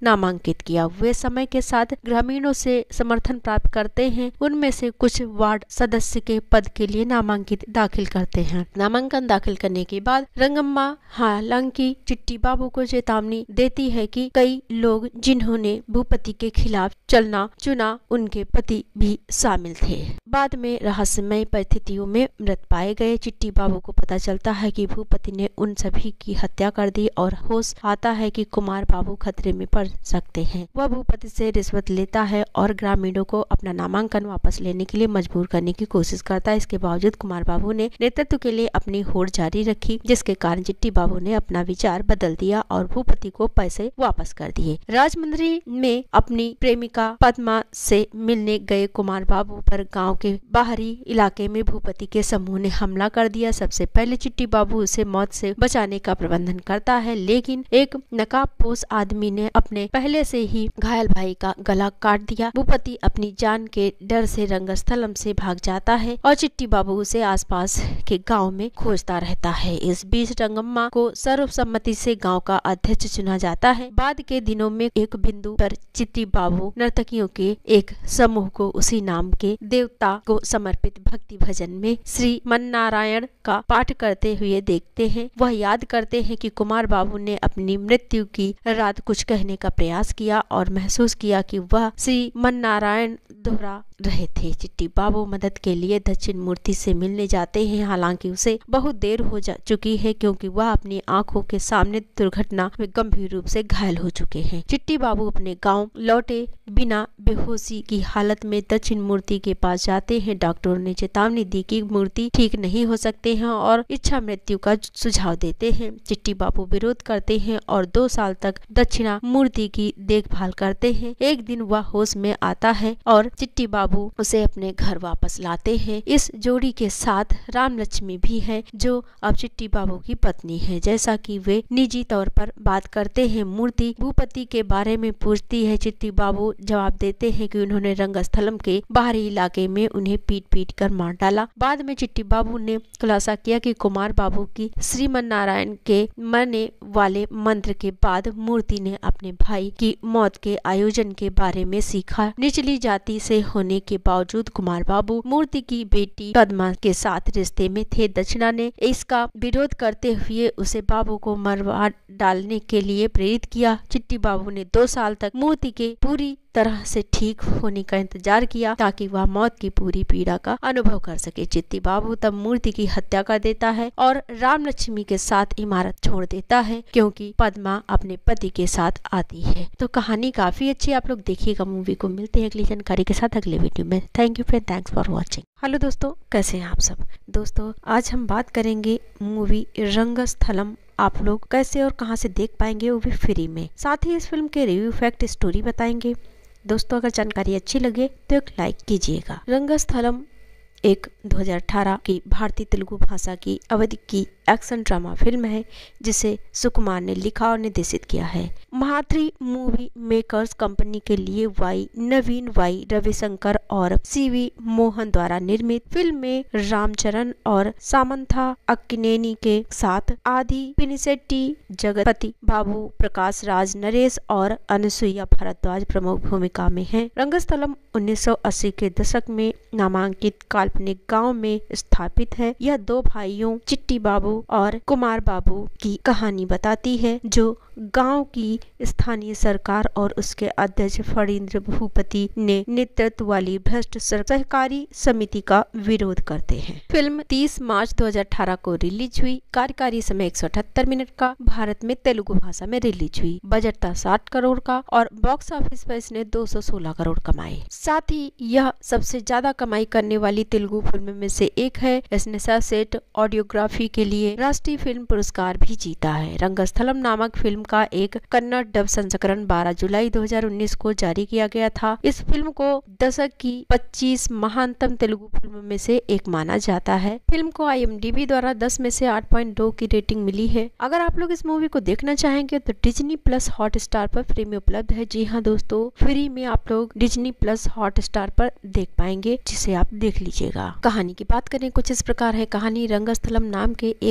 नामांकित किया। वे समय के साथ ग्रामीणों से समर्थन प्राप्त करते हैं। उनमें से कुछ वार्ड सदस्य के पद के लिए नामांकित दाखिल करते हैं। नामांकन दाखिल करने के बाद रंगम्मा हालांकि चिट्टी बाबू को चेतावनी देती है कि कई लोग जिन्होंने भूपति के खिलाफ चलना चुना उनके पति भी शामिल थे। बाद में रहस्यमय परिस्थितियों में मृत पाए गए। चिट्टी बाबू को पता चलता है कि भूपति ने उन सभी की हत्या कर दी और होश आता है कि कुमार बाबू खतरे में पड़ सकते हैं। वह भूपति से रिश्वत लेता है और ग्रामीणों को अपना नामांकन वापस लेने के लिए मजबूर करने की कोशिश करता है। इसके बावजूद कुमार बाबू ने नेतृत्व के लिए अपनी होड़ जारी रखी, जिसके कारण चिट्टी बाबू ने अपना विचार बदल दिया और भूपति को पैसे वापस कर दिए। राजमंदिर में अपनी प्रेमिका पद्मा से मिलने गए कुमार बाबू पर गांव के बाहरी इलाके में भूपति के समूह ने हमला कर दिया। सबसे पहले चिट्टी बाबू उसे मौत से बचाने का प्रबंधन करता है, लेकिन एक नकाबपोश आदमी ने अपने पहले से ही घायल भाई का गला काट दिया। भूपति अपनी जान के डर से रंगस्थलम से भाग जाता है और चिट्टी बाबू उसे आसपास के गांव में खोजता रहता है। इस बीच रंगम्मा को सर्वसम्मति से गांव का अध्यक्ष चुना जाता है। बाद के दिनों में एक बिंदु पर चिट्टी बाबू नर्तकियों के एक समूह को उसी नाम के देवता को समर्पित भक्ति भजन में श्री मन्नारायण का पाठ करते हुए देखते हैं। वह याद करते हैं कि कुमार बाबू ने अपनी मृत्यु की रात कुछ कहने का प्रयास किया और महसूस किया कि वह श्री मन्नारायण दोहरा रहे थे। चिट्टी बाबू मदद के लिए दक्षिण मूर्ति से मिलने जाते हैं, हालांकि उसे बहुत देर हो चुकी है क्योंकि वह अपनी आंखों के सामने दुर्घटना में गंभीर रूप से घायल हो चुके हैं। चिट्टी बाबू अपने गांव लौटे बिना बेहोशी की हालत में दक्षिण मूर्ति के पास जाते हैं। डॉक्टरों ने चेतावनी दी कि मूर्ति ठीक नहीं हो सकते हैं और इच्छा मृत्यु का सुझाव देते हैं। चिट्टी बाबू विरोध करते हैं और 2 साल तक दक्षिणा मूर्ति की देखभाल करते हैं। एक दिन वह होश में आता है और चिट्टी बाबू उसे अपने घर वापस लाते हैं। इस जोड़ी के साथ राम लक्ष्मी भी है, जो अब चिट्टी बाबू की पत्नी है। जैसा कि वे निजी तौर पर बात करते हैं, मूर्ति भूपति के बारे में पूछती है। चिट्टी बाबू जवाब देते हैं कि उन्होंने रंगस्थलम के बाहरी इलाके में उन्हें पीट पीट कर मार डाला। बाद में चिट्टी बाबू ने खुलासा किया कि कुमार बाबू की श्रीमन नारायण के मरने वाले मंत्र के बाद मूर्ति ने अपने भाई की मौत के आयोजन के बारे में सीखा। निचली जाति से होने के बावजूद कुमार बाबू मूर्ति की बेटी पद्मा के साथ रिश्ते में थे। दक्षिणा ने इसका विरोध करते हुए उसे बाबू को मरवा डालने के लिए प्रेरित किया। चिट्टी बाबू ने 2 साल तक मूर्ति के पूरी तरह से ठीक होने का इंतजार किया ताकि वह मौत की पूरी पीड़ा का अनुभव कर सके। चिट्टी बाबू तब मूर्ति की हत्या कर देता है और राम लक्ष्मी के साथ इमारत छोड़ देता है क्योंकि पद्मा अपने पति के साथ आती है। तो कहानी काफी अच्छी, आप लोग देखिएगा मूवी को। मिलते हैं अगली जानकारी के साथ अगले वीडियो में। Thank you friend, thanks for watching. Hello दोस्तों, कैसे हैं आप सब। दोस्तों आज हम बात करेंगे मूवी रंगस्थलम। आप लोग कैसे और कहां से देख पाएंगे, वो भी फ्री में। साथ ही इस फिल्म के रिव्यू, फैक्ट, स्टोरी बताएंगे। दोस्तों अगर जानकारी अच्छी लगे तो एक लाइक कीजिएगा। रंगस्थलम एक 2018 की भारतीय तेलुगु भाषा की अवधि की एक्शन ड्रामा फिल्म है जिसे सुकुमार ने लिखा और निर्देशित किया है। महाथ्री मूवी मेकर्स कंपनी के लिए नवीन वाई रविशंकर और सीवी मोहन द्वारा निर्मित फिल्म में रामचरण और सामंथा अक्किनेनी के साथ आदि पिनिसेट्टी, जगपति बाबू, प्रकाश राज, नरेश और अनुसुईया भारद्वाज प्रमुख भूमिका में हैं। रंगस्थलम 1980 के दशक में नामांकित काल्पनिक गांव में स्थापित है। यह 2 भाइयों चिट्टी बाबू और कुमार बाबू की कहानी बताती है जो गांव की स्थानीय सरकार और उसके अध्यक्ष फणींद्र भूपति ने नेतृत्व वाली भ्रष्ट सहकारी समिति का विरोध करते हैं। फिल्म 30 मार्च 2018 को रिलीज हुई। कार्यकारी समय 178 मिनट का। भारत में तेलुगु भाषा में रिलीज हुई। बजट था 60 करोड़ का और बॉक्स ऑफिस पर इसने 216 करोड़ कमाए। साथ ही यह सबसे ज्यादा कमाई करने वाली तेलुगु फिल्म में से एक है। इसने सर्वश्रेष्ठ ऑडियोग्राफी के लिए राष्ट्रीय फिल्म पुरस्कार भी जीता है। रंगस्थलम नामक फिल्म का एक कन्नड़ डब संस्करण 12 जुलाई 2019 को जारी किया गया था। इस फिल्म को दशक की 25 महानतम तेलुगु फिल्म में से एक माना जाता है। फिल्म को IMDb द्वारा 10 में से 8.2 की रेटिंग मिली है। अगर आप लोग इस मूवी को देखना चाहेंगे तो डिज्नी प्लस हॉटस्टार पर फ्री में उपलब्ध है। जी हाँ दोस्तों, फ्री में आप लोग डिज्नी प्लस हॉटस्टार पर देख पाएंगे, जिसे आप देख लीजिएगा। कहानी की बात करें कुछ इस प्रकार है। कहानी रंगस्थलम नाम के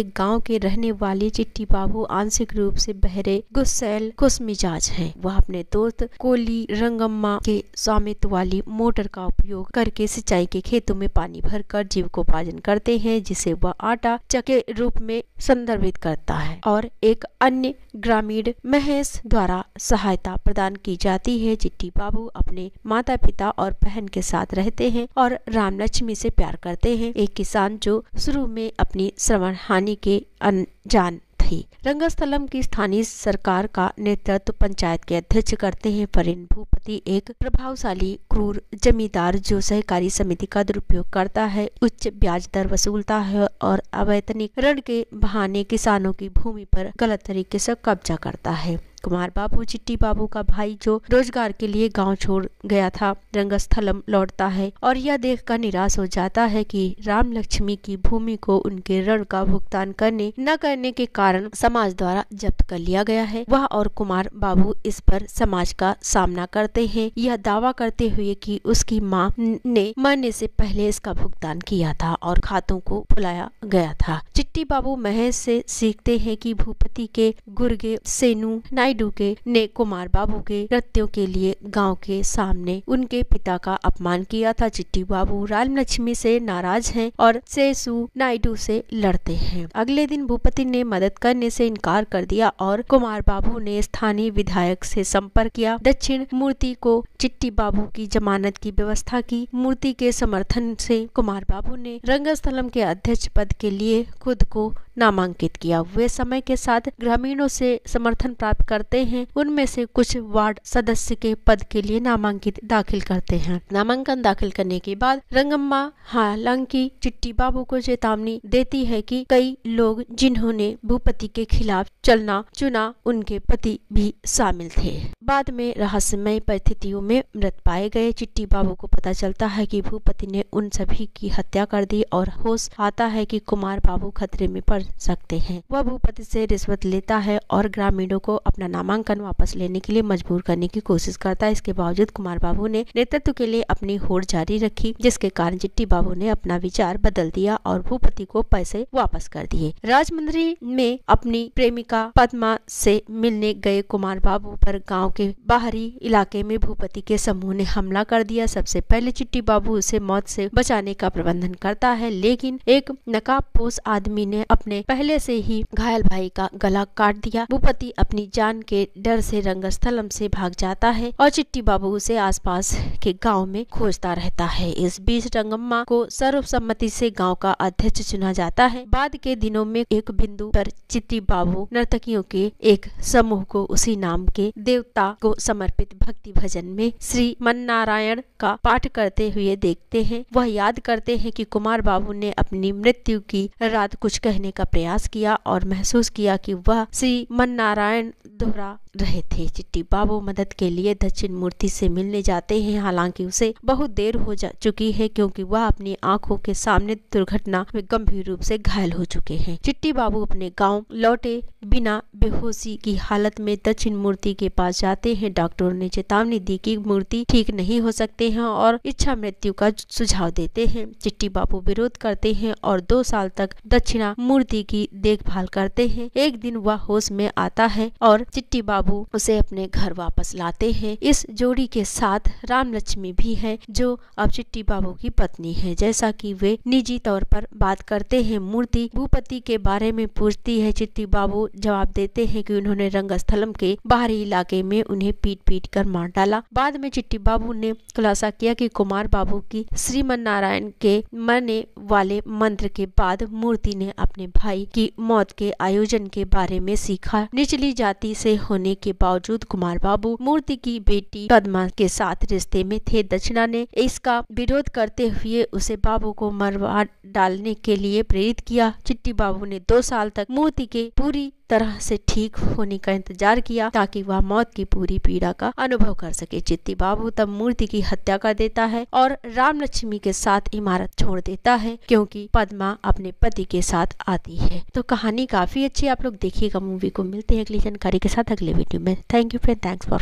एक गांव के रहने वाले चिट्टी बाबू आंशिक रूप से बहरे, गुस्सैल, खुशमिजाज हैं। वह अपने दोस्त कोली रंगम्मा के स्वामित्व वाली मोटर का उपयोग करके सिंचाई के खेतों में पानी भरकर जीविकोपार्जन करते हैं, जिसे वह आटा चके रूप में संदर्भित करता है और एक अन्य ग्रामीण महेश द्वारा सहायता प्रदान की जाती है। चिट्टी बाबू अपने माता पिता और बहन के साथ रहते हैं और राम लक्ष्मी से प्यार करते हैं, एक किसान जो शुरू में अपनी श्रवण हानि के अनजान थी। रंगस्थलम की स्थानीय सरकार का नेतृत्व पंचायत के अध्यक्ष करते हैं। परिन भूपति एक प्रभावशाली क्रूर जमींदार जो सहकारी समिति का दुरुपयोग करता है, उच्च ब्याज दर वसूलता है और अवैतनिक ऋण के बहाने किसानों की भूमि पर गलत तरीके से कब्जा करता है। कुमार बाबू चिट्टी बाबू का भाई जो रोजगार के लिए गांव छोड़ गया था, रंगस्थलम लौटता है और यह देखकर निराश हो जाता है कि राम लक्ष्मी की भूमि को उनके ऋण का भुगतान न करने के कारण समाज द्वारा जब्त कर लिया गया है। वह और कुमार बाबू इस पर समाज का सामना करते हैं, यह दावा करते हुए कि उसकी मां ने मरने से पहले इसका भुगतान किया था और खातों को भुलाया गया था। चिट्टी बाबू महेश से सीखते हैं कि भूपति के गुर्गे सेनु नायडू ने कुमार बाबू के कृत्यों के लिए गांव के सामने उनके पिता का अपमान किया था। चिट्टी बाबू राम लक्ष्मी से नाराज हैं और सेसु नायडू से लड़ते हैं। अगले दिन भूपति ने मदद करने से इनकार कर दिया और कुमार बाबू ने स्थानीय विधायक से संपर्क किया। दक्षिण मूर्ति को चिट्टी बाबू की जमानत की व्यवस्था की। मूर्ति के समर्थन से कुमार बाबू ने रंगस्थलम के अध्यक्ष पद के लिए खुद को नामांकित किया। वे समय के साथ ग्रामीणों से समर्थन प्राप्त करते हैं, उनमें से कुछ वार्ड सदस्य के पद के लिए नामांकित दाखिल करते हैं। नामांकन दाखिल करने के बाद रंगम्मा हालांकि चिट्टी बाबू को चेतावनी देती है कि कई लोग जिन्होंने भूपति के खिलाफ चलना चुना उनके पति भी शामिल थे। बाद में रहस्यमय परिस्थितियों में मृत पाए गए। चिट्टी बाबू को पता चलता है कि भूपति ने उन सभी की हत्या कर दी और होश आता है कि कुमार बाबू खतरे में पड़ सकते हैं। वह भूपति से रिश्वत लेता है और ग्रामीणों को अपना नामांकन वापस लेने के लिए मजबूर करने की कोशिश करता है। इसके बावजूद कुमार बाबू ने नेतृत्व के लिए अपनी होड़ जारी रखी, जिसके कारण चिट्टी बाबू ने अपना विचार बदल दिया और भूपति को पैसे वापस कर दिए। राजमंदिर में अपनी प्रेमिका पद्मा से मिलने गए कुमार बाबू पर गाँव के बाहरी इलाके में भूपति के समूह ने हमला कर दिया। सबसे पहले चिट्टी बाबू उसे मौत से बचाने का प्रबंधन करता है, लेकिन एक नकाबपोश आदमी ने अपने पहले से ही घायल भाई का गला काट दिया। भूपति अपनी जान के डर से रंगस्थलम से भाग जाता है और चिट्टी बाबू उसे आसपास के गांव में खोजता रहता है। इस बीच रंगम्मा को सर्वसम्मति से गांव का अध्यक्ष चुना जाता है। बाद के दिनों में एक बिंदु पर चिट्टी बाबू नर्तकियों के एक समूह को उसी नाम के देवता को समर्पित भक्ति भजन में श्री मन्नारायण का पाठ करते हुए देखते हैं। वह याद करते हैं कि कुमार बाबू ने अपनी मृत्यु की रात कुछ कहने का प्रयास किया और महसूस किया कि वह श्री मन्नारायण दोहरा रहे थे। चिट्टी बाबू मदद के लिए दक्षिण मूर्ति से मिलने जाते हैं, हालांकि उसे बहुत देर हो चुकी है क्योंकि वह अपनी आंखों के सामने दुर्घटना में गंभीर रूप से घायल हो चुके हैं। चिट्टी बाबू अपने गांव लौटे बिना बेहोशी की हालत में दक्षिण मूर्ति के पास जाते हैं। डॉक्टरों ने चेतावनी दी कि मूर्ति ठीक नहीं हो सकते हैं और इच्छा मृत्यु का सुझाव देते हैं। चिट्टी बाबू विरोध करते हैं और 2 साल तक दक्षिणा मूर्ति की देखभाल करते हैं। एक दिन वह होश में आता है और चिट्टी बाबू उसे अपने घर वापस लाते हैं। इस जोड़ी के साथ राम लक्ष्मी भी है, जो अब चिट्टी बाबू की पत्नी है। जैसा कि वे निजी तौर पर बात करते हैं, मूर्ति भूपति के बारे में पूछती है। चिट्टी बाबू जवाब देते हैं कि उन्होंने रंगस्थलम के बाहरी इलाके में उन्हें पीट कर मार डाला। बाद में चिट्टी बाबू ने खुलासा किया कि कुमार बाबू की श्रीमन्नारायण के मरने वाले मंत्र के बाद मूर्ति ने अपने भाई की मौत के आयोजन के बारे में सीखा। निचली जाति से होने के बावजूद कुमार बाबू मूर्ति की बेटी पद्मा के साथ रिश्ते में थे। दक्षिणा ने इसका विरोध करते हुए उसे बाबू को मरवा डालने के लिए प्रेरित किया। चिट्टी बाबू ने 2 साल तक मूर्ति के पूरी तरह से ठीक होने का इंतजार किया ताकि वह मौत की पूरी पीड़ा का अनुभव कर सके। चिट्टी बाबू तब मूर्ति की हत्या कर देता है और राम लक्ष्मी के साथ इमारत छोड़ देता है क्योंकि पद्मा अपने पति के साथ आती है। तो कहानी काफी अच्छी, आप लोग देखिएगा मूवी को। मिलते हैं अगली जानकारी के साथ अगले वीडियो में। Thank you friend, thanks for watching.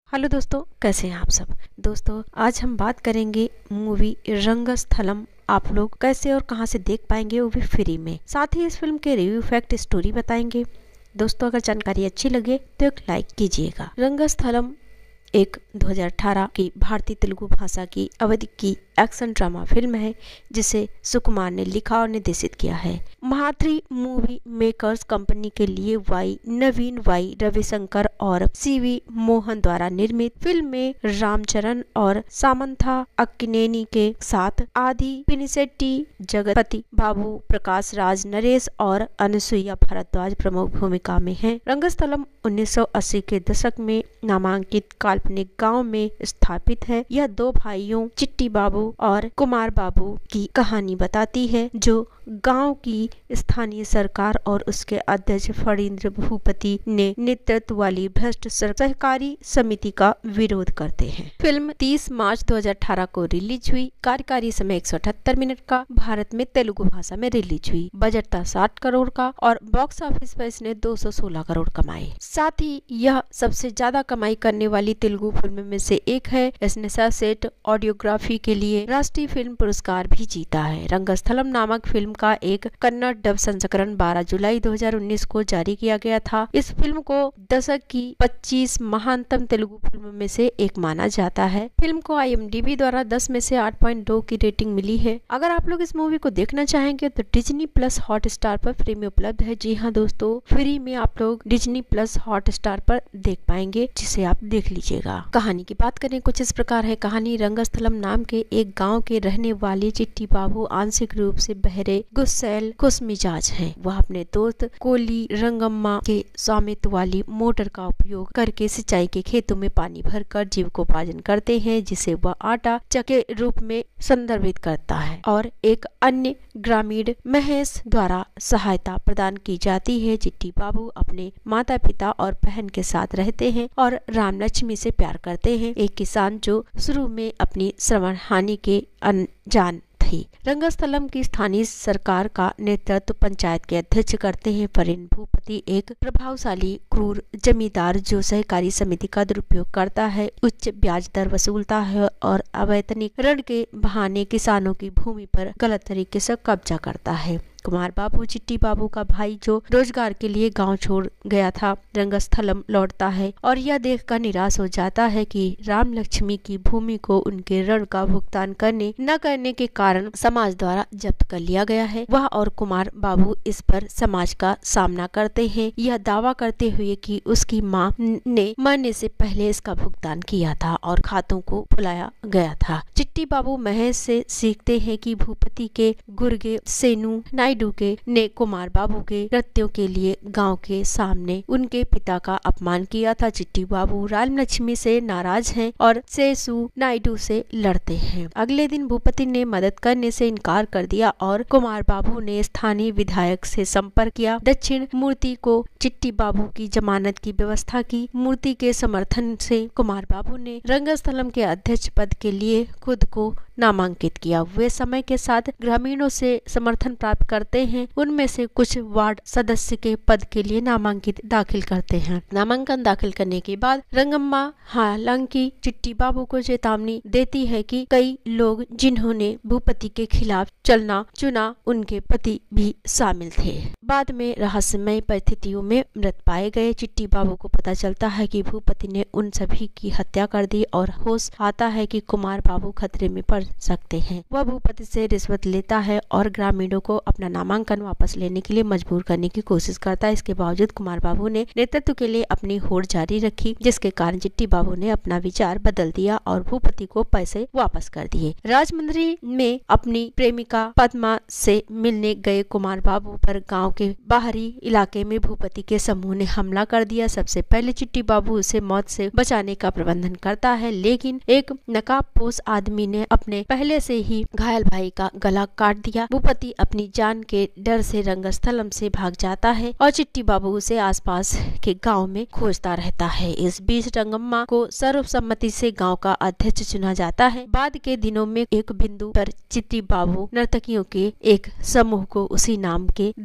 Hello दोस्तों, कैसे हैं आप सब। दोस्तों आज हम बात करेंगे मूवी रंगस्थलम। आप लोग कैसे और कहां से देख पाएंगे, वो भी फ्री में। साथ ही इस फिल्म के रिव्यू फैक्ट स्टोरी बताएंगे। दोस्तों अगर जानकारी अच्छी लगे तो एक लाइक कीजिएगा। रंगस्थलम एक 2018 की भारतीय तेलुगु भाषा की अवधि की एक्शन ड्रामा फिल्म है जिसे सुकुमार ने लिखा और निर्देशित किया है। महात्री मूवी मेकर्स कंपनी के लिए नवीन वाई रविशंकर और सीवी मोहन द्वारा निर्मित फिल्म में रामचरण और सामंथा अक्किनेनी के साथ आदि पिनिसेट्टी, जगपति बाबू, प्रकाश राज, नरेश और अनुसुईया भारद्वाज प्रमुख भूमिका में हैं। रंगस्थलम 1980 के दशक में नामांकित काल्पनिक गांव में स्थापित है। यह दो भाइयों चिट्टी बाबू और कुमार बाबू की कहानी बताती है जो गांव की स्थानीय सरकार और उसके अध्यक्ष फणींद्र भूपति ने नेतृत्व वाली भ्रष्ट सहकारी समिति का विरोध करते हैं। फिल्म 30 मार्च 2018 को रिलीज हुई। कार्यकारी समय 178 मिनट का, भारत में तेलुगु भाषा में रिलीज हुई। बजट था 60 करोड़ का और बॉक्स ऑफिस पर इसने 216 करोड़ कमाए। साथ ही यह सबसे ज्यादा कमाई करने वाली तेलुगु फिल्म में से एक है। इसने सर्वश्रेष्ठ ऑडियोग्राफी के लिए राष्ट्रीय फिल्म पुरस्कार भी जीता है। रंगस्थलम नामक फिल्म का एक कन्नड़ डब संस्करण 12 जुलाई 2019 को जारी किया गया था। इस फिल्म को दशक की 25 महानतम तेलुगु फिल्मों में से एक माना जाता है। फिल्म को IMDb द्वारा 10 में से 8.2 की रेटिंग मिली है। अगर आप लोग इस मूवी को देखना चाहेंगे तो डिज्नी प्लस हॉटस्टार पर फ्री में उपलब्ध है। जी हाँ दोस्तों, फ्री में आप लोग डिज्नी प्लस हॉटस्टार पर देख पाएंगे, जिसे आप देख लीजिएगा। कहानी की बात करें कुछ इस प्रकार है। कहानी रंगस्थलम नाम के एक गाँव के रहने वाले चिट्टी बाबू आंशिक रूप से बहरे, गुस्सैल, खुशमिजाज हैं। वह अपने दोस्त कोली रंगम्मा के स्वामित्व वाली मोटर का उपयोग करके सिंचाई के खेतों में पानी भरकर जीविकोपार्जन करते हैं, जिसे वह आटा चके रूप में संदर्भित करता है और एक अन्य ग्रामीण महेश द्वारा सहायता प्रदान की जाती है। चिट्टी बाबू अपने माता पिता और बहन के साथ रहते हैं और राम लक्ष्मी से प्यार करते हैं, एक किसान जो शुरू में अपनी श्रवण हानि के अनजान थी। रंगस्थलम की स्थानीय सरकार का नेतृत्व पंचायत के अध्यक्ष करते हैं। फणींद्र भूपति एक प्रभावशाली क्रूर जमींदार जो सहकारी समिति का दुरुपयोग करता है, उच्च ब्याज दर वसूलता है और अवैतनिक ऋण के बहाने किसानों की भूमि पर गलत तरीके से कब्जा करता है। कुमार बाबू चिट्टी बाबू का भाई जो रोजगार के लिए गांव छोड़ गया था, रंगस्थलम लौटता है और यह देखकर निराश हो जाता है कि राम लक्ष्मी की भूमि को उनके ऋण का भुगतान न करने के कारण समाज द्वारा जब्त कर लिया गया है। वह और कुमार बाबू इस पर समाज का सामना करते हैं, यह दावा करते हुए कि उसकी मां ने मरने से पहले इसका भुगतान किया था और खातों को भुलाया गया था। चिट्टी बाबू महेश से सीखते हैं कि भूपति के गुर्गे सेनु नायडू ने कुमार बाबू के कृत्यों के लिए गांव के सामने उनके पिता का अपमान किया था। चिट्टी बाबू राम लक्ष्मी से नाराज हैं और सेसु नायडू से लड़ते हैं। अगले दिन भूपति ने मदद करने से इनकार कर दिया और कुमार बाबू ने स्थानीय विधायक से संपर्क किया। दक्षिण मूर्ति को चिट्टी बाबू की जमानत की व्यवस्था की। मूर्ति के समर्थन से कुमार बाबू ने रंगस्थलम के अध्यक्ष पद के लिए खुद को नामांकित किया। वे समय के साथ ग्रामीणों से समर्थन प्राप्त करते हैं। उनमें से कुछ वार्ड सदस्य के पद के लिए नामांकित दाखिल करते हैं। नामांकन दाखिल करने के बाद रंगम्मा हालांकि चिट्टी बाबू को चेतावनी देती है कि कई लोग जिन्होंने भूपति के खिलाफ चलना चुना उनके पति भी शामिल थे, बाद में रहस्यमय परिस्थितियों में मृत पाए गए। चिट्टी बाबू को पता चलता है कि भूपति ने उन सभी की हत्या कर दी और होश आता है कि कुमार बाबू खतरे में पड़ सकते हैं। वह भूपति से रिश्वत लेता है और ग्रामीणों को अपना नामांकन वापस लेने के लिए मजबूर करने की कोशिश करता है। इसके बावजूद कुमार बाबू ने नेतृत्व के लिए अपनी होड़ जारी रखी, जिसके कारण चिट्टी बाबू ने अपना विचार बदल दिया और भूपति को पैसे वापस कर दिए। राजमंदिर में अपनी प्रेमिका पद्मा से मिलने गए कुमार बाबू पर गांव के बाहरी इलाके में भूपति के समूह ने हमला कर दिया। सबसे पहले चिट्टी बाबू उसे मौत से बचाने का प्रबंधन करता है, लेकिन एक नकाबपोश आदमी ने अपने पहले से ही घायल भाई का गला काट दिया। भूपति अपनी जान के डर से रंगस्थलम से भाग जाता है और चिट्टी बाबू उसे आसपास के गांव में खोजता रहता है। इस बीच रंगम्मा को सर्वसम्मति से गांव का अध्यक्ष चुना जाता है। बाद के दिनों में एक बिंदु पर चिट्टी बाबू नर्तकियों के एक समूह को उसी नाम के देवता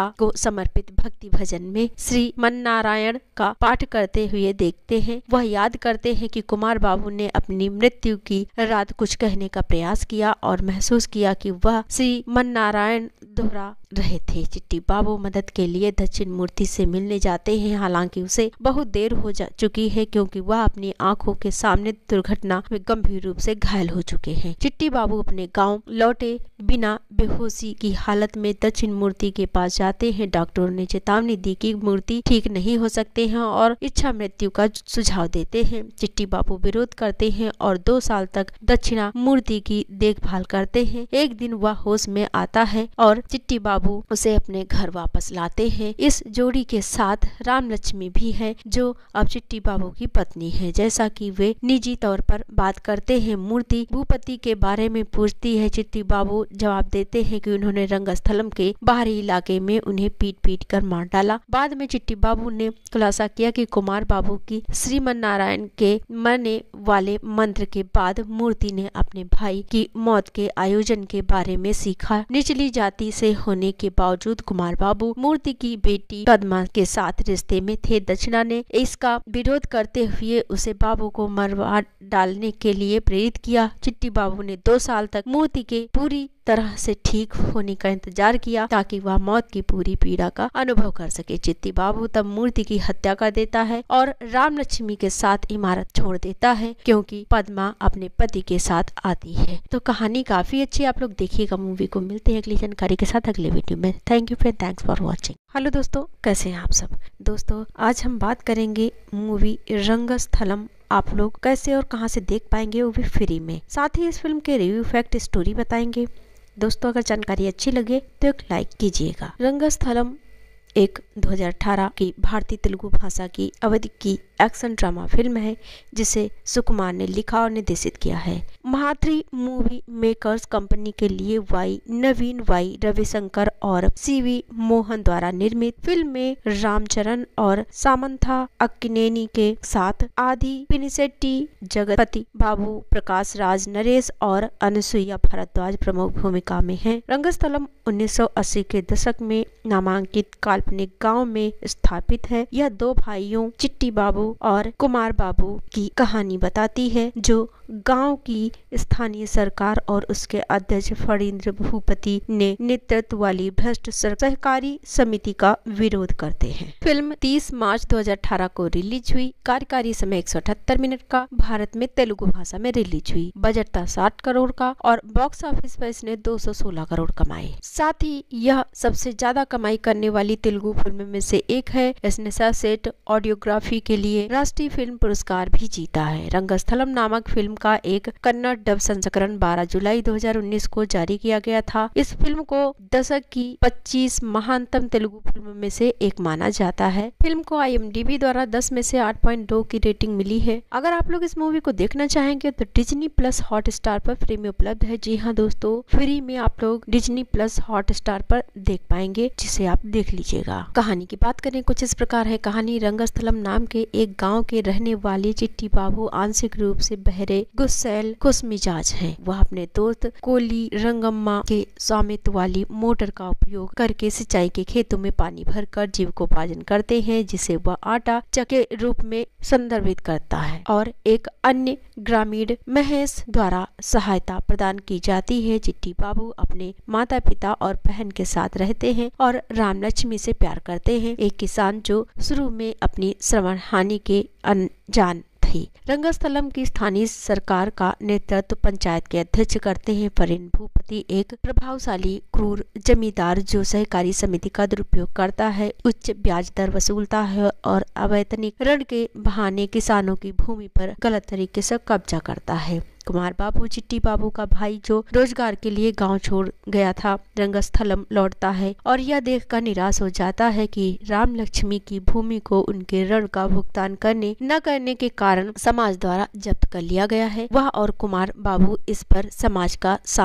सदा को समर्पित भक्ति भजन में श्री मन्नारायण का पाठ करते हुए देखते हैं। वह याद करते हैं कि कुमार बाबू ने अपनी मृत्यु की रात कुछ कहने का प्रयास किया और महसूस किया कि वह श्री मन्नारायण दोहरा रहे थे। चिट्टी बाबू मदद के लिए दक्षिण मूर्ति से मिलने जाते हैं, हालांकि उसे बहुत देर हो चुकी है क्योंकि वह अपनी आंखों के सामने दुर्घटना में गंभीर रूप से घायल हो चुके हैं। चिट्टी बाबू अपने गांव लौटे बिना बेहोशी की हालत में दक्षिण मूर्ति के पास जाते हैं। डॉक्टरों ने चेतावनी दी कि मूर्ति ठीक नहीं हो सकते हैं और इच्छा मृत्यु का सुझाव देते हैं। चिट्टी बाबू विरोध करते हैं और 2 साल तक दक्षिणा मूर्ति की देखभाल करते हैं। एक दिन वह होश में आता है और चिट्टी बाबू उसे अपने घर वापस लाते हैं। इस जोड़ी के साथ राम लक्ष्मी भी है जो अब चिट्टी बाबू की पत्नी है। जैसा कि वे निजी तौर पर बात करते हैं, मूर्ति भूपति के बारे में पूछती है। चिट्टी बाबू जवाब देते हैं कि उन्होंने रंगस्थलम के बाहरी इलाके में उन्हें पीट पीट कर मार डाला। बाद में चिट्टी बाबू ने खुलासा किया कि कुमार बाबू की श्रीमन्नारायण के मरने वाले मंत्र के बाद मूर्ति ने अपने भाई की मौत के आयोजन के बारे में सीखा। निचली जाति से होने के बावजूद कुमार बाबू मूर्ति की बेटी पद्मा के साथ रिश्ते में थे। दक्षिणा ने इसका विरोध करते हुए उसे बाबू को मरवा डालने के लिए प्रेरित किया। चिट्टी बाबू ने 2 साल तक मूर्ति के पूरी तरह से ठीक होने का इंतजार किया ताकि वह मौत की पूरी पीड़ा का अनुभव कर सके। चिट्टी बाबू तब मूर्ति की हत्या कर देता है और राम लक्ष्मी के साथ इमारत छोड़ देता है क्योंकि पद्मा अपने पति के साथ आती है। तो कहानी काफी अच्छी, आप लोग देखिएगा मूवी को। मिलते हैं अगली जानकारी के साथ अगले वीडियो में। Thank you friend, thanks for watching. Hello दोस्तों, कैसे हैं आप सब। दोस्तों आज हम बात करेंगे मूवी रंगस्थलम। आप लोग कैसे और कहां से देख पाएंगे, वो भी फ्री में। साथ ही इस फिल्म के रिव्यू, फैक्ट, स्टोरी बताएंगे। दोस्तों अगर जानकारी अच्छी लगे तो एक लाइक कीजिएगा। रंगस्थलम एक 2018 की भारतीय तेलुगु भाषा की अवधि की एक्शन ड्रामा फिल्म है जिसे सुकुमार ने लिखा और निर्देशित किया है। महात्री मूवी मेकर्स कंपनी के लिए नवीन वाई रविशंकर और सीवी मोहन द्वारा निर्मित फिल्म में रामचरण और सामंथा अक्किनेनी के साथ आदि पिनिसेट्टी, जगपति बाबू, प्रकाश राज, नरेश और अनुसुईया भारद्वाज प्रमुख भूमिका में हैं। रंगस्थलम 1980 के दशक में नामांकित काल्पनिक गांव में स्थापित है। यह 2 भाइयों चिट्टी बाबू और कुमार बाबू की कहानी बताती है जो गांव की स्थानीय सरकार और उसके अध्यक्ष फणींद्र भूपति ने नेतृत्व वाली भ्रष्ट सहकारी समिति का विरोध करते हैं। फिल्म 30 मार्च 2018 को रिलीज हुई। कार्यकारी समय 178 मिनट का भारत में तेलुगु भाषा में रिलीज हुई। बजट था 60 करोड़ का और बॉक्स ऑफिस पर इसने 216 करोड़ कमाए। साथ ही यह सबसे ज्यादा कमाई करने वाली तेलुगु फिल्म में से एक है। इसने सर्वश्रेष्ठ ऑडियोग्राफी के लिए राष्ट्रीय फिल्म पुरस्कार भी जीता है। रंगस्थलम नामक फिल्म का एक कन्नड़ डब संस्करण 12 जुलाई 2019 को जारी किया गया था। इस फिल्म को दशक की 25 महानतम तेलुगु फिल्म में से एक माना जाता है। फिल्म को IMDb द्वारा 10 में से 8.2 की रेटिंग मिली है। अगर आप लोग इस मूवी को देखना चाहेंगे तो डिज्नी प्लस हॉटस्टार पर फ्री में उपलब्ध है। जी हाँ दोस्तों, फ्री में आप लोग डिज्नी प्लस हॉटस्टार पर देख पाएंगे, जिसे आप देख लीजिएगा। कहानी की बात करें कुछ इस प्रकार है। कहानी रंगस्थलम नाम के एक गाँव के रहने वाले चिट्टी बाबू आंशिक रूप से बहरे, गुस्सैल, खुशमिजाज हैं। वह अपने दोस्त कोली रंगम्मा के स्वामित्व वाली मोटर का उपयोग करके सिंचाई के खेतों में पानी भरकर जीविकोपार्जन करते हैं, जिसे वह आटा चक्के रूप में संदर्भित करता है और एक अन्य ग्रामीण महेश द्वारा सहायता प्रदान की जाती है। चिट्टी बाबू अपने माता पिता और बहन के साथ रहते हैं और राम लक्ष्मी से प्यार करते हैं, एक किसान जो शुरू में अपनी श्रवण हानि के अनजान थी। रंगस्थलम की स्थानीय सरकार का नेतृत्व पंचायत के अध्यक्ष करते हैं। फणींद्र भूपति एक प्रभावशाली क्रूर जमींदार जो सहकारी समिति का दुरुपयोग करता है, उच्च ब्याज दर वसूलता है और अवैतनिक ऋण के बहाने किसानों की भूमि पर गलत तरीके से कब्जा करता है। कुमार बाबू चिट्टी बाबू का भाई जो रोजगार के लिए गांव छोड़ गया था, रंगस्थलम लौटता है और यह देखकर निराश हो जाता है कि राम लक्ष्मी की भूमि को उनके ऋण का भुगतान न करने के कारण समाज द्वारा जब्त कर लिया गया है। वह और कुमार बाबू इस पर समाज का सामना कर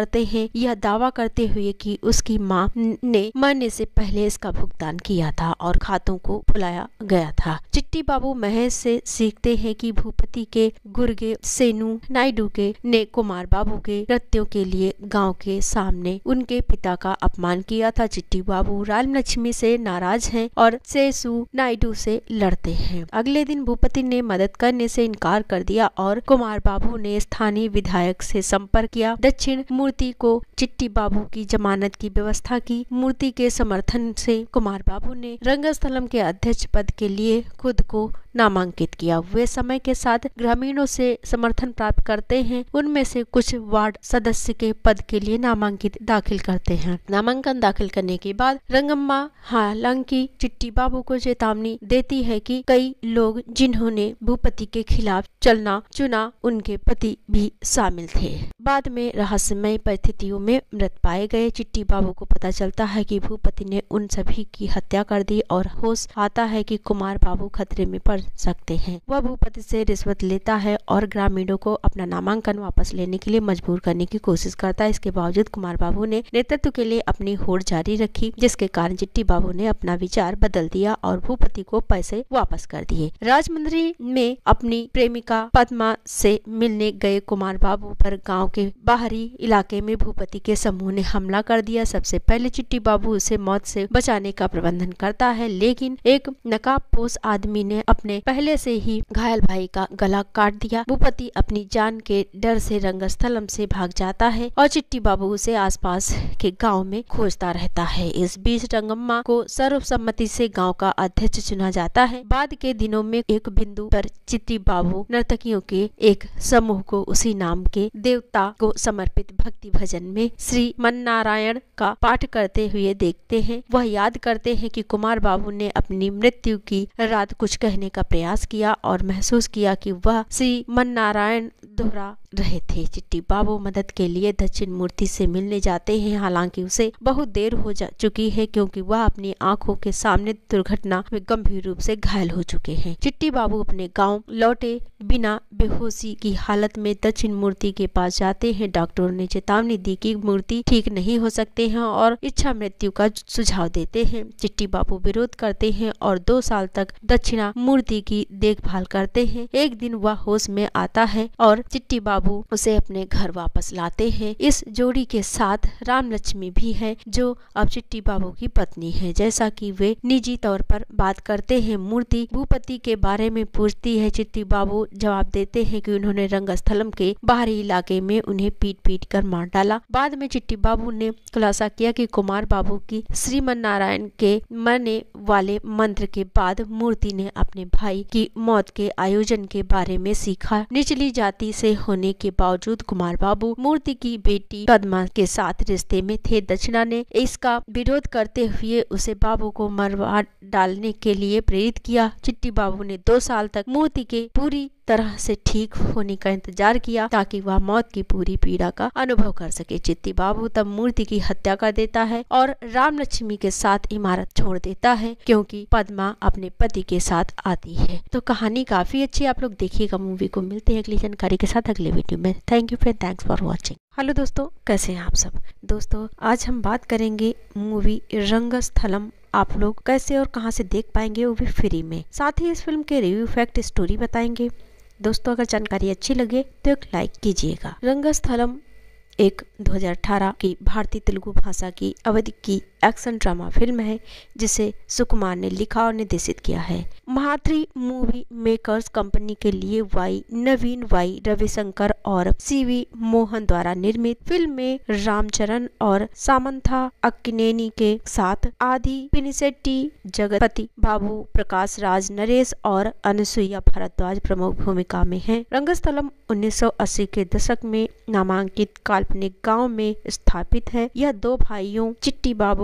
करते हैं, यह दावा करते हुए कि उसकी मां ने मरने से पहले इसका भुगतान किया था और खातों को भुलाया गया था। चिट्टी बाबू महेश से सीखते हैं कि भूपति के गुर्गे सेनु नायडू ने कुमार बाबू के कृत्यों के लिए गांव के सामने उनके पिता का अपमान किया था। चिट्टी बाबू राम लक्ष्मी से नाराज हैं और सेसु नायडू से लड़ते हैं। अगले दिन भूपति ने मदद करने से इनकार कर दिया और कुमार बाबू ने स्थानीय विधायक से संपर्क किया। दक्षिण मूर्ति को चिट्टी बाबू की जमानत की व्यवस्था की। मूर्ति के समर्थन से कुमार बाबू ने रंगस्थलम के अध्यक्ष पद के लिए खुद को नामांकित किया। वे समय के साथ ग्रामीणों से समर्थन प्राप्त करते हैं। उनमें से कुछ वार्ड सदस्य के पद के लिए नामांकित दाखिल करते हैं। नामांकन दाखिल करने के बाद रंगम्मा हालांकि चिट्टी बाबू को चेतावनी देती है कि कई लोग जिन्होंने भूपति के खिलाफ चलना चुना उनके पति भी शामिल थे। बाद में रहस्यमय परिस्थितियों में मृत पाए गए। चिट्टी बाबू को पता चलता है कि भूपति ने उन सभी की हत्या कर दी और होश आता है कि कुमार बाबू खतरे में पड़ सकते हैं। वह भूपति से रिश्वत लेता है और ग्रामीणों को अपना नामांकन वापस लेने के लिए मजबूर करने की कोशिश करता है। इसके बावजूद कुमार बाबू ने नेतृत्व के लिए अपनी होड़ जारी रखी, जिसके कारण चिट्टी बाबू ने अपना विचार बदल दिया और भूपति को पैसे वापस कर दिए। राजमंदिर में अपनी प्रेमिका पद्मा से मिलने गए कुमार बाबू पर गांव के बाहरी इलाके में भूपति के समूह ने हमला कर दिया। सबसे पहले चिट्टी बाबू उसे मौत से बचाने का प्रबंधन करता है, लेकिन एक नकाबपोश आदमी ने अपने पहले से ही घायल भाई का गला काट दिया। भूपति अपनी जान के डर से रंगस्थलम से भाग जाता है और चिट्टी बाबू उसे आसपास के गांव में खोजता रहता है। इस बीच रंगम्मा को सर्वसम्मति से गांव का अध्यक्ष चुना जाता है। बाद के दिनों में एक बिंदु पर चिट्टी बाबू नर्तकियों के एक समूह को उसी नाम के देवता को समर्पित भक्ति भजन में श्री मन्नारायण का पाठ करते हुए देखते हैं। वह याद करते हैं कि कुमार बाबू ने अपनी मृत्यु की रात कुछ कहने का प्रयास किया और महसूस किया कि वह श्री मन्नारायण दोहरा रहे थे। चिट्टी बाबू मदद के लिए दक्षिण मूर्ति से मिलने जाते हैं, हालांकि उसे बहुत देर हो चुकी है क्योंकि वह अपनी आंखों के सामने दुर्घटना में गंभीर रूप से घायल हो चुके हैं। चिट्टी बाबू अपने गांव लौटे बिना बेहोशी की हालत में दक्षिण मूर्ति के पास जाते हैं। डॉक्टरों ने चेतावनी दी कि मूर्ति ठीक नहीं हो सकते हैं और इच्छा मृत्यु का सुझाव देते हैं। चिट्टी बाबू विरोध करते हैं और 2 साल तक दक्षिणा मूर्ति की देखभाल करते हैं। एक दिन वह होश में आता है और चिट्टी बाबू उसे अपने घर वापस लाते हैं। इस जोड़ी के साथ राम लक्ष्मी भी है, जो अब चिट्टी बाबू की पत्नी है। जैसा कि वे निजी तौर पर बात करते हैं। मूर्ति भूपति के बारे में पूछती है। चिट्टी बाबू जवाब देते हैं कि उन्होंने रंगस्थलम के बाहरी इलाके में उन्हें पीट कर मार डाला। बाद में चिट्टी बाबू ने खुलासा किया कि कुमार बाबू की श्रीमन्नारायण के मरने वाले मंत्र के बाद मूर्ति ने अपने भाई की मौत के आयोजन के बारे में सीखा। निचली जाति से होने के बावजूद कुमार बाबू मूर्ति की बेटी पद्मा के साथ रिश्ते में थे। दक्षिणा ने इसका विरोध करते हुए उसे बाबू को मरवा डालने के लिए प्रेरित किया। चिट्टी बाबू ने 2 साल तक मूर्ति के पूरी तरह से ठीक होने का इंतजार किया ताकि वह मौत की पूरी पीड़ा का अनुभव कर सके। चिट्टी बाबू तब मूर्ति की हत्या कर देता है और राम लक्ष्मी के साथ इमारत छोड़ देता है क्योंकि पद्मा अपने पति के साथ आती है। तो कहानी काफी अच्छी, आप लोग देखिएगा मूवी को। मिलते हैं अगली जानकारी के साथ अगले वीडियो में। Thank you friend, thanks for watching. Hello दोस्तों, कैसे हैं आप सब। दोस्तों आज हम बात करेंगे मूवी रंगस्थलम। आप लोग कैसे और कहां से देख पाएंगे, वो भी फ्री में। साथ ही इस फिल्म के रिव्यू, फैक्ट, स्टोरी बताएंगे। दोस्तों अगर जानकारी अच्छी लगे तो एक लाइक कीजिएगा। रंगस्थलम एक 2018 की भारतीय तेलुगु भाषा की अवधि की एक्शन ड्रामा फिल्म है जिसे सुकुमार ने लिखा और निर्देशित किया है। महात्री मूवी मेकर्स कंपनी के लिए नवीन वाई रविशंकर और सीवी मोहन द्वारा निर्मित फिल्म में रामचरण और सामंथा अक्किनेनी के साथ आदि पिनिसेट्टी, जगपति बाबू, प्रकाश राज, नरेश और अनुसुईया भारद्वाज प्रमुख भूमिका में हैं। रंगस्थलम 1980 के दशक में नामांकित काल्पनिक गांव में स्थापित है। यह 2 भाइयों चिट्टी बाबू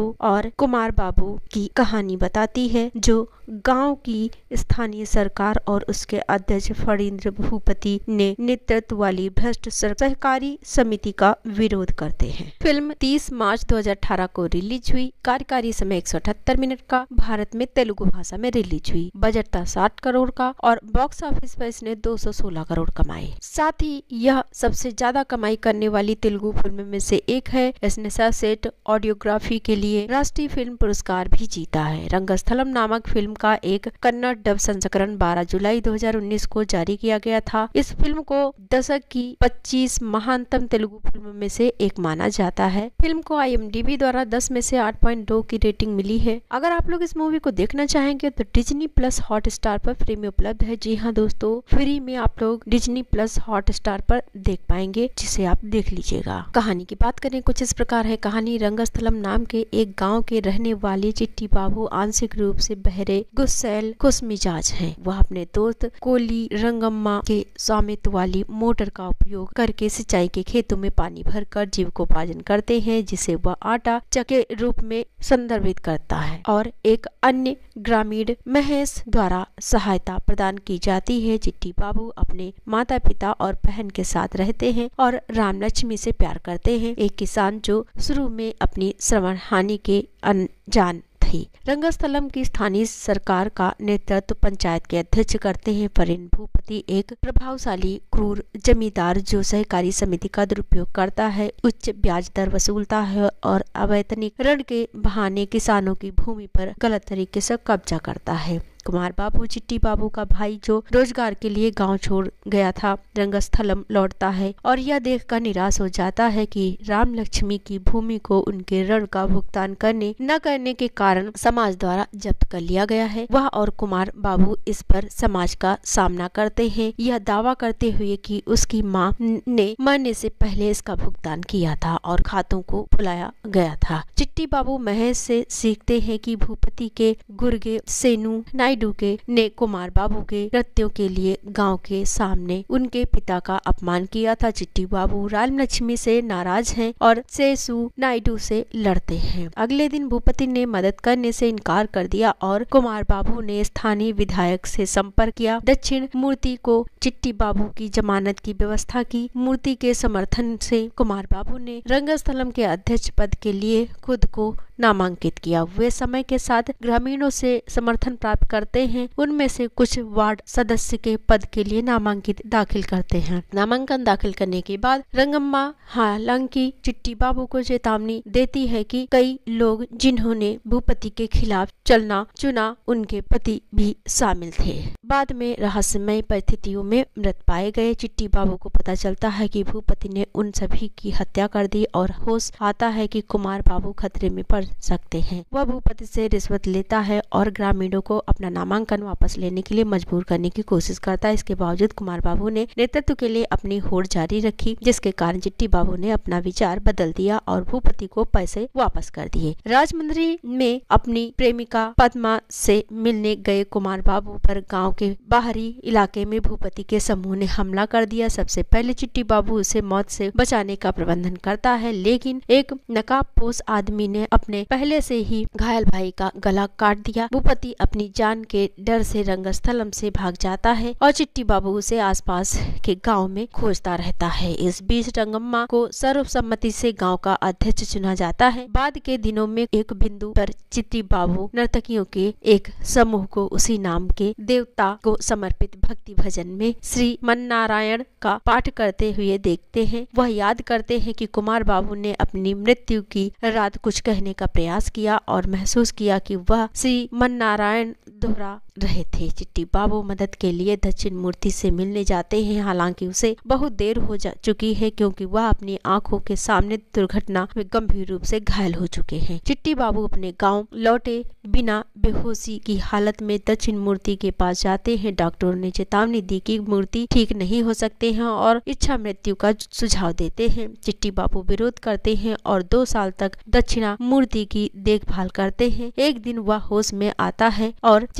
और कुमार बाबू की कहानी बताती है, जो गांव की स्थानीय सरकार और उसके अध्यक्ष फणींद्र भूपति ने नेतृत्व वाली भ्रष्ट सहकारी समिति का विरोध करते हैं। फिल्म 30 मार्च 2018 को रिलीज हुई। कार्यकारी समय 178 मिनट का। भारत में तेलुगु भाषा में रिलीज हुई। बजट था 60 करोड़ का और बॉक्स ऑफिस पर इसने 216 करोड़ कमाए। साथ ही यह सबसे ज्यादा कमाई करने वाली तेलुगु फिल्म में से एक है। इसने सर्वश्रेष्ठ ऑडियोग्राफी के लिए राष्ट्रीय फिल्म पुरस्कार भी जीता है। रंगस्थलम नामक फिल्म का एक कन्नड़ डब संस्करण 12 जुलाई 2019 को जारी किया गया था। इस फिल्म को दशक की 25 महानतम तेलुगु फिल्म में से एक माना जाता है। फिल्म को IMDb द्वारा 10 में से 8.2 की रेटिंग मिली है। अगर आप लोग इस मूवी को देखना चाहेंगे तो डिज्नी प्लस हॉटस्टार पर फ्री में उपलब्ध है। जी हाँ दोस्तों, फ्री में आप लोग डिज्नी प्लस हॉटस्टार पर देख पाएंगे, जिसे आप देख लीजिएगा। कहानी की बात करें कुछ इस प्रकार है। कहानी रंगस्थलम नाम के एक गाँव के रहने वाले चिट्टी बाबू आंशिक रूप से बहरे, गुस्सैल, खुशमिजाज हैं। वह अपने दोस्त कोली रंगम्मा के स्वामित्व वाली मोटर का उपयोग करके सिंचाई के खेतों में पानी भरकर जीविकोपार्जन करते हैं, जिसे वह आटा चके रूप में संदर्भित करता है और एक अन्य ग्रामीण महेश द्वारा सहायता प्रदान की जाती है। चिट्टी बाबू अपने माता पिता और बहन के साथ रहते हैं और राम लक्ष्मी से प्यार करते हैं, एक किसान जो शुरू में अपनी श्रवण हानि के अनजान थी। रंगस्थलम की स्थानीय सरकार का नेतृत्व पंचायत के अध्यक्ष करते हैं। फणींद्र भूपति एक प्रभावशाली क्रूर जमींदार जो सहकारी समिति का दुरुपयोग करता है, उच्च ब्याज दर वसूलता है और अवैतनिक ऋण के बहाने किसानों की भूमि पर गलत तरीके से कब्जा करता है। कुमार बाबू चिट्टी बाबू का भाई जो रोजगार के लिए गांव छोड़ गया था, रंगस्थलम लौटता है और यह देखकर निराश हो जाता है कि राम लक्ष्मी की भूमि को उनके ऋण का भुगतान न करने के कारण समाज द्वारा जब्त कर लिया गया है। वह और कुमार बाबू इस पर समाज का सामना करते हैं, यह दावा करते हुए कि उसकी मां ने मरने से पहले इसका भुगतान किया था और खातों को भुलाया गया था। चिट्टी बाबू महेश से सीखते हैं कि भूपति के गुर्गे सेनु नायडू ने कुमार बाबू के कृत्यों के लिए गांव के सामने उनके पिता का अपमान किया था। चिट्टी बाबू राम लक्ष्मी से नाराज हैं और सेसु नायडू से लड़ते हैं। अगले दिन भूपति ने मदद करने से इनकार कर दिया और कुमार बाबू ने स्थानीय विधायक से संपर्क किया। दक्षिण मूर्ति को चिट्टी बाबू की जमानत की व्यवस्था की। मूर्ति के समर्थन से कुमार बाबू ने रंगस्थलम के अध्यक्ष पद के लिए खुद को नामांकित किया। वे समय के साथ ग्रामीणों से समर्थन प्राप्त करते हैं। उनमें से कुछ वार्ड सदस्य के पद के लिए नामांकित दाखिल करते हैं। नामांकन दाखिल करने के बाद रंगम्मा हालांकि चिट्टी बाबू को चेतावनी देती है कि कई लोग जिन्होंने भूपति के खिलाफ चलना चुना, उनके पति भी शामिल थे। बाद में रहस्यमय परिस्थितियों में मृत पाए गए। चिट्टी बाबू को पता चलता है कि भूपति ने उन सभी की हत्या कर दी और होश आता है कि कुमार बाबू खतरे में पड़ सकते हैं। वह भूपति से रिश्वत लेता है और ग्रामीणों को अपना नामांकन वापस लेने के लिए मजबूर करने की कोशिश करता है। इसके बावजूद कुमार बाबू ने नेतृत्व के लिए अपनी होड़ जारी रखी, जिसके कारण चिट्टी बाबू ने अपना विचार बदल दिया और भूपति को पैसे वापस कर दिए। राजमंदिर में अपनी प्रेमिका पद्मा से मिलने गए कुमार बाबू पर गाँव के बाहरी इलाके में भूपति के समूह ने हमला कर दिया। सबसे पहले चिट्टी बाबू उसे मौत से बचाने का प्रबंधन करता है, लेकिन एक नकाबपोश आदमी ने अपने पहले से ही घायल भाई का गला काट दिया। भूपति अपनी जान के डर से रंगस्थलम से भाग जाता है और चिट्टी बाबू उसे आसपास के गांव में खोजता रहता है। इस बीच रंगम्मा को सर्वसम्मति से गांव का अध्यक्ष चुना जाता है। बाद के दिनों में एक बिंदु पर चिट्टी बाबू नर्तकियों के एक समूह को उसी नाम के देवता को समर्पित भक्ति भजन में श्री मन्नारायण का पाठ करते हुए देखते हैं। वह याद करते हैं कि कुमार बाबू ने अपनी मृत्यु की रात कुछ कहने का प्रयास किया और महसूस किया कि वह श्री मन्नारायण दोहरा रहे थे। चिट्टी बाबू मदद के लिए दक्षिण मूर्ति से मिलने जाते हैं, हालांकि उसे बहुत देर हो चुकी है क्योंकि वह अपनी आंखों के सामने दुर्घटना में गंभीर रूप से घायल हो चुके हैं। चिट्टी बाबू अपने गांव लौटे बिना बेहोशी की हालत में दक्षिण मूर्ति के पास जाते हैं। डॉक्टरों ने चेतावनी दी कि मूर्ति ठीक नहीं हो सकते हैं और इच्छा मृत्यु का सुझाव देते हैं। चिट्टी बाबू विरोध करते हैं और 2 साल तक दक्षिणा मूर्ति की देखभाल करते हैं। एक दिन वह होश में आता है और चिट्टी बाबू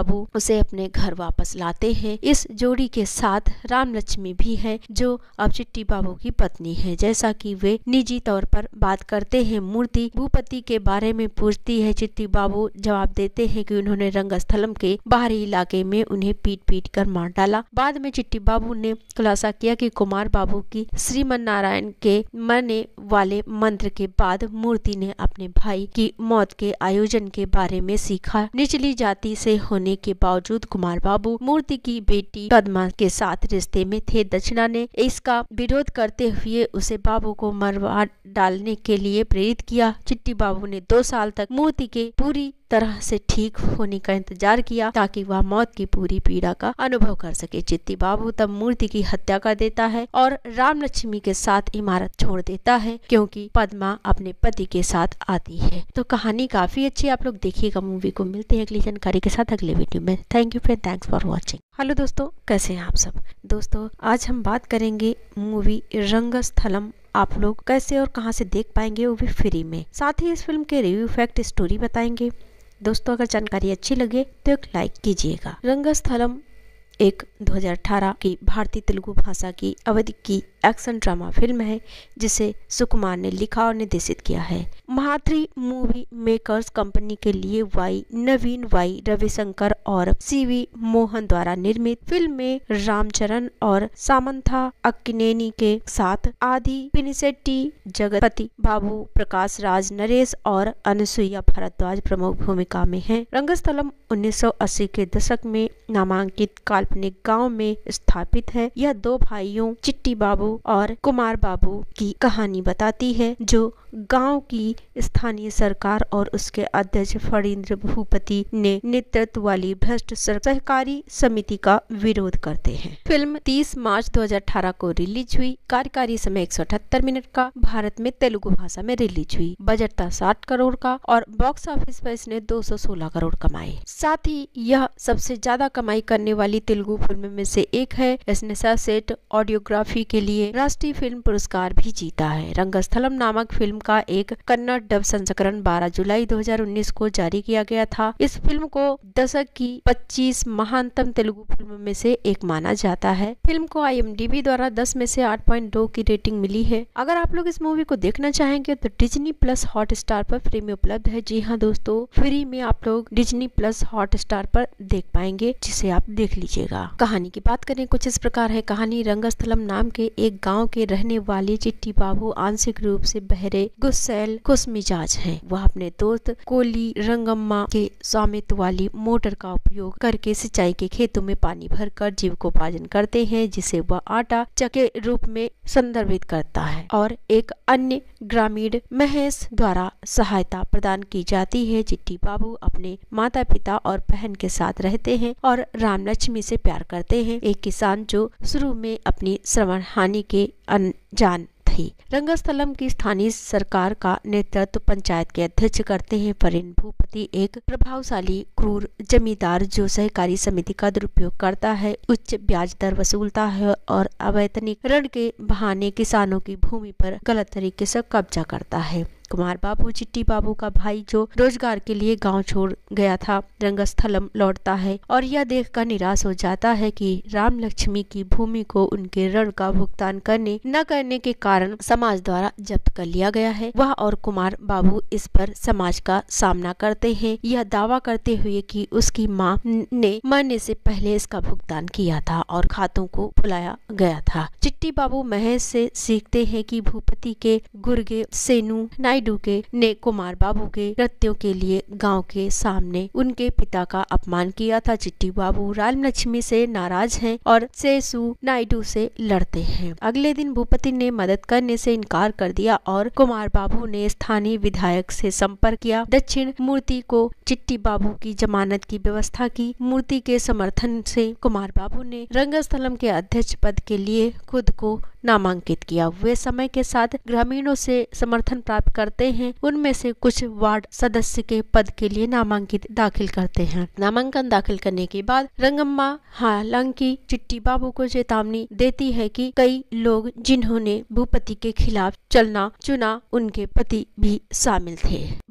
बाबू उसे अपने घर वापस लाते हैं। इस जोड़ी के साथ राम लक्ष्मी भी है, जो अब चिट्टी बाबू की पत्नी है। जैसा कि वे निजी तौर पर बात करते हैं, मूर्ति भूपति के बारे में पूछती है। चिट्टी बाबू जवाब देते हैं कि उन्होंने रंगस्थलम के बाहरी इलाके में उन्हें पीट कर मार डाला। बाद में चिट्टी बाबू ने खुलासा किया कि कुमार बाबू की श्रीमन नारायण के मरने वाले मंत्र के बाद मूर्ति ने अपने भाई की मौत के आयोजन के बारे में सीखा। निचली जाति से होने के बावजूद कुमार बाबू मूर्ति की बेटी पद्मा के साथ रिश्ते में थे। दक्षिणा ने इसका विरोध करते हुए उसे बाबू को मरवा डालने के लिए प्रेरित किया। चिट्टी बाबू ने 2 साल तक मूर्ति के पूरी तरह से ठीक होने का इंतजार किया ताकि वह मौत की पूरी पीड़ा का अनुभव कर सके। चिट्टी बाबू तब मूर्ति की हत्या कर देता है और राम लक्ष्मी के साथ इमारत छोड़ देता है, क्योंकि पद्मा अपने पति के साथ आती है। तो कहानी काफी अच्छी, आप लोग देखिएगा मूवी को। मिलते हैं अगली जानकारी के साथ अगले वीडियो में। Thank you friend, thanks for watching. Hello दोस्तों, कैसे हैं आप सब। दोस्तों आज हम बात करेंगे मूवी रंगस्थलम। आप लोग कैसे और कहां से देख पाएंगे, वो भी फ्री में। साथ ही इस फिल्म के रिव्यू, फैक्ट, स्टोरी बताएंगे। दोस्तों अगर जानकारी अच्छी लगे तो एक लाइक कीजिएगा। रंगस्थलम एक 2018 की भारतीय तेलुगु भाषा की अवधि की एक्शन ड्रामा फिल्म है, जिसे सुकुमार ने लिखा और निर्देशित किया है। महात्री मूवी मेकर्स कंपनी के लिए नवीन वाई रविशंकर और सीवी मोहन द्वारा निर्मित फिल्म में रामचरण और सामंथा अक्किनेनी के साथ आदि पिनिसेट्टी, जगपति बाबू, प्रकाश राज, नरेश और अनुसुईया भारद्वाज प्रमुख भूमिका में हैं। रंगस्थलम 1980 के दशक में नामांकित काल्पनिक गांव में स्थापित है। यह 2 भाइयों चिट्टी बाबू और कुमार बाबू की कहानी बताती है, जो गांव की स्थानीय सरकार और उसके अध्यक्ष फणींद्र भूपति ने नेतृत्व वाली भ्रष्ट सहकारी समिति का विरोध करते हैं। फिल्म 30 मार्च 2018 को रिलीज हुई। कार्यकारी समय 178 मिनट का, भारत में तेलुगु भाषा में रिलीज हुई। बजट था 60 करोड़ का और बॉक्स ऑफिस पर इसने 216 करोड़ कमाए। साथ ही यह सबसे ज्यादा कमाई करने वाली तेलुगु फिल्म में से एक है। इसने सर्वश्रेष्ठ ऑडियोग्राफी के लिए राष्ट्रीय फिल्म पुरस्कार भी जीता है। रंगस्थलम नामक फिल्म का एक कन्नड़ डब संस्करण 12 जुलाई 2019 को जारी किया गया था। इस फिल्म को दशक की 25 महानतम तेलुगु फिल्मों में से एक माना जाता है। फिल्म को IMDb द्वारा 10 में से 8.2 की रेटिंग मिली है। अगर आप लोग इस मूवी को देखना चाहेंगे तो डिज्नी प्लस हॉटस्टार पर फ्री में उपलब्ध है। जी हाँ दोस्तों, फ्री में आप लोग डिज्नी प्लस हॉटस्टार पर देख पाएंगे, जिसे आप देख लीजिएगा। कहानी की बात करें कुछ इस प्रकार है। कहानी रंगस्थलम नाम के एक गाँव के रहने वाले चिट्टी बाबू आंशिक रूप से बहरे, गुस्सैल, खुशमिजाज हैं। वह अपने दोस्त कोली रंगम्मा के स्वामित्व वाली मोटर का उपयोग करके सिंचाई के खेतों में पानी भरकर जीविकोपार्जन करते हैं, जिसे वह आटा चके रूप में संदर्भित करता है और एक अन्य ग्रामीण महेश द्वारा सहायता प्रदान की जाती है। चिट्टी बाबू अपने माता पिता और बहन के साथ रहते हैं और राम लक्ष्मी से प्यार करते हैं, एक किसान जो शुरू में अपनी श्रवण हानि के अनजान थी। रंगस्थलम की स्थानीय सरकार का नेतृत्व पंचायत के अध्यक्ष करते हैं। फणींद्र भूपति एक प्रभावशाली क्रूर जमींदार जो सहकारी समिति का दुरुपयोग करता है, उच्च ब्याज दर वसूलता है और अवैतनिक ऋण के बहाने किसानों की भूमि पर गलत तरीके से कब्जा करता है। कुमार बाबू चिट्टी बाबू का भाई, जो रोजगार के लिए गांव छोड़ गया था, रंगस्थलम लौटता है और यह देखकर निराश हो जाता है कि राम लक्ष्मी की भूमि को उनके ऋण का भुगतान न करने के कारण समाज द्वारा जब्त कर लिया गया है। वह और कुमार बाबू इस पर समाज का सामना करते हैं, यह दावा करते हुए कि उसकी मां ने मरने से पहले इसका भुगतान किया था और खातों को भुलाया गया था। चिट्टी बाबू महेश से सीखते हैं कि भूपति के गुर्गे सेनु नायडू ने कुमार बाबू के कृत्यों के लिए गांव के सामने उनके पिता का अपमान किया था। चिट्टी बाबू राम लक्ष्मी से नाराज हैं और सेसु नायडू से लड़ते हैं। अगले दिन भूपति ने मदद करने से इनकार कर दिया और कुमार बाबू ने स्थानीय विधायक से संपर्क किया। दक्षिण मूर्ति को चिट्टी बाबू की जमानत की व्यवस्था की। मूर्ति के समर्थन से कुमार बाबू ने रंगस्थलम के अध्यक्ष पद के लिए खुद को नामांकित किया। वे समय के साथ ग्रामीणों से समर्थन प्राप्त करते हैं। उनमें से कुछ वार्ड सदस्य के पद के लिए नामांकित दाखिल करते हैं। नामांकन दाखिल करने के बाद रंगम्मा हालांकि चिट्टी बाबू को चेतावनी देती है कि कई लोग जिन्होंने भूपति के खिलाफ चलना चुना, उनके पति भी शामिल थे।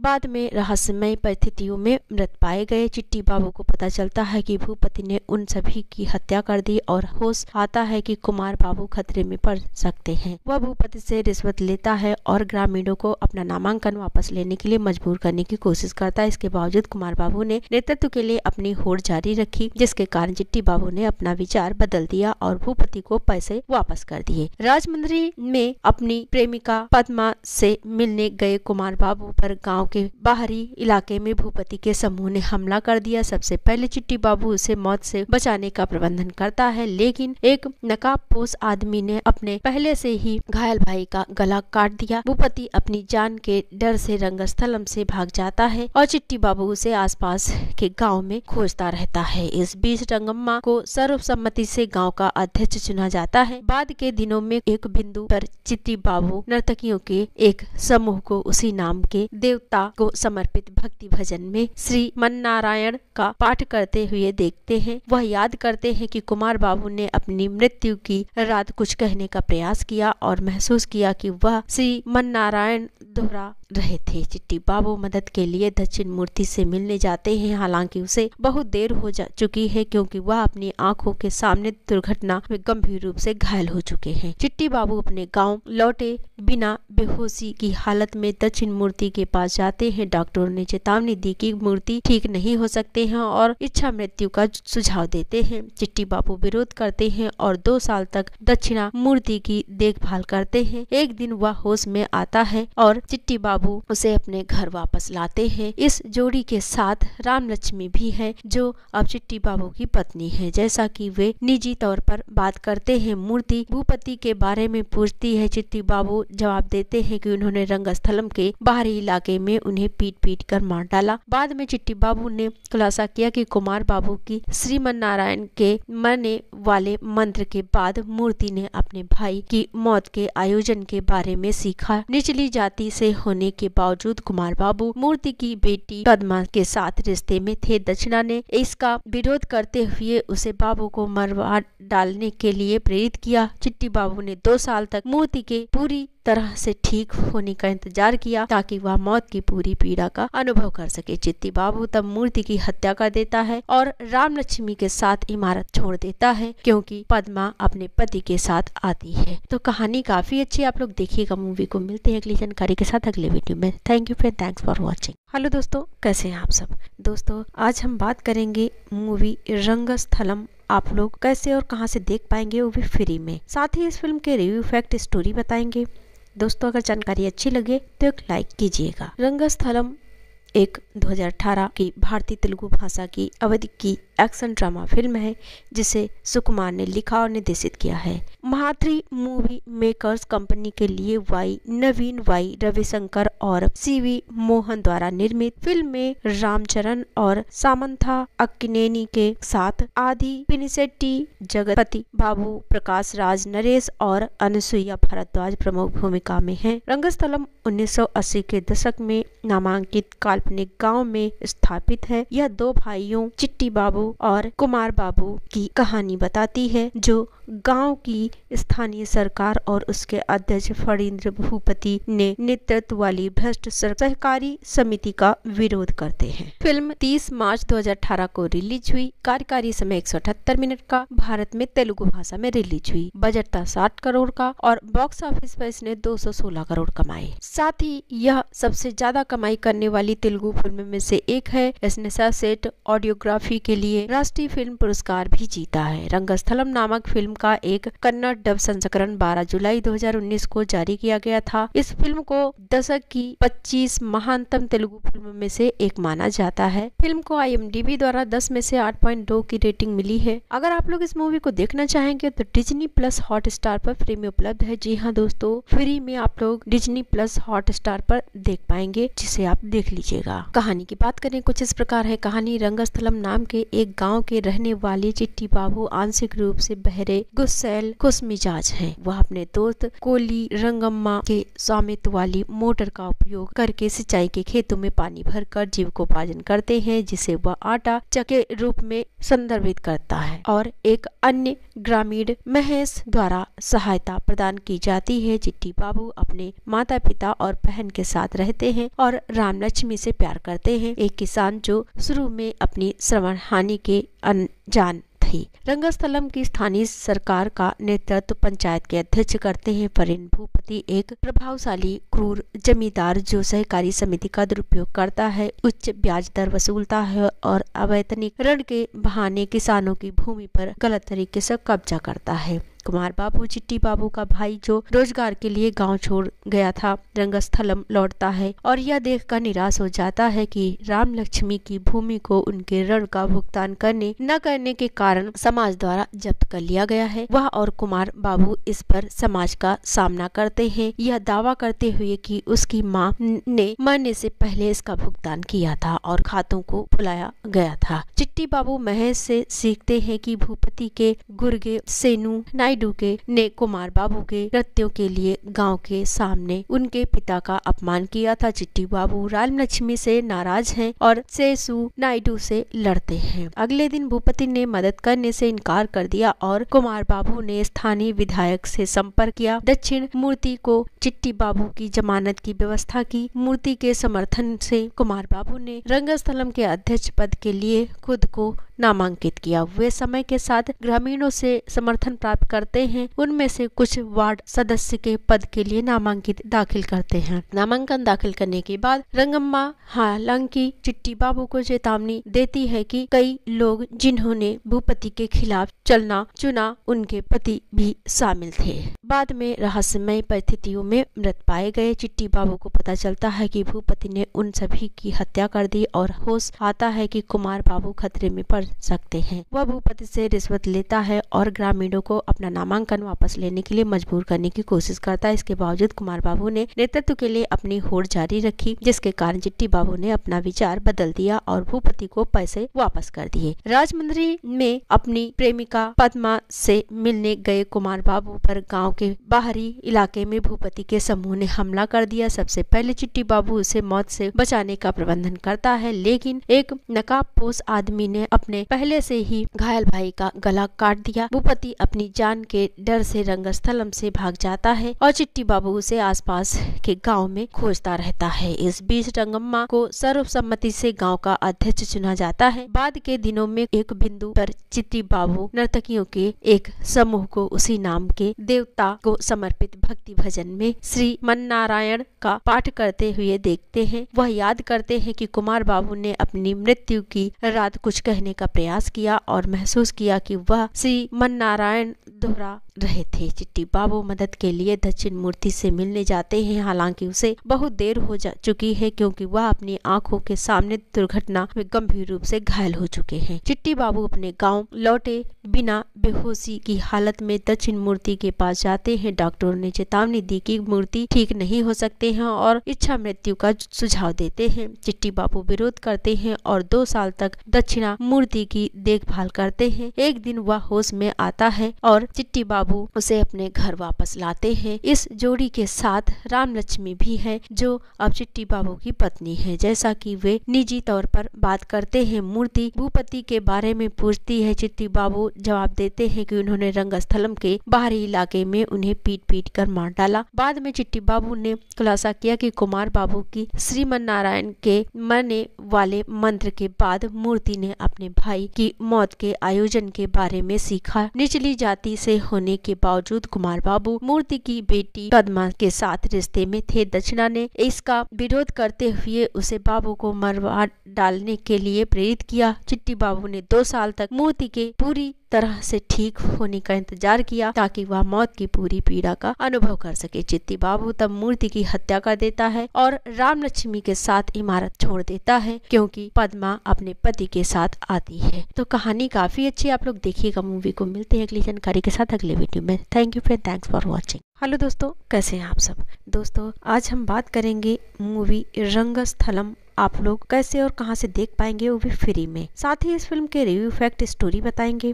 बाद में रहस्यमय परिस्थितियों में मृत पाए गए। चिट्टी बाबू को पता चलता है कि भूपति ने उन सभी की हत्या कर दी और होश आता है कि कुमार बाबू खतरे में पड़ सकते हैं। वह भूपति से रिश्वत लेता है और ग्रामीणों को अपना नामांकन वापस लेने के लिए मजबूर करने की कोशिश करता है। इसके बावजूद कुमार बाबू ने नेतृत्व के लिए अपनी होड़ जारी रखी, जिसके कारण चिट्टी बाबू ने अपना विचार बदल दिया और भूपति को पैसे वापस कर दिए। राजमंदिर में अपनी प्रेमिका पद्मा से मिलने गए कुमार बाबू पर गांव के बाहरी इलाके में भूपति के समूह ने हमला कर दिया। सबसे पहले चिट्टी बाबू उसे मौत से बचाने का प्रबंधन करता है, लेकिन एक नकाबपोश आदमी ने अपने पहले से ही घायल भाई का गला काट दिया। भूपति अपनी जान के डर से रंगस्थलम से भाग जाता है और चिट्टी बाबू उसे आसपास के गांव में खोजता रहता है। इस बीच रंगम्मा को सर्वसम्मति से गांव का अध्यक्ष चुना जाता है। बाद के दिनों में एक बिंदु पर चिट्टी बाबू नर्तकियों के एक समूह को उसी नाम के देवता को समर्पित भक्ति भजन में श्री मन्नारायण का पाठ करते हुए देखते हैं। वह याद करते हैं कि कुमार बाबू ने अपनी मृत्यु की रात कुछ कहने का प्रयास किया और महसूस किया कि वह श्री मन्नारायण दोहरा रहे थे। चिट्टी बाबू मदद के लिए दक्षिण मूर्ति से मिलने जाते हैं, हालांकि उसे बहुत देर हो चुकी है क्योंकि वह अपनी आंखों के सामने दुर्घटना में गंभीर रूप से घायल हो चुके हैं। चिट्टी बाबू अपने गांव लौटे बिना बेहोशी की हालत में दक्षिण मूर्ति के पास जाते हैं। डॉक्टरों ने चेतावनी दी कि मूर्ति ठीक नहीं हो सकते हैं और इच्छा मृत्यु का सुझाव देते हैं। चिट्टी बाबू विरोध करते हैं और 2 साल तक दक्षिणा मूर्ति की देखभाल करते हैं। एक दिन वह होश में आता है और चिट्टी बाबू उसे अपने घर वापस लाते हैं। इस जोड़ी के साथ राम लक्ष्मी भी है, जो अब चिट्टी बाबू की पत्नी है। जैसा कि वे निजी तौर पर बात करते हैं, मूर्ति भूपति के बारे में पूछती है। चिट्टी बाबू जवाब देते हैं कि उन्होंने रंगस्थलम के बाहरी इलाके में उन्हें पीट पीट कर मार डाला। बाद में चिट्टी बाबू ने खुलासा किया कि कुमार बाबू की श्रीमन्नारायण के मरने वाले मंत्र के बाद मूर्ति ने अपने भाई की मौत के आयोजन के बारे में सीखा। निचली जाति से होने के बावजूद कुमार बाबू मूर्ति की बेटी पद्मा के साथ रिश्ते में थे। दक्षिणा ने इसका विरोध करते हुए उसे बाबू को मरवा डालने के लिए प्रेरित किया। चिट्टी बाबू ने 2 साल तक मूर्ति के पूरी तरह से ठीक होने का इंतजार किया ताकि वह मौत की पूरी पीड़ा का अनुभव कर सके। चिट्टी बाबू तब मूर्ति की हत्या कर देता है और राम लक्ष्मी के साथ इमारत छोड़ देता है क्योंकि पद्मा अपने पति के साथ आती है। तो कहानी काफी अच्छी, आप लोग देखिएगा मूवी को। मिलते हैं अगली जानकारी के साथ अगले वीडियो में। Thank you friend, thanks for watching. Hello दोस्तों, कैसे हैं आप सब। दोस्तों आज हम बात करेंगे मूवी रंगस्थलम। आप लोग कैसे और कहां से देख पाएंगे, वो भी फ्री में। साथ ही इस फिल्म के रिव्यू, फैक्ट, स्टोरी बताएंगे। दोस्तों अगर जानकारी अच्छी लगे तो एक लाइक कीजिएगा। रंगस्थलम एक 2018 की भारतीय तेलुगु भाषा की अवधि की एक्शन ड्रामा फिल्म है जिसे सुकुमार ने लिखा और निर्देशित किया है। महात्री मूवी मेकर्स कंपनी के लिए नवीन वाई रविशंकर और सीवी मोहन द्वारा निर्मित फिल्म में रामचरण और सामंथा अक्किनेनी के साथ आदि पिनिसेट्टी, जगपति बाबू, प्रकाश राज, नरेश और अनुसुईया भारद्वाज प्रमुख भूमिका में हैं। रंगस्थलम 1980 के दशक में नामांकित काल्पनिक गांव में स्थापित है। यह 2 भाइयों चिट्टी बाबू और कुमार बाबू की कहानी बताती है जो गांव की स्थानीय सरकार और उसके अध्यक्ष फणींद्र भूपति ने नेतृत्व वाली भ्रष्ट सहकारी समिति का विरोध करते हैं। फिल्म 30 मार्च 2018 को रिलीज हुई। कार्यकारी समय 178 मिनट का भारत में तेलुगु भाषा में रिलीज हुई। बजट था 60 करोड़ का और बॉक्स ऑफिस पर इसने 216 करोड़ कमाए। साथ ही यह सबसे ज्यादा कमाई करने वाली तेलुगु फिल्म में से एक है। इसने सर्वश्रेष्ठ ऑडियोग्राफी के लिए राष्ट्रीय फिल्म पुरस्कार भी जीता है। रंगस्थलम नामक फिल्म का एक कन्नड़ डब संस्करण 12 जुलाई 2019 को जारी किया गया था। इस फिल्म को दशक की 25 महानतम तेलुगु फिल्म में से एक माना जाता है। फिल्म को IMDb द्वारा 10 में से 8.2 की रेटिंग मिली है। अगर आप लोग इस मूवी को देखना चाहेंगे तो डिज्नी प्लस हॉटस्टार पर फ्री में उपलब्ध है। जी हाँ दोस्तों, फ्री में आप लोग डिज्नी प्लस हॉटस्टार पर देख पाएंगे, जिसे आप देख लीजिएगा। कहानी की बात करें कुछ इस प्रकार है। कहानी रंगस्थलम नाम के एक गाँव के रहने वाले चिट्टी बाबू आंशिक रूप से बहरे गुस्सैल खुशमिजाज हैं। वह अपने दोस्त कोली रंगम्मा के स्वामित्व वाली मोटर का उपयोग करके सिंचाई के खेतों में पानी भरकर जीविकोपार्जन करते हैं, जिसे वह आटा चक्के रूप में संदर्भित करता है और एक अन्य ग्रामीण महेश द्वारा सहायता प्रदान की जाती है। चिट्टी बाबू अपने माता पिता और बहन के साथ रहते हैं और राम लक्ष्मी से प्यार करते हैं, एक किसान जो शुरू में अपनी श्रवण हानि के अनजान थी। रंगस्थलम की स्थानीय सरकार का नेतृत्व पंचायत के अध्यक्ष करते हैं। परिन भूपति एक प्रभावशाली क्रूर जमींदार जो सहकारी समिति का दुरुपयोग करता है, उच्च ब्याज दर वसूलता है और अवैतनिक ऋण के बहाने किसानों की भूमि पर गलत तरीके से कब्जा करता है। कुमार बाबू चिट्टी बाबू का भाई जो रोजगार के लिए गांव छोड़ गया था, रंगस्थलम लौटता है और यह देखकर निराश हो जाता है कि राम लक्ष्मी की भूमि को उनके ऋण का भुगतान न करने के कारण समाज द्वारा जब्त कर लिया गया है। वह और कुमार बाबू इस पर समाज का सामना करते हैं, यह दावा करते हुए कि उसकी मां ने मरने से पहले इसका भुगतान किया था और खातों को भुलाया गया था। चिट्टी बाबू महेश से सीखते हैं कि भूपति के गुर्गे सेनु नायडू ने कुमार बाबू के कृत्यों के लिए गांव के सामने उनके पिता का अपमान किया था। चिट्टी बाबू राम लक्ष्मी से नाराज हैं और सेसु नायडू से लड़ते हैं। अगले दिन भूपति ने मदद करने से इनकार कर दिया और कुमार बाबू ने स्थानीय विधायक से संपर्क किया। दक्षिण मूर्ति को चिट्टी बाबू की जमानत की व्यवस्था की। मूर्ति के समर्थन से कुमार बाबू ने रंगस्थलम के अध्यक्ष पद के लिए खुद को नामांकित किया। वे समय के साथ ग्रामीणों से समर्थन प्राप्त करते हैं। उनमें से कुछ वार्ड सदस्य के पद के लिए नामांकित दाखिल करते हैं। नामांकन दाखिल करने के बाद रंगम्मा हालांकि चिट्टी बाबू को चेतावनी देती है कि कई लोग जिन्होंने भूपति के खिलाफ चलना चुना उनके पति भी शामिल थे। बाद में रहस्यमय परिस्थितियों में मृत पाए गए। चिट्टी बाबू को पता चलता है कि भूपति ने उन सभी की हत्या कर दी और होश आता है कि कुमार बाबू खतरे में पड़ सकते हैं। वह भूपति से रिश्वत लेता है और ग्रामीणों को अपना नामांकन वापस लेने के लिए मजबूर करने की कोशिश करता है। इसके बावजूद कुमार बाबू ने नेतृत्व के लिए अपनी होड़ जारी रखी, जिसके कारण चिट्टी बाबू ने अपना विचार बदल दिया और भूपति को पैसे वापस कर दिए। राजमंदिर में अपनी प्रेमिका पद्मा से मिलने गए कुमार बाबू पर गांव के बाहरी इलाके में भूपति के समूह ने हमला कर दिया। सबसे पहले चिट्टी बाबू उसे मौत से बचाने का प्रबंधन करता है, लेकिन एक नकाबपोश आदमी ने अपने पहले से ही घायल भाई का गला काट दिया। भूपति अपनी जान के डर से रंगस्थलम से भाग जाता है और चिट्टी बाबू उसे आसपास के गांव में खोजता रहता है। इस बीच रंगम्मा को सर्वसम्मति से गांव का अध्यक्ष चुना जाता है। बाद के दिनों में एक बिंदु पर चिट्टी बाबू नर्तकियों के एक समूह को उसी नाम के देवता को समर्पित भक्ति भजन में श्री मन्नारायण का पाठ करते हुए देखते हैं। वह याद करते हैं कि कुमार बाबू ने अपनी मृत्यु की रात कुछ कहने का प्रयास किया और महसूस किया कि वह श्री मन्नारायण दोहरा रहे थे। चिट्टी बाबू मदद के लिए दक्षिण मूर्ति से मिलने जाते हैं, हालांकि उसे बहुत देर हो चुकी है क्योंकि वह अपनी आंखों के सामने दुर्घटना में गंभीर रूप से घायल हो चुके हैं। चिट्टी बाबू अपने गांव लौटे बिना बेहोशी की हालत में दक्षिण मूर्ति के पास जाते हैं। डॉक्टरों ने चेतावनी दी कि मूर्ति ठीक नहीं हो सकते हैं और इच्छा मृत्यु का सुझाव देते हैं। चिट्टी बाबू विरोध करते हैं और 2 साल तक दक्षिणा मूर्ति की देखभाल करते हैं। एक दिन वह होश में आता है और चिट्टी बाबू उसे अपने घर वापस लाते हैं। इस जोड़ी के साथ राम लक्ष्मी भी है जो अब चिट्टी बाबू की पत्नी है। जैसा कि वे निजी तौर पर बात करते हैं, मूर्ति भूपति के बारे में पूछती है। चिट्टी बाबू जवाब देते हैं कि उन्होंने रंगस्थलम के बाहरी इलाके में उन्हें पीट कर मार डाला। बाद में चिट्टी बाबू ने खुलासा किया कि कुमार बाबू की श्रीमन्नारायण के मरने वाले मंत्र के बाद मूर्ति ने अपने भाई की मौत के आयोजन के बारे में सीखा। निचली जाति से होने के बावजूद कुमार बाबू मूर्ति की बेटी पद्मा के साथ रिश्ते में थे। दक्षिणा ने इसका विरोध करते हुए उसे बाबू को मरवा डालने के लिए प्रेरित किया। चिट्टी बाबू ने 2 साल तक मूर्ति के पूरी तरह से ठीक होने का इंतजार किया ताकि वह मौत की पूरी पीड़ा का अनुभव कर सके। चिट्टी बाबू तब मूर्ति की हत्या कर देता है और राम लक्ष्मी के साथ इमारत छोड़ देता है क्योंकि पद्मा अपने पति के साथ आती है। तो कहानी काफी अच्छी, आप लोग देखिएगा मूवी को। मिलते हैं अगली जानकारी के साथ अगले वीडियो में। Thank you friend, thanks for watching. Hello दोस्तों, कैसे हैं आप सब। दोस्तों आज हम बात करेंगे मूवी रंगस्थलम। आप लोग कैसे और कहां से देख पाएंगे, वो भी फ्री में। साथ ही इस फिल्म के रिव्यू, फैक्ट, स्टोरी बताएंगे।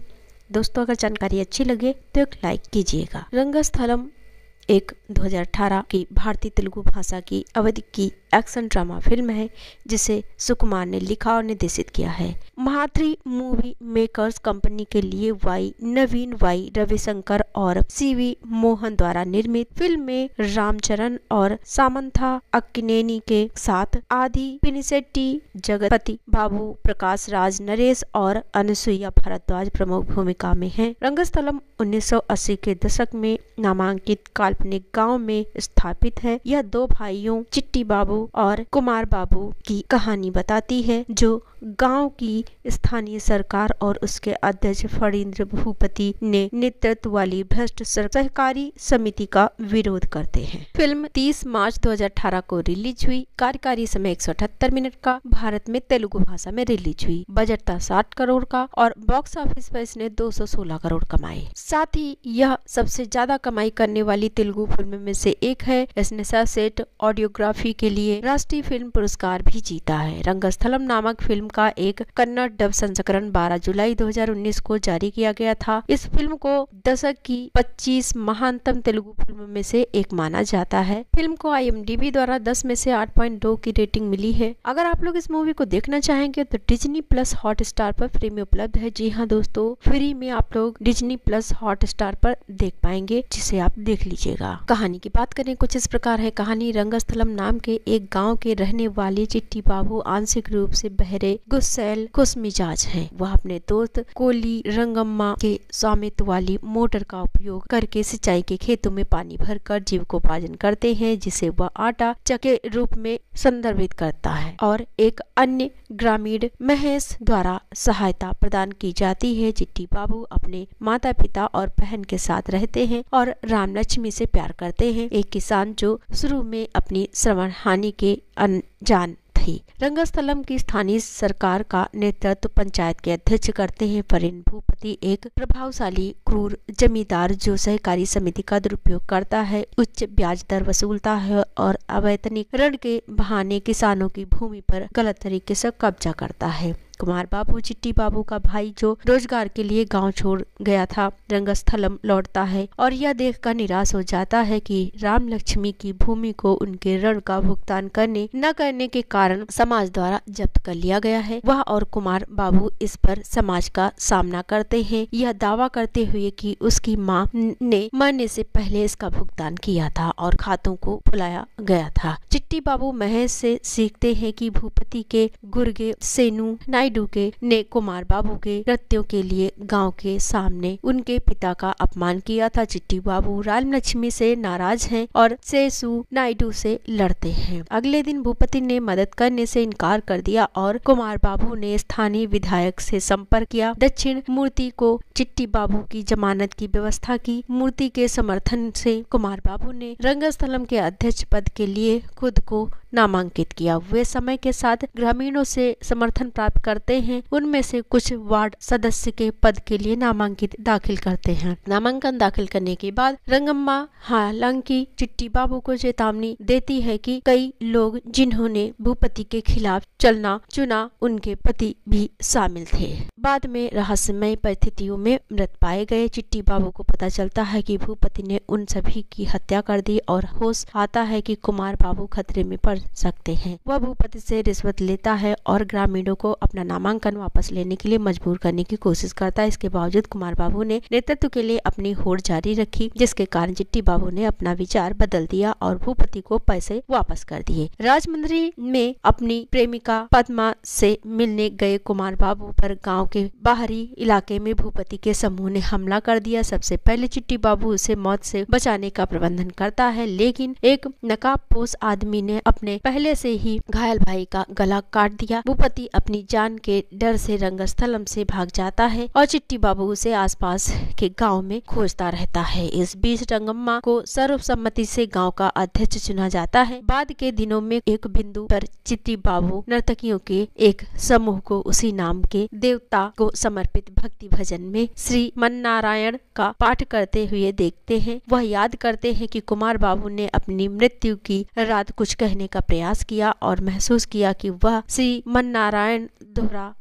दोस्तों अगर जानकारी अच्छी लगे तो एक लाइक कीजिएगा। रंगस्थलम एक 2018 की भारतीय तेलुगु भाषा की अवधि की एक्शन ड्रामा फिल्म है जिसे सुकुमार ने लिखा और निर्देशित किया है। महाथ्री मूवी मेकर्स कंपनी के लिए नवीन वाई रविशंकर और सीवी मोहन द्वारा निर्मित फिल्म में रामचरण और सामंथा अक्किनेनी के साथ आदि पिनिसेट्टी, जगपति बाबू, प्रकाश राज, नरेश और अनुसुईया भारद्वाज प्रमुख भूमिका में हैं। रंगस्थलम 1980 के दशक में नामांकित काल्पनिक गांव में स्थापित है। यह दो भाइयों चिट्टी बाबू और कुमार बाबू की कहानी बताती है जो गांव की स्थानीय सरकार और उसके अध्यक्ष फणींद्र भूपति ने नेतृत्व वाली भ्रष्ट सहकारी समिति का विरोध करते हैं। फिल्म 30 मार्च 2018 को रिलीज हुई। कार्यकारी समय 178 मिनट का। भारत में तेलुगु भाषा में रिलीज हुई। बजट था 60 करोड़ का और बॉक्स ऑफिस पर इसने 216 करोड़ कमाए। साथ ही यह सबसे ज्यादा कमाई करने वाली तेलुगु फिल्म में से एक है। इसने सर्वश्रेष्ठ ऑडियोग्राफी के लिए राष्ट्रीय फिल्म पुरस्कार भी जीता है। रंगस्थलम नामक फिल्म का एक कन्नड़ डब संस्करण 12 जुलाई 2019 को जारी किया गया था। इस फिल्म को दशक की 25 महानतम तेलुगु फिल्म में से एक माना जाता है। फिल्म को IMDb द्वारा 10 में से 8.2 की रेटिंग मिली है। अगर आप लोग इस मूवी को देखना चाहेंगे तो डिज्नी प्लस हॉटस्टार पर फ्री में उपलब्ध है। जी हाँ दोस्तों, फ्री में आप लोग डिज्नी प्लस हॉटस्टार पर देख पाएंगे, जिसे आप देख लीजिएगा। कहानी की बात करें कुछ इस प्रकार है। कहानी रंगस्थलम नाम के एक गाँव के रहने वाले चिट्टी बाबू आंशिक रूप से बहरे, गुस्सैल, खुशमिजाज हैं। वह अपने दोस्त कोली रंगम्मा के स्वामित्व वाली मोटर का उपयोग करके सिंचाई के खेतों में पानी भरकर जीविकोपार्जन करते हैं, जिसे वह आटा चके रूप में संदर्भित करता है और एक अन्य ग्रामीण महेश द्वारा सहायता प्रदान की जाती है। चिट्टी बाबू अपने माता पिता और बहन के साथ रहते हैं और राम लक्ष्मी से प्यार करते हैं, एक किसान जो शुरू में अपनी श्रवण हानि के अनजान थी। रंगस्थलम की स्थानीय सरकार का नेतृत्व पंचायत के अध्यक्ष करते हैं। फणींद्र भूपति एक प्रभावशाली क्रूर जमींदार जो सहकारी समिति का दुरुपयोग करता है, उच्च ब्याज दर वसूलता है और अवैतनिक ऋण के बहाने किसानों की भूमि पर गलत तरीके से कब्जा करता है। कुमार बाबू चिट्टी बाबू का भाई जो रोजगार के लिए गांव छोड़ गया था, रंगस्थलम लौटता है और यह देखकर निराश हो जाता है कि राम लक्ष्मी की भूमि को उनके ऋण का भुगतान न करने के कारण समाज द्वारा जब्त कर लिया गया है। वह और कुमार बाबू इस पर समाज का सामना करते हैं, यह दावा करते हुए कि उसकी मां ने मरने से पहले इसका भुगतान किया था और खातों को भुलाया गया था। चिट्टी बाबू महेश से सीखते हैं कि भूपति के गुर्गे सेनु नायडू ने कुमार बाबू के कृत्यों के लिए गांव के सामने उनके पिता का अपमान किया था। चिट्टी बाबू राम लक्ष्मी से नाराज हैं और सेसु नायडू से लड़ते हैं। अगले दिन भूपति ने मदद करने से इनकार कर दिया और कुमार बाबू ने स्थानीय विधायक से संपर्क किया। दक्षिण मूर्ति को चिट्टी बाबू की जमानत की व्यवस्था की। मूर्ति के समर्थन से कुमार बाबू ने रंगस्थलम के अध्यक्ष पद के लिए खुद को नामांकित किया। वे समय के साथ ग्रामीणों से समर्थन प्राप्त करते हैं। उनमें से कुछ वार्ड सदस्य के पद के लिए नामांकित दाखिल करते हैं। नामांकन दाखिल करने के बाद रंगम्मा हालांकि चिट्टी बाबू को चेतावनी देती है कि कई लोग जिन्होंने भूपति के खिलाफ चलना चुना उनके पति भी शामिल थे। बाद में रहस्यमय परिस्थितियों में मृत पाए गए। चिट्टी बाबू को पता चलता है कि भूपति ने उन सभी की हत्या कर दी और होश आता है कि कुमार बाबू खतरे में पड़ सकते हैं। वह भूपति से रिश्वत लेता है और ग्रामीणों को अपना नामांकन वापस लेने के लिए मजबूर करने की कोशिश करता है। इसके बावजूद कुमार बाबू ने नेतृत्व के लिए अपनी होड़ जारी रखी, जिसके कारण चिट्टी बाबू ने अपना विचार बदल दिया और भूपति को पैसे वापस कर दिए। राजमंद्री में अपनी प्रेमिका पद्मा से मिलने गए कुमार बाबू पर गाँव के बाहरी इलाके में भूपति के समूह ने हमला कर दिया। सबसे पहले चिट्टी बाबू उसे मौत से बचाने का प्रबंधन करता है, लेकिन एक नकाबपोश आदमी ने अपने पहले से ही घायल भाई का गला काट दिया। भूपति अपनी जान के डर से रंगस्थलम से भाग जाता है और चिट्टी बाबू उसे आसपास के गांव में खोजता रहता है। इस बीच रंगम्मा को सर्वसम्मति से गांव का अध्यक्ष चुना जाता है। बाद के दिनों में एक बिंदु पर चिट्टी बाबू नर्तकियों के एक समूह को उसी नाम के देवता को समर्पित भक्ति भजन में श्री मन्नारायण का पाठ करते हुए देखते हैं। वह याद करते हैं कि कुमार बाबू ने अपनी मृत्यु की रात कुछ कहने का प्रयास किया और महसूस किया कि वह श्री मन्नारायण दोहरा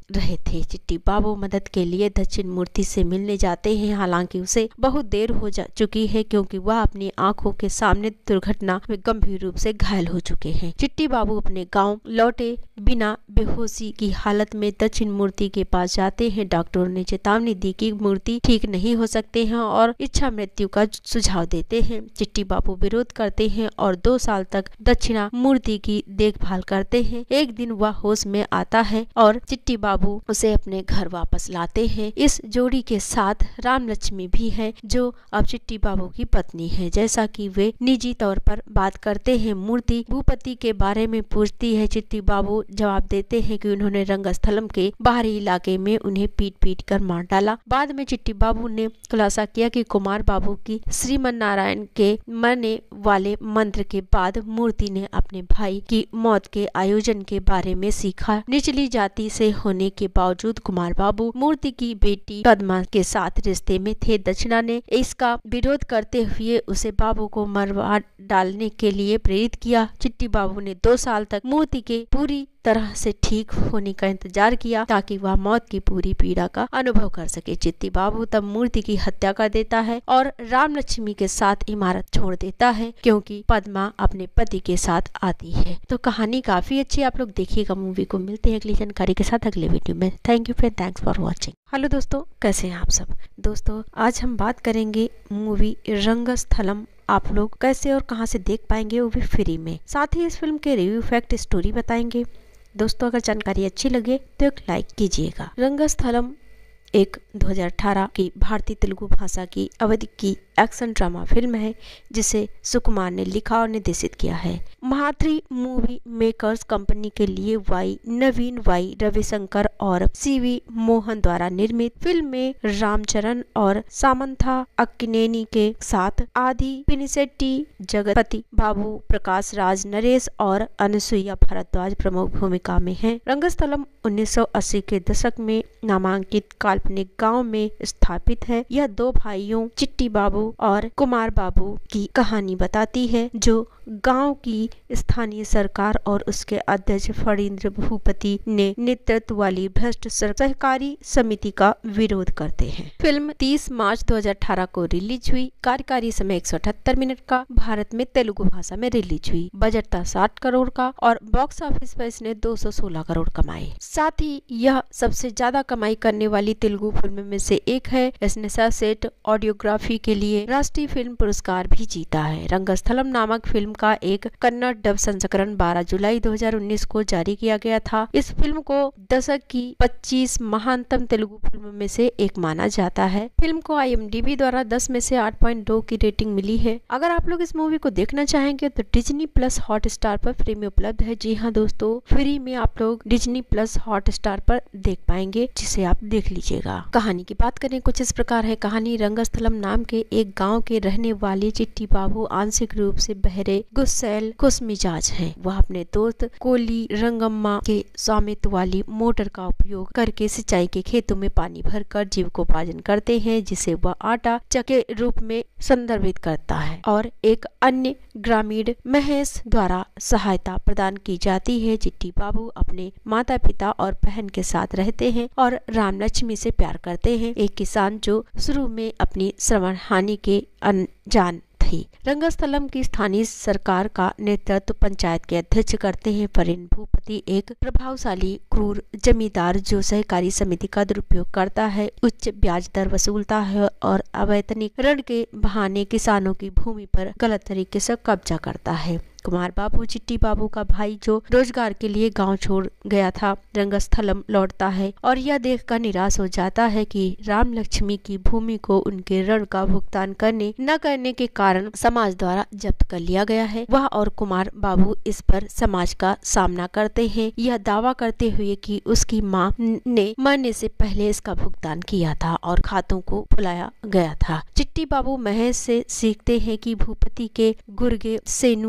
रहे थे। चिट्टी बाबू मदद के लिए दक्षिण मूर्ति से मिलने जाते हैं, हालांकि उसे बहुत देर हो जा चुकी है क्योंकि वह अपनी आंखों के सामने दुर्घटना में गंभीर रूप से घायल हो चुके हैं। चिट्टी बाबू अपने गांव लौटे बिना बेहोशी की हालत में दक्षिण मूर्ति के पास जाते हैं। डॉक्टरों ने चेतावनी दी कि मूर्ति ठीक नहीं हो सकते हैं और इच्छा मृत्यु का सुझाव देते हैं। चिट्टी बाबू विरोध करते हैं और 2 साल तक दक्षिणा मूर्ति की देखभाल करते हैं। एक दिन वह होश में आता है और चिट्टी बाबू उसे अपने घर वापस लाते हैं। इस जोड़ी के साथ राम लक्ष्मी भी है जो अब चिट्टी बाबू की पत्नी है। जैसा कि वे निजी तौर पर बात करते हैं, मूर्ति भूपति के बारे में पूछती है। चिट्टी बाबू जवाब देते हैं कि उन्होंने रंगस्थलम के बाहरी इलाके में उन्हें पीट कर मार डाला। बाद में चिट्टी बाबू ने खुलासा किया कि कुमार बाबू की श्रीमन नारायण के मरने वाले मंत्र के बाद मूर्ति ने अपने भाई की मौत के आयोजन के बारे में सीखा। निचली जाति से होने के बावजूद कुमार बाबू मूर्ति की बेटी पद्मा के साथ रिश्ते में थे। दक्षिणा ने इसका विरोध करते हुए उसे बाबू को मरवा डालने के लिए प्रेरित किया। चिट्टी बाबू ने 2 साल तक मूर्ति के पूरी तरह से ठीक होने का इंतजार किया ताकि वह मौत की पूरी पीड़ा का अनुभव कर सके। चिट्टी बाबू तब मूर्ति की हत्या कर देता है और राम लक्ष्मी के साथ इमारत छोड़ देता है क्योंकि पद्मा अपने पति के साथ आती है। तो कहानी काफी अच्छी, आप लोग देखिएगा मूवी को। मिलते हैं अगली जानकारी के साथ अगले वीडियो में। Thank you friend, thanks for watching. Hello दोस्तों, कैसे हैं आप सब। दोस्तों आज हम बात करेंगे मूवी रंगस्थलम। आप लोग कैसे और कहां से देख पाएंगे, वो भी फ्री में। साथ ही इस फिल्म के रिव्यू फैक्ट स्टोरी बताएंगे। दोस्तों अगर जानकारी अच्छी लगे तो एक लाइक कीजिएगा। रंगस्थलम एक 2018 की भारतीय तेलुगु भाषा की अवधि की एक्शन ड्रामा फिल्म है जिसे सुकुमार ने लिखा और निर्देशित किया है। महात्री मूवी मेकर्स कंपनी के लिए नवीन वाई रविशंकर और सीवी मोहन द्वारा निर्मित फिल्म में रामचरण और सामंथा अक्किनेनी के साथ आदि पिनिसेट्टी, जगपति बाबू, प्रकाश राज, नरेश और अनसुईया भारद्वाज प्रमुख भूमिका में हैं। रंगस्थलम 1980 के दशक में नामांकित काल्पनिक गांव में स्थापित है। यह 2 भाइयों चिट्टी बाबू और कुमार बाबू की कहानी बताती है जो गांव की स्थानीय सरकार और उसके अध्यक्ष फणींद्र भूपति ने नेतृत्व वाली भ्रष्ट सहकारी समिति का विरोध करते हैं। फिल्म 30 मार्च 2018 को रिलीज हुई। कार्यकारी समय 178 मिनट का, भारत में तेलुगु भाषा में रिलीज हुई। बजट था 60 करोड़ का और बॉक्स ऑफिस पर इसने 216 करोड़ कमाए। साथ ही यह सबसे ज्यादा कमाई करने वाली तेलुगु फिल्म में से एक है। इसने सर्वश्रेष्ठ ऑडियोग्राफी के लिए राष्ट्रीय फिल्म पुरस्कार भी जीता है। रंगस्थलम नामक फिल्म का एक कन्नड़ डब संस्करण 12 जुलाई 2019 को जारी किया गया था। इस फिल्म को दशक की 25 महानतम तेलुगु फिल्म में से एक माना जाता है। फिल्म को IMDb द्वारा 10 में से 8.2 की रेटिंग मिली है। अगर आप लोग इस मूवी को देखना चाहेंगे तो डिज्नी प्लस हॉटस्टार पर फ्री में उपलब्ध है। जी हाँ दोस्तों, फ्री में आप लोग डिज्नी प्लस हॉटस्टार पर देख पाएंगे, जिसे आप देख लीजिएगा। कहानी की बात करें कुछ इस प्रकार है। कहानी रंगस्थलम नाम के एक गाँव के रहने वाले चिट्टी बाबू आंशिक रूप से बहरे, गुस्सैल, खुशमिजाज हैं। वह अपने दोस्त कोली रंगम्मा के स्वामित्व वाली मोटर का उपयोग करके सिंचाई के खेतों में पानी भरकर जीविकोपार्जन करते हैं, जिसे वह आटा चके रूप में संदर्भित करता है और एक अन्य ग्रामीण महेश द्वारा सहायता प्रदान की जाती है। चिट्टी बाबू अपने माता पिता और बहन के साथ रहते हैं और राम लक्ष्मी से प्यार करते हैं, एक किसान जो शुरू में अपनी श्रवण हानि के अनजान थी। रंगस्थलम की स्थानीय सरकार का नेतृत्व पंचायत के अध्यक्ष करते हैं। फणींद्र भूपति एक प्रभावशाली क्रूर जमींदार जो सहकारी समिति का दुरुपयोग करता है, उच्च ब्याज दर वसूलता है और अवैतनिक ऋण के बहाने किसानों की भूमि पर गलत तरीके से कब्जा करता है। कुमार बाबू चिट्टी बाबू का भाई जो रोजगार के लिए गांव छोड़ गया था, रंगस्थलम लौटता है और यह देखकर निराश हो जाता है कि राम लक्ष्मी की भूमि को उनके ऋण का भुगतान न करने के कारण समाज द्वारा जब्त कर लिया गया है। वह और कुमार बाबू इस पर समाज का सामना करते हैं, यह दावा करते हुए कि उसकी मां ने मरने से पहले इसका भुगतान किया था और खातों को भुलाया गया था। चिट्टी बाबू महेश से सीखते हैं कि भूपति के गुर्गे सेनु नायडू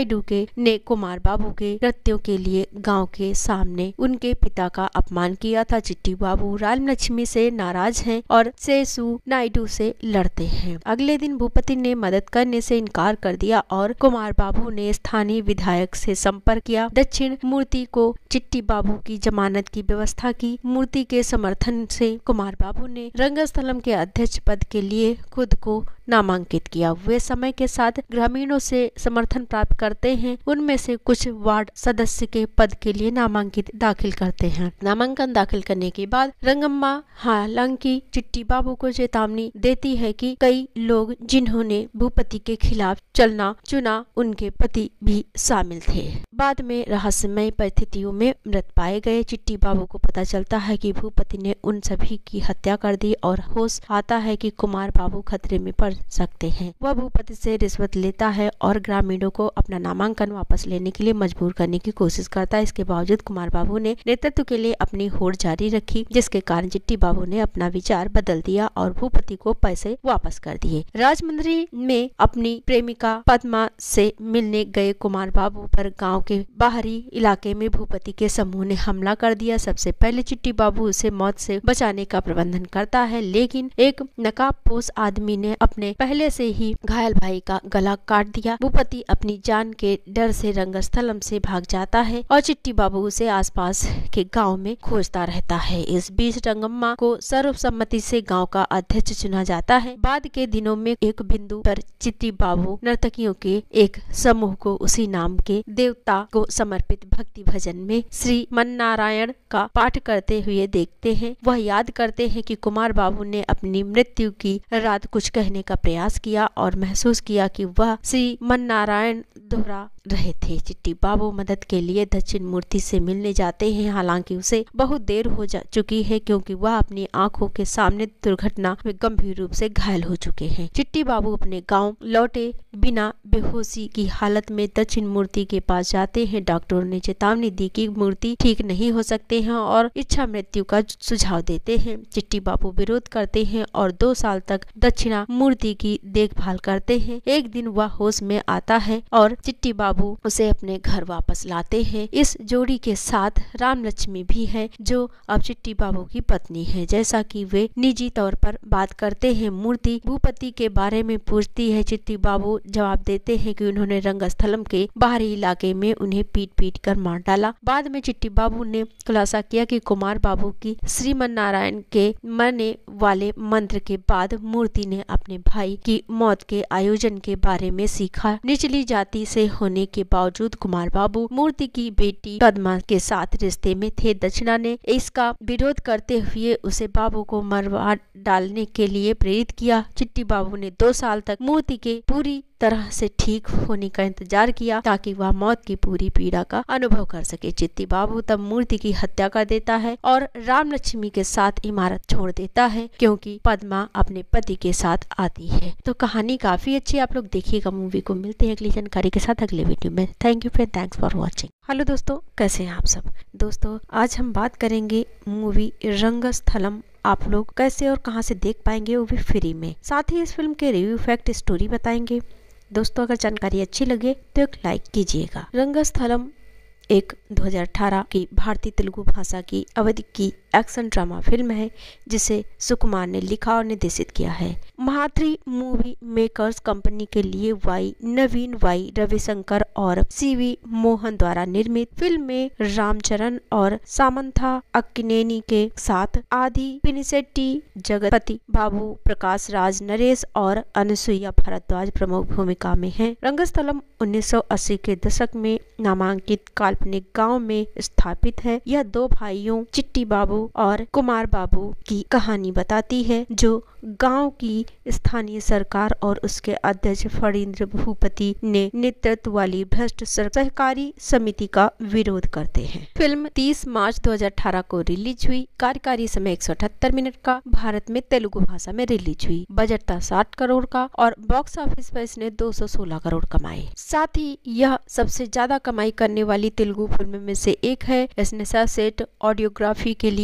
नायडू के ने कुमार बाबू के कृत्यों के लिए गांव के सामने उनके पिता का अपमान किया था। चिट्टी बाबू रामलक्ष्मी से नाराज हैं और सेसु नायडू से लड़ते हैं। अगले दिन भूपति ने मदद करने से इनकार कर दिया और कुमार बाबू ने स्थानीय विधायक से संपर्क किया। दक्षिण मूर्ति को चिट्टी बाबू की जमानत की व्यवस्था की। मूर्ति के समर्थन से कुमार बाबू ने रंगस्थलम के अध्यक्ष पद के लिए खुद को नामांकित किया। वे समय के साथ ग्रामीणों से समर्थन प्राप्त करते हैं। उनमें से कुछ वार्ड सदस्य के पद के लिए नामांकित दाखिल करते हैं। नामांकन दाखिल करने के बाद रंगम्मा हालांकि चिट्टी बाबू को चेतावनी देती है कि कई लोग जिन्होंने भूपति के खिलाफ चलना चुना उनके पति भी शामिल थे। बाद में रहस्यमय परिस्थितियों में मृत पाए गए। चिट्टी बाबू को पता चलता है कि भूपति ने उन सभी की हत्या कर दी और होश आता है कि कुमार बाबू खतरे में पड़ सकते हैं। वह भूपति से रिश्वत लेता है और ग्रामीणों को अपना नामांकन वापस लेने के लिए मजबूर करने की कोशिश करता है। इसके बावजूद कुमार बाबू ने नेतृत्व के लिए अपनी होड़ जारी रखी, जिसके कारण चिट्टी बाबू ने अपना विचार बदल दिया और भूपति को पैसे वापस कर दिए। राजमंदिर में अपनी प्रेमिका पद्मा से मिलने गए कुमार बाबू पर गाँव के बाहरी इलाके में भूपति के समूह ने हमला कर दिया। सबसे पहले चिट्टी बाबू उसे मौत से बचाने का प्रबंधन करता है, लेकिन एक नकाबपोश आदमी ने अपने पहले से ही घायल भाई का गला काट दिया। भूपति अपनी जान के डर से रंगस्थलम से भाग जाता है और चिट्टी बाबू उसे आसपास के गांव में खोजता रहता है। इस बीच रंगम्मा को सर्वसम्मति से गांव का अध्यक्ष चुना जाता है। बाद के दिनों में एक बिंदु पर चिट्टी बाबू नर्तकियों के एक समूह को उसी नाम के देवता को समर्पित भक्ति भजन में श्री मन्नारायण का पाठ करते हुए देखते हैं। वह याद करते हैं कि कुमार बाबू ने अपनी मृत्यु की रात कुछ कहने का प्रयास किया और महसूस किया कि वह श्री मन्नारायण दोहरा रहे थे। चिट्टी बाबू मदद के लिए दक्षिण मूर्ति से मिलने जाते हैं, हालांकि उसे बहुत देर हो चुकी है क्योंकि वह अपनी आंखों के सामने दुर्घटना में गंभीर रूप से घायल हो चुके हैं। चिट्टी बाबू अपने गांव लौटे बिना बेहोशी की हालत में दक्षिण मूर्ति के पास जाते हैं। डॉक्टरों ने चेतावनी दी कि मूर्ति ठीक नहीं हो सकते हैं और इच्छा मृत्यु का सुझाव देते हैं। चिट्टी बाबू विरोध करते हैं और 2 साल तक दक्षिणा मूर्ति की देखभाल करते हैं। एक दिन वह होश में आता है और चिट्टी बाबू उसे अपने घर वापस लाते हैं। इस जोड़ी के साथ रामलक्ष्मी भी है, जो अब चिट्टी बाबू की पत्नी है। जैसा कि वे निजी तौर पर बात करते हैं, मूर्ति भूपति के बारे में पूछती है। चिट्टी बाबू जवाब देते हैं कि उन्होंने रंगस्थलम के बाहरी इलाके में उन्हें पीट पीट कर मार डाला। बाद में चिट्टी बाबू ने खुलासा किया कि कुमार बाबू की श्रीमन्नारायण के मरने वाले मंत्र के बाद मूर्ति ने अपने भाई की मौत के आयोजन के बारे में सीखा। निचली जाति से होने के बावजूद कुमार बाबू मूर्ति की बेटी पद्मा के साथ रिश्ते में थे। दक्षिणा ने इसका विरोध करते हुए उसे बाबू को मरवा डालने के लिए प्रेरित किया। चिट्टी बाबू ने 2 साल तक मूर्ति के पूरी तरह से ठीक होने का इंतजार किया ताकि वह मौत की पूरी पीड़ा का अनुभव कर सके। चिट्टी बाबू तब मूर्ति की हत्या कर देता है और रामलक्ष्मी के साथ इमारत छोड़ देता है क्योंकि पद्मा अपने पति के साथ आती है। तो कहानी काफी अच्छी, आप लोग देखिएगा मूवी को। मिलते हैं अगली जानकारी के साथ अगले वीडियो में। Thank you friend, thanks for watching. Hello दोस्तों, कैसे हैं आप सब। दोस्तों आज हम बात करेंगे मूवी रंगस्थलम। आप लोग कैसे और कहां से देख पाएंगे, वो भी फ्री में। साथ ही इस फिल्म के रिव्यू, फैक्ट, स्टोरी बताएंगे। दोस्तों अगर जानकारी अच्छी लगे तो एक लाइक कीजिएगा। रंगस्थलम एक 2018 की भारतीय तेलुगु भाषा की अवधि की एक्शन ड्रामा फिल्म है जिसे सुकुमार ने लिखा और निर्देशित किया है। महात्री मूवी मेकर्स कंपनी के लिए नवीन वाई रविशंकर और सीवी मोहन द्वारा निर्मित फिल्म में रामचरण और सामंथा अक्किनेनी के साथ आदि पिनिसेट्टी, जगपति बाबू, प्रकाश राज, नरेश और अनुसुईया भारद्वाज प्रमुख भूमिका में हैं। रंगस्थलम 1980 के दशक में नामांकित काल्पनिक गांव में स्थापित है। यह 2 भाइयों चिट्टी बाबू और कुमार बाबू की कहानी बताती है जो गांव की स्थानीय सरकार और उसके अध्यक्ष फणींद्र भूपति ने नेतृत्व वाली भ्रष्ट सहकारी समिति का विरोध करते हैं। फिल्म 30 मार्च 2018 को रिलीज हुई। कार्यकारी समय 178 मिनट का भारत में तेलुगु भाषा में रिलीज हुई। बजट था 60 करोड़ का और बॉक्स ऑफिस पर इसने 216 करोड़ कमाए। साथ ही यह सबसे ज्यादा कमाई करने वाली तेलुगु फिल्म में से एक है। इसने सेट ऑडियोग्राफी के लिए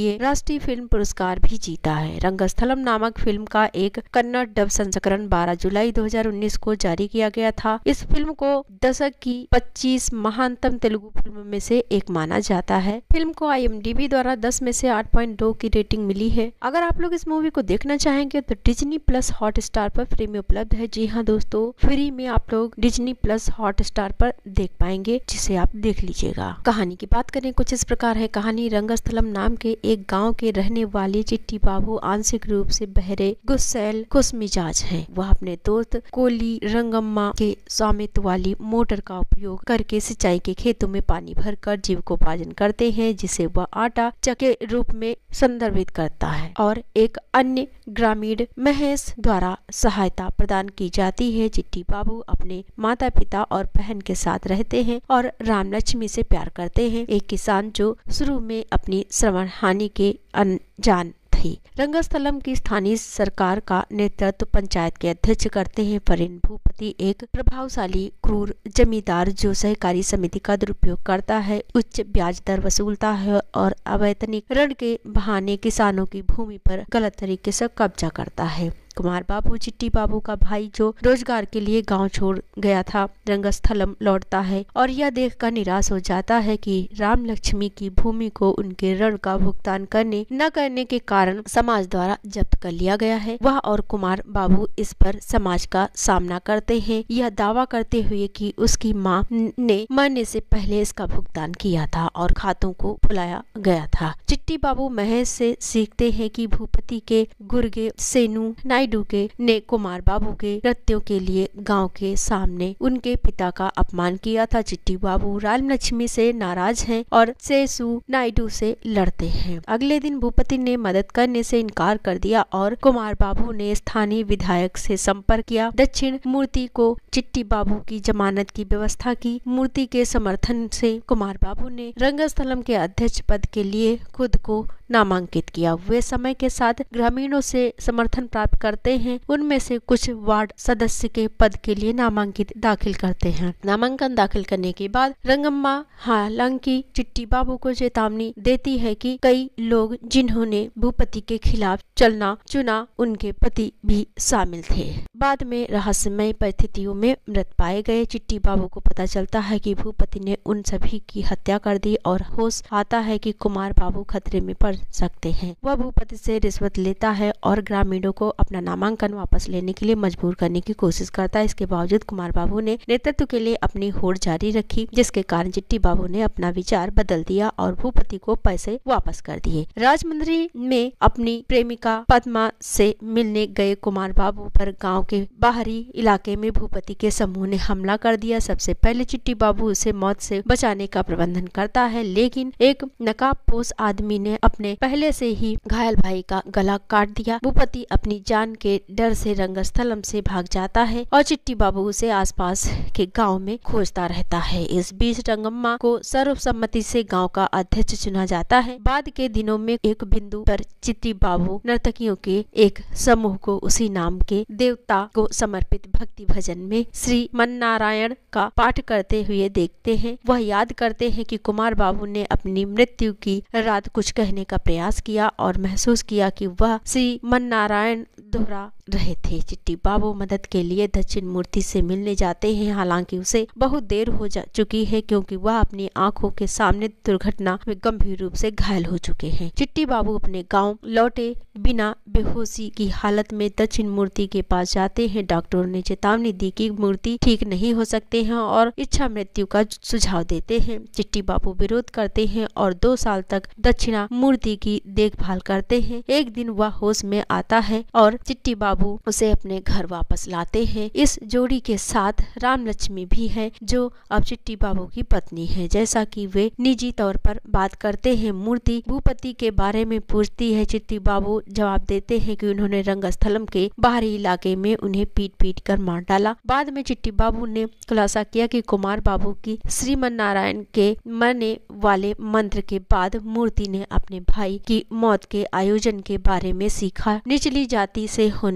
लिए राष्ट्रीय फिल्म पुरस्कार भी जीता है। रंगस्थलम नामक फिल्म का एक कन्नड़ डब संस्करण 12 जुलाई 2019 को जारी किया गया था। इस फिल्म को दशक की 25 महानतम तेलुगु फिल्मों में से एक माना जाता है। फिल्म को IMDb द्वारा 10 में से 8.2 की रेटिंग मिली है। अगर आप लोग इस मूवी को देखना चाहेंगे तो डिज्नी प्लस हॉटस्टार पर फ्री में उपलब्ध है। जी हाँ दोस्तों, फ्री में आप लोग डिज्नी प्लस हॉटस्टार पर देख पाएंगे, जिसे आप देख लीजिएगा। कहानी की बात करें कुछ इस प्रकार है। कहानी रंगस्थलम नाम के एक गांव के रहने वाले चिट्टी बाबू आंशिक रूप से बहरे, गुस्सैल, खुशमिजाज हैं। वह अपने दोस्त कोली रंगम्मा के स्वामित्व वाली मोटर का उपयोग करके सिंचाई के खेतों में पानी भरकर जीविकोपार्जन करते हैं, जिसे वह आटा चक्के रूप में संदर्भित करता है और एक अन्य ग्रामीण महेश द्वारा सहायता प्रदान की जाती है। चिट्टी बाबू अपने माता पिता और बहन के साथ रहते हैं और राम लक्ष्मी से प्यार करते हैं, एक किसान जो शुरू में अपनी श्रवण हानि के अनजान थी। रंगस्थलम की स्थानीय सरकार का नेतृत्व पंचायत के अध्यक्ष करते हैं। परिन भूपति एक प्रभावशाली क्रूर जमींदार जो सहकारी समिति का दुरुपयोग करता है, उच्च ब्याज दर वसूलता है और अवैतनिक ऋण के बहाने किसानों की भूमि पर गलत तरीके से कब्जा करता है। कुमार बाबू चिट्टी बाबू का भाई जो रोजगार के लिए गांव छोड़ गया था, रंगस्थलम लौटता है और यह देखकर निराश हो जाता है कि राम लक्ष्मी की भूमि को उनके ऋण का भुगतान न करने के कारण समाज द्वारा जब्त कर लिया गया है। वह और कुमार बाबू इस पर समाज का सामना करते हैं, यह दावा करते हुए कि उसकी मां ने मरने से पहले इसका भुगतान किया था और खातों को फुलाया गया था। चिट्टी बाबू महेश से सीखते हैं कि भूपति के गुर्गे सेनु नायडू ने कुमार बाबू के कृत्यों के लिए गांव के सामने उनके पिता का अपमान किया था। चिट्टी बाबू राम लक्ष्मी से नाराज हैं और सेसु नायडू से लड़ते हैं। अगले दिन भूपति ने मदद करने से इनकार कर दिया और कुमार बाबू ने स्थानीय विधायक से संपर्क किया। दक्षिण मूर्ति को चिट्टी बाबू की जमानत की व्यवस्था की। मूर्ति के समर्थन से कुमार बाबू ने रंगस्थलम के अध्यक्ष पद के लिए खुद को नामांकित किया। वे समय के साथ ग्रामीणों से समर्थन प्राप्त करते हैं। उनमें से कुछ वार्ड सदस्य के पद के लिए नामांकित दाखिल करते हैं। नामांकन दाखिल करने के बाद रंगम्मा हालांकि चिट्टी बाबू को चेतावनी देती है कि कई लोग जिन्होंने भूपति के खिलाफ चलना चुना उनके पति भी शामिल थे। बाद में रहस्यमय परिस्थितियों में मृत पाए गए। चिट्टी बाबू को पता चलता है कि भूपति ने उन सभी की हत्या कर दी और होश आता है कि कुमार बाबू खतरे में पड़ सकते हैं। वह भूपति से रिश्वत लेता है और ग्रामीणों को अपना नामांकन वापस लेने के लिए मजबूर करने की कोशिश करता है। इसके बावजूद कुमार बाबू ने नेतृत्व के लिए अपनी होड़ जारी रखी, जिसके कारण चिट्टी बाबू ने अपना विचार बदल दिया और भूपति को पैसे वापस कर दिए। राजमंदिर में अपनी प्रेमिका पद्मा से मिलने गए कुमार बाबू पर गांव के बाहरी इलाके में भूपति के समूह ने हमला कर दिया। सबसे पहले चिट्टी बाबू उसे मौत से बचाने का प्रबंधन करता है, लेकिन एक नकाबपोश आदमी ने अपने पहले से ही घायल भाई का गला काट दिया। भूपति अपनी जान के डर से रंगस्थलम से भाग जाता है और चिट्टी बाबू उसे आसपास के गांव में खोजता रहता है। इस बीच रंगम्मा को सर्वसम्मति से गांव का अध्यक्ष चुना जाता है। बाद के दिनों में एक बिंदु पर चिट्टी बाबू नर्तकियों के एक समूह को उसी नाम के देवता को समर्पित भक्ति भजन में श्री मन्नारायण का पाठ करते हुए देखते हैं। वह याद करते हैं कि कुमार बाबू ने अपनी मृत्यु की रात कुछ कहने का प्रयास किया और महसूस किया कि वह श्री मन्नारायण दोहरा रहे थे। चिट्टी बाबू मदद के लिए दक्षिण मूर्ति से मिलने जाते हैं, हालांकि उसे बहुत देर हो चुकी है क्योंकि वह अपनी आंखों के सामने दुर्घटना में गंभीर रूप से घायल हो चुके हैं। चिट्टी बाबू अपने गांव लौटे बिना बेहोशी की हालत में दक्षिण मूर्ति के पास जाते हैं। डॉक्टरों ने चेतावनी दी कि मूर्ति ठीक नहीं हो सकते हैं और इच्छा मृत्यु का सुझाव देते हैं। चिट्टी बाबू विरोध करते हैं और 2 साल तक दक्षिणा मूर्ति की देखभाल करते हैं। एक दिन वह होश में आता है और चिट्टी बाबू उसे अपने घर वापस लाते हैं। इस जोड़ी के साथ राम लक्ष्मी भी है जो अब चिट्टी बाबू की पत्नी है। जैसा कि वे निजी तौर पर बात करते हैं। मूर्ति भूपति के बारे में पूछती है। चिट्टी बाबू जवाब देते हैं कि उन्होंने रंगस्थलम के बाहरी इलाके में उन्हें पीट कर मार डाला। बाद में चिट्टी बाबू ने खुलासा किया कि कुमार बाबू की श्रीमन्नारायण के मरने वाले मंत्र के बाद मूर्ति ने अपने भाई की मौत के आयोजन के बारे में सीखा। निचली जाति से होने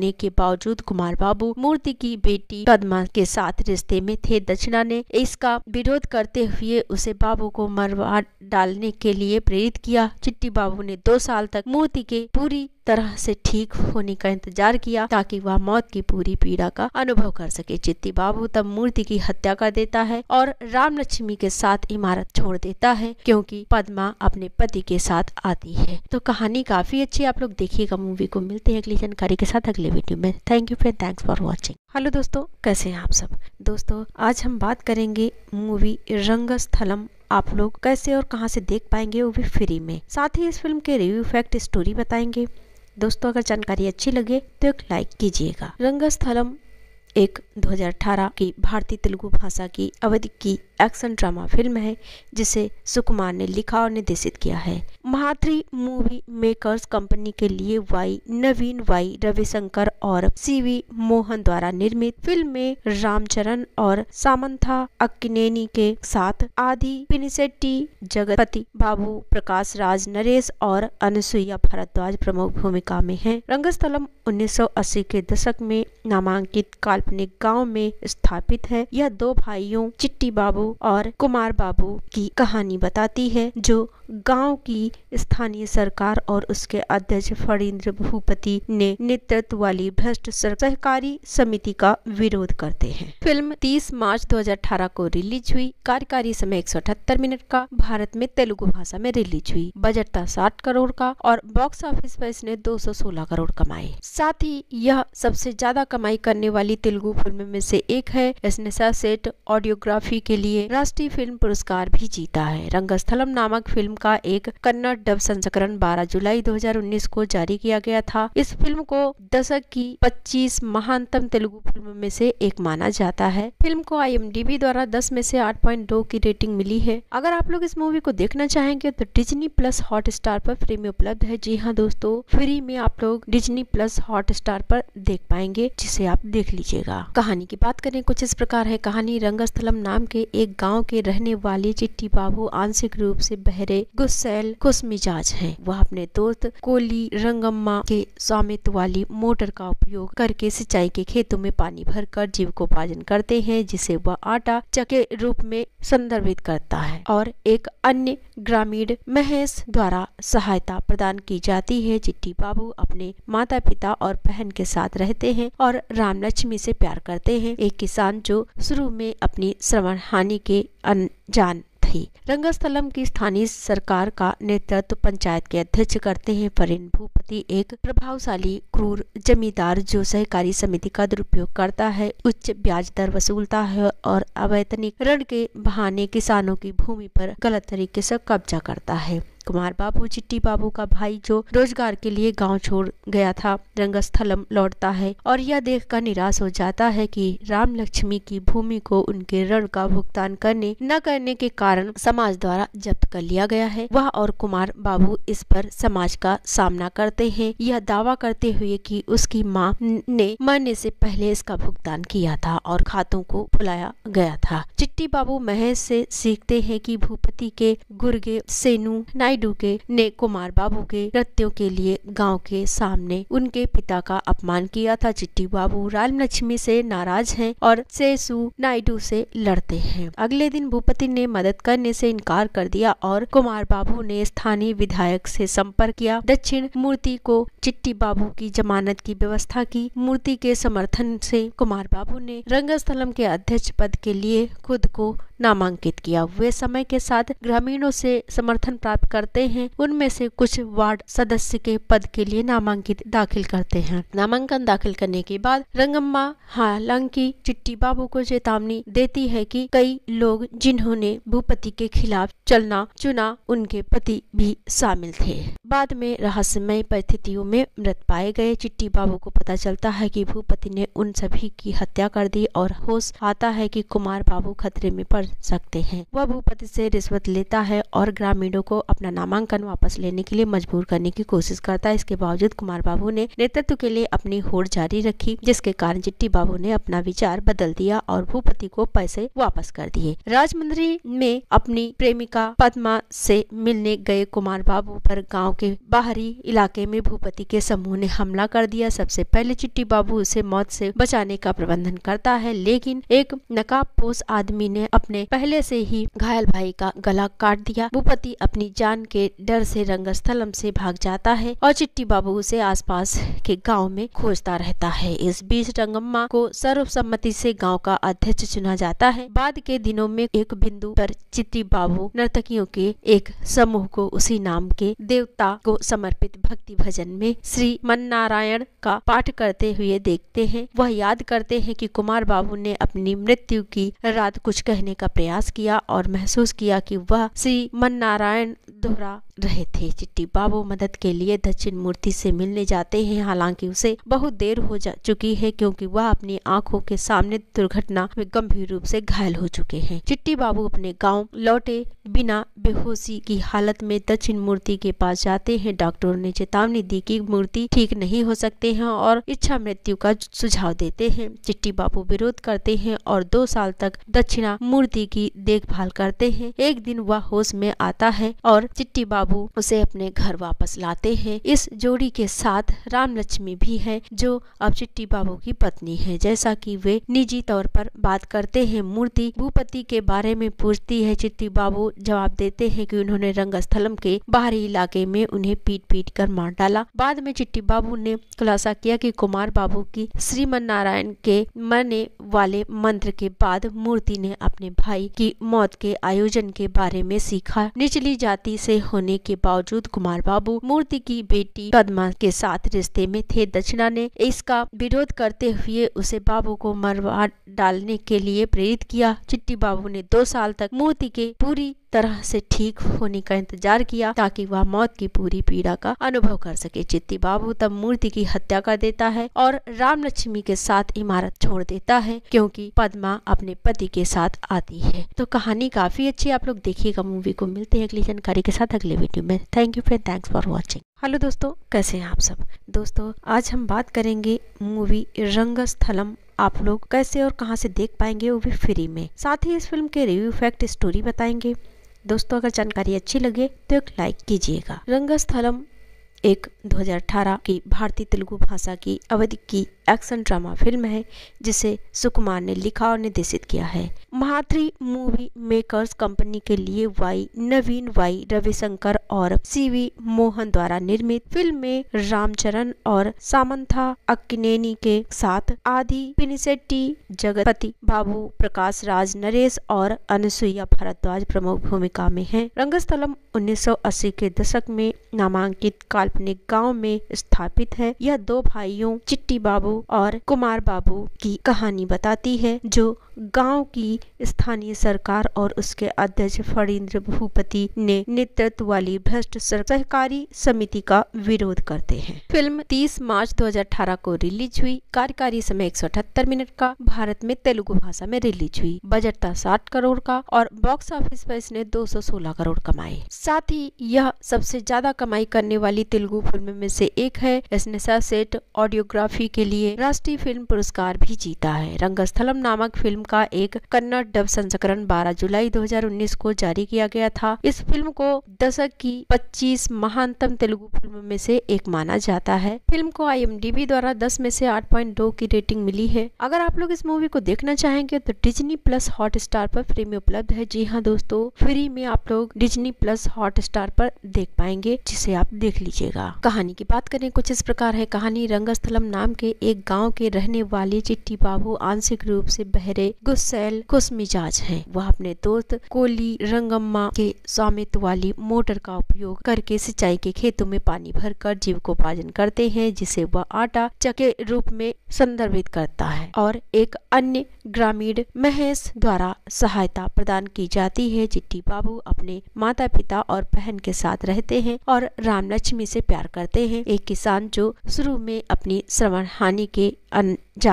होने के बावजूद कुमार बाबू मूर्ति की बेटी पद्मा के साथ रिश्ते में थे। दक्षिणा ने इसका विरोध करते हुए उसे बाबू को मरवा डालने के लिए प्रेरित किया। चिट्टी बाबू ने 2 साल तक मूर्ति के पूरी तरह से ठीक होने का इंतजार किया ताकि वह मौत की पूरी पीड़ा का अनुभव कर सके। चिट्टी बाबू तब मूर्ति की हत्या कर देता है और राम लक्ष्मी के साथ इमारत छोड़ देता है क्योंकि पद्मा अपने पति के साथ आती है। तो कहानी काफी अच्छी, आप लोग देखिएगा मूवी को। मिलते हैं अगली जानकारी के साथ अगले वीडियो में। Thank you friend, thanks for watching. Hello दोस्तों, कैसे हैं आप सब। दोस्तों आज हम बात करेंगे मूवी रंगस्थलम। आप लोग कैसे और कहां से देख पाएंगे, वो भी फ्री में। साथ ही इस फिल्म के रिव्यू फैक्ट स्टोरी बताएंगे। दोस्तों अगर जानकारी अच्छी लगे तो एक लाइक कीजिएगा। रंगस्थलम एक 2018 की भारतीय तेलुगु भाषा की अवधि की एक्शन ड्रामा फिल्म है जिसे सुकुमार ने लिखा और निर्देशित किया है। महात्री मूवी मेकर्स कंपनी के लिए नवीन वाई रविशंकर और सीवी मोहन द्वारा निर्मित फिल्म में रामचरण और सामंथा अक्किनेनी के साथ आदि पिनिसेट्टी, जगपति बाबू, प्रकाश राज, नरेश और अनुसुईया भारद्वाज प्रमुख भूमिका में हैं। रंगस्थलम 1980 के दशक में नामांकित काल्पनिक गांव में स्थापित है। यह 2 भाइयों चिट्टी बाबू और कुमार बाबू की कहानी बताती है जो गांव की स्थानीय सरकार और उसके अध्यक्ष फणींद्र भूपति ने नेतृत्व वाली भ्रष्ट सहकारी समिति का विरोध करते हैं। फिल्म 30 मार्च 2018 को रिलीज हुई। कार्यकारी समय 178 मिनट का भारत में तेलुगु भाषा में रिलीज हुई। बजट था 60 करोड़ का और बॉक्स ऑफिस पर इसने 216 करोड़ कमाए। साथ ही यह सबसे ज्यादा कमाई करने वाली तेलुगु फिल्म में से एक है। इसने सर्वश्रेष्ठ ऑडियोग्राफी के लिए राष्ट्रीय फिल्म पुरस्कार भी जीता है। रंगस्थलम नामक फिल्म का एक कन्नड़ डब संस्करण 12 जुलाई 2019 को जारी किया गया था। इस फिल्म को दशक की 25 महानतम तेलुगु फिल्म में से एक माना जाता है। फिल्म को IMDb द्वारा 10 में से 8.2 की रेटिंग मिली है। अगर आप लोग इस मूवी को देखना चाहेंगे तो डिज्नी प्लस हॉटस्टार पर फ्री में उपलब्ध है। जी हाँ दोस्तों, फ्री में आप लोग डिज्नी प्लस हॉटस्टार पर देख पाएंगे, जिसे आप देख लीजिएगा। कहानी की बात करें कुछ इस प्रकार है। कहानी रंगस्थलम नाम के एक गाँव के रहने वाले चिट्टी बाबू आंशिक रूप से बहरे, गुस्सैल, खुशमिजाज हैं। वह अपने दोस्त कोली रंगम्मा के स्वामित्व वाली मोटर का उपयोग करके सिंचाई के खेतों में पानी भरकर जीविकोपार्जन करते हैं, जिसे वह आटा चके रूप में संदर्भित करता है और एक अन्य ग्रामीण महेश द्वारा सहायता प्रदान की जाती है। चिट्टी बाबू अपने माता पिता और बहन के साथ रहते हैं और राम लक्ष्मी से प्यार करते हैं, एक किसान जो शुरू में अपनी श्रवण हानि के अनजान थी। रंगस्थलम की स्थानीय सरकार का नेतृत्व पंचायत के अध्यक्ष करते हैं। फणींद्र भूपति एक प्रभावशाली क्रूर जमींदार जो सहकारी समिति का दुरुपयोग करता है, उच्च ब्याज दर वसूलता है और अवैतनिक ऋण के बहाने किसानों की भूमि पर गलत तरीके से कब्जा करता है। कुमार बाबू चिट्टी बाबू का भाई जो रोजगार के लिए गांव छोड़ गया था, रंगस्थलम लौटता है और यह देखकर निराश हो जाता है कि राम लक्ष्मी की भूमि को उनके ऋण का भुगतान न करने के कारण समाज द्वारा जब्त कर लिया गया है। वह और कुमार बाबू इस पर समाज का सामना करते हैं, यह दावा करते हुए कि उसकी मां ने मरने से पहले इसका भुगतान किया था और खातों को भुलाया गया था। चिट्टी बाबू महेश से सीखते हैं कि भूपति के गुर्गे सेनु ने कुमार बाबू के कृत्यों के लिए गांव के सामने उनके पिता का अपमान किया था। चिट्टी बाबू राम लक्ष्मी से नाराज हैं और सेसु नायडू से लड़ते हैं। अगले दिन भूपति ने मदद करने से इनकार कर दिया और कुमार बाबू ने स्थानीय विधायक से संपर्क किया। दक्षिण मूर्ति को चिट्टी बाबू की जमानत की व्यवस्था की। मूर्ति के समर्थन से कुमार बाबू ने रंगस्थलम के अध्यक्ष पद के लिए खुद को नामांकित किया। वे समय के साथ ग्रामीणों से समर्थन प्राप्त करते हैं। उनमें से कुछ वार्ड सदस्य के पद के लिए नामांकित दाखिल करते हैं। नामांकन दाखिल करने के बाद रंगम्मा हालांकि चिट्टी बाबू को चेतावनी देती है कि कई लोग जिन्होंने भूपति के खिलाफ चलना चुना, उनके पति भी शामिल थे। बाद में रहस्यमय परिस्थितियों में मृत पाए गए। चिट्टी बाबू को पता चलता है कि भूपति ने उन सभी की हत्या कर दी और होश आता है कि कुमार बाबू खतरे में पड़ सकते हैं। वह भूपति से रिश्वत लेता है और ग्रामीणों को अपना नामांकन वापस लेने के लिए मजबूर करने की कोशिश करता है। इसके बावजूद कुमार बाबू ने नेतृत्व के लिए अपनी होड़ जारी रखी, जिसके कारण चिट्टी बाबू ने अपना विचार बदल दिया और भूपति को पैसे वापस कर दिए। राजमंदिर में अपनी प्रेमिका पद्मा से मिलने गए कुमार बाबू पर गांव के बाहरी इलाके में भूपति के समूह ने हमला कर दिया। सबसे पहले चिट्टी बाबू उसे मौत से बचाने का प्रबंधन करता है, लेकिन एक नकाबपोश आदमी ने अपने पहले से ही घायल भाई का गला काट दिया। भूपति अपनी जान के डर से रंगस्थलम से भाग जाता है और चिट्टी बाबू उसे आसपास के गांव में खोजता रहता है। इस बीच रंगम्मा को सर्वसम्मति से गांव का अध्यक्ष चुना जाता है। बाद के दिनों में एक बिंदु पर चिट्टी बाबू नर्तकियों के एक समूह को उसी नाम के देवता को समर्पित भक्ति भजन में श्री मननारायण का पाठ करते हुए देखते हैं। वह याद करते हैं कि कुमार बाबू ने अपनी मृत्यु की रात कुछ कहने का प्रयास किया और महसूस किया कि वह श्री मननारायण दोहरा रहे थे। चिट्टी बाबू मदद के लिए दक्षिण मूर्ति से मिलने जाते हैं, हालांकि उसे बहुत देर हो चुकी है क्योंकि वह अपनी आंखों के सामने दुर्घटना में गंभीर रूप से घायल हो चुके हैं। चिट्टी बाबू अपने गांव लौटे बिना बेहोशी की हालत में दक्षिण मूर्ति के पास जाते हैं। डॉक्टरों ने चेतावनी दी कि मूर्ति ठीक नहीं हो सकते हैं और इच्छा मृत्यु का सुझाव देते हैं। चिट्टी बाबू विरोध करते हैं और 2 साल तक दक्षिणा मूर्ति की देखभाल करते हैं। एक दिन वह होश में आता है और चिट्टी बाबू उसे अपने घर वापस लाते हैं। इस जोड़ी के साथ राम लक्ष्मी भी है, जो अब चिट्टी बाबू की पत्नी है। जैसा कि वे निजी तौर पर बात करते हैं, मूर्ति भूपति के बारे में पूछती है। चिट्टी बाबू जवाब देते हैं कि उन्होंने रंगस्थलम के बाहरी इलाके में उन्हें पीट कर मार डाला। बाद में चिट्टी बाबू ने खुलासा किया कि कुमार बाबू की श्रीमन नारायण के मरने वाले मंत्र के बाद मूर्ति ने अपने भाई की मौत के आयोजन के बारे में सीखा। निचली जाति से होने के बावजूद कुमार बाबू मूर्ति की बेटी पद्मा के साथ रिश्ते में थे। दक्षिणा ने इसका विरोध करते हुए उसे बाबू को मरवा डालने के लिए प्रेरित किया। चिट्टी बाबू ने 2 साल तक मूर्ति के पूरी तरह से ठीक होने का इंतजार किया ताकि वह मौत की पूरी पीड़ा का अनुभव कर सके। चिट्टी बाबू तब मूर्ति की हत्या कर देता है और राम लक्ष्मी के साथ इमारत छोड़ देता है क्योंकि पद्मा अपने पति के साथ आती है। तो कहानी काफी अच्छी, आप लोग देखिएगा मूवी को। मिलते हैं अगली जानकारी के साथ अगले वीडियो में। Thank you friend, thanks for watching. Hello दोस्तों, कैसे हैं आप सब। दोस्तों आज हम बात करेंगे मूवी रंगस्थलम। आप लोग कैसे और कहां से देख पाएंगे, वो भी फ्री में। साथ ही इस फिल्म के रिव्यू फैक्ट स्टोरी बताएंगे। दोस्तों अगर जानकारी अच्छी लगे तो एक लाइक कीजिएगा। रंगस्थलम एक 2018 की भारतीय तेलुगु भाषा की अवधि की एक्शन ड्रामा फिल्म है जिसे सुकुमार ने लिखा और निर्देशित किया है। महात्री मूवी मेकर्स कंपनी के लिए नवीन वाई रविशंकर और सीवी मोहन द्वारा निर्मित फिल्म में रामचरण और सामंथा अक्किनेनी के साथ आदि पिनिसेट्टी, जगपति बाबू, प्रकाश राज, नरेश और अनसुईया भारद्वाज प्रमुख भूमिका में हैं। रंगस्थलम 1980 के दशक में नामांकित काल्पनिक गांव में स्थापित है। यह 2 भाइयों चिट्टी बाबू और कुमार बाबू की कहानी बताती है जो गांव की स्थानीय सरकार और उसके अध्यक्ष फणींद्र भूपति ने नेतृत्व वाली भ्रष्ट सहकारी समिति का विरोध करते हैं। फिल्म 30 मार्च 2018 को रिलीज हुई। कार्यकारी समय 178 मिनट का भारत में तेलुगु भाषा में रिलीज हुई। बजट था 60 करोड़ का और बॉक्स ऑफिस पर इसने 216 करोड़ कमाए। साथ ही यह सबसे ज्यादा कमाई करने वाली तेलुगु फिल्म में से एक है। इसने सर्वश्रेष्ठ ऑडियोग्राफी के लिए राष्ट्रीय फिल्म पुरस्कार भी जीता है। रंगस्थलम नामक फिल्म का एक कन्नड़ डब संस्करण 12 जुलाई 2019 को जारी किया गया था। इस फिल्म को दशक की 25 महानतम तेलुगु फिल्म में से एक माना जाता है। फिल्म को IMDb द्वारा 10 में से 8.2 की रेटिंग मिली है। अगर आप लोग इस मूवी को देखना चाहेंगे तो डिज्नी प्लस हॉटस्टार पर फ्री में उपलब्ध है। जी हाँ दोस्तों, फ्री में आप लोग डिज्नी प्लस हॉटस्टार पर देख पाएंगे, जिसे आप देख लीजिएगा। कहानी की बात करें कुछ इस प्रकार है। कहानी रंगस्थलम नाम के एक गाँव के रहने वाले चिट्टी बाबू आंशिक रूप से बहरे, गुस्सैल, खुशमिजाज हैं। वह अपने दोस्त कोली रंगम्मा के स्वामित्व वाली मोटर का उपयोग करके सिंचाई के खेतों में पानी भरकर जीविकोपार्जन करते हैं, जिसे वह आटा चके रूप में संदर्भित करता है और एक अन्य ग्रामीण महेश द्वारा सहायता प्रदान की जाती है। चिट्टी बाबू अपने माता पिता और बहन के साथ रहते हैं और राम लक्ष्मी से प्यार करते हैं, एक किसान जो शुरू में अपनी श्रवण हानि के अनजान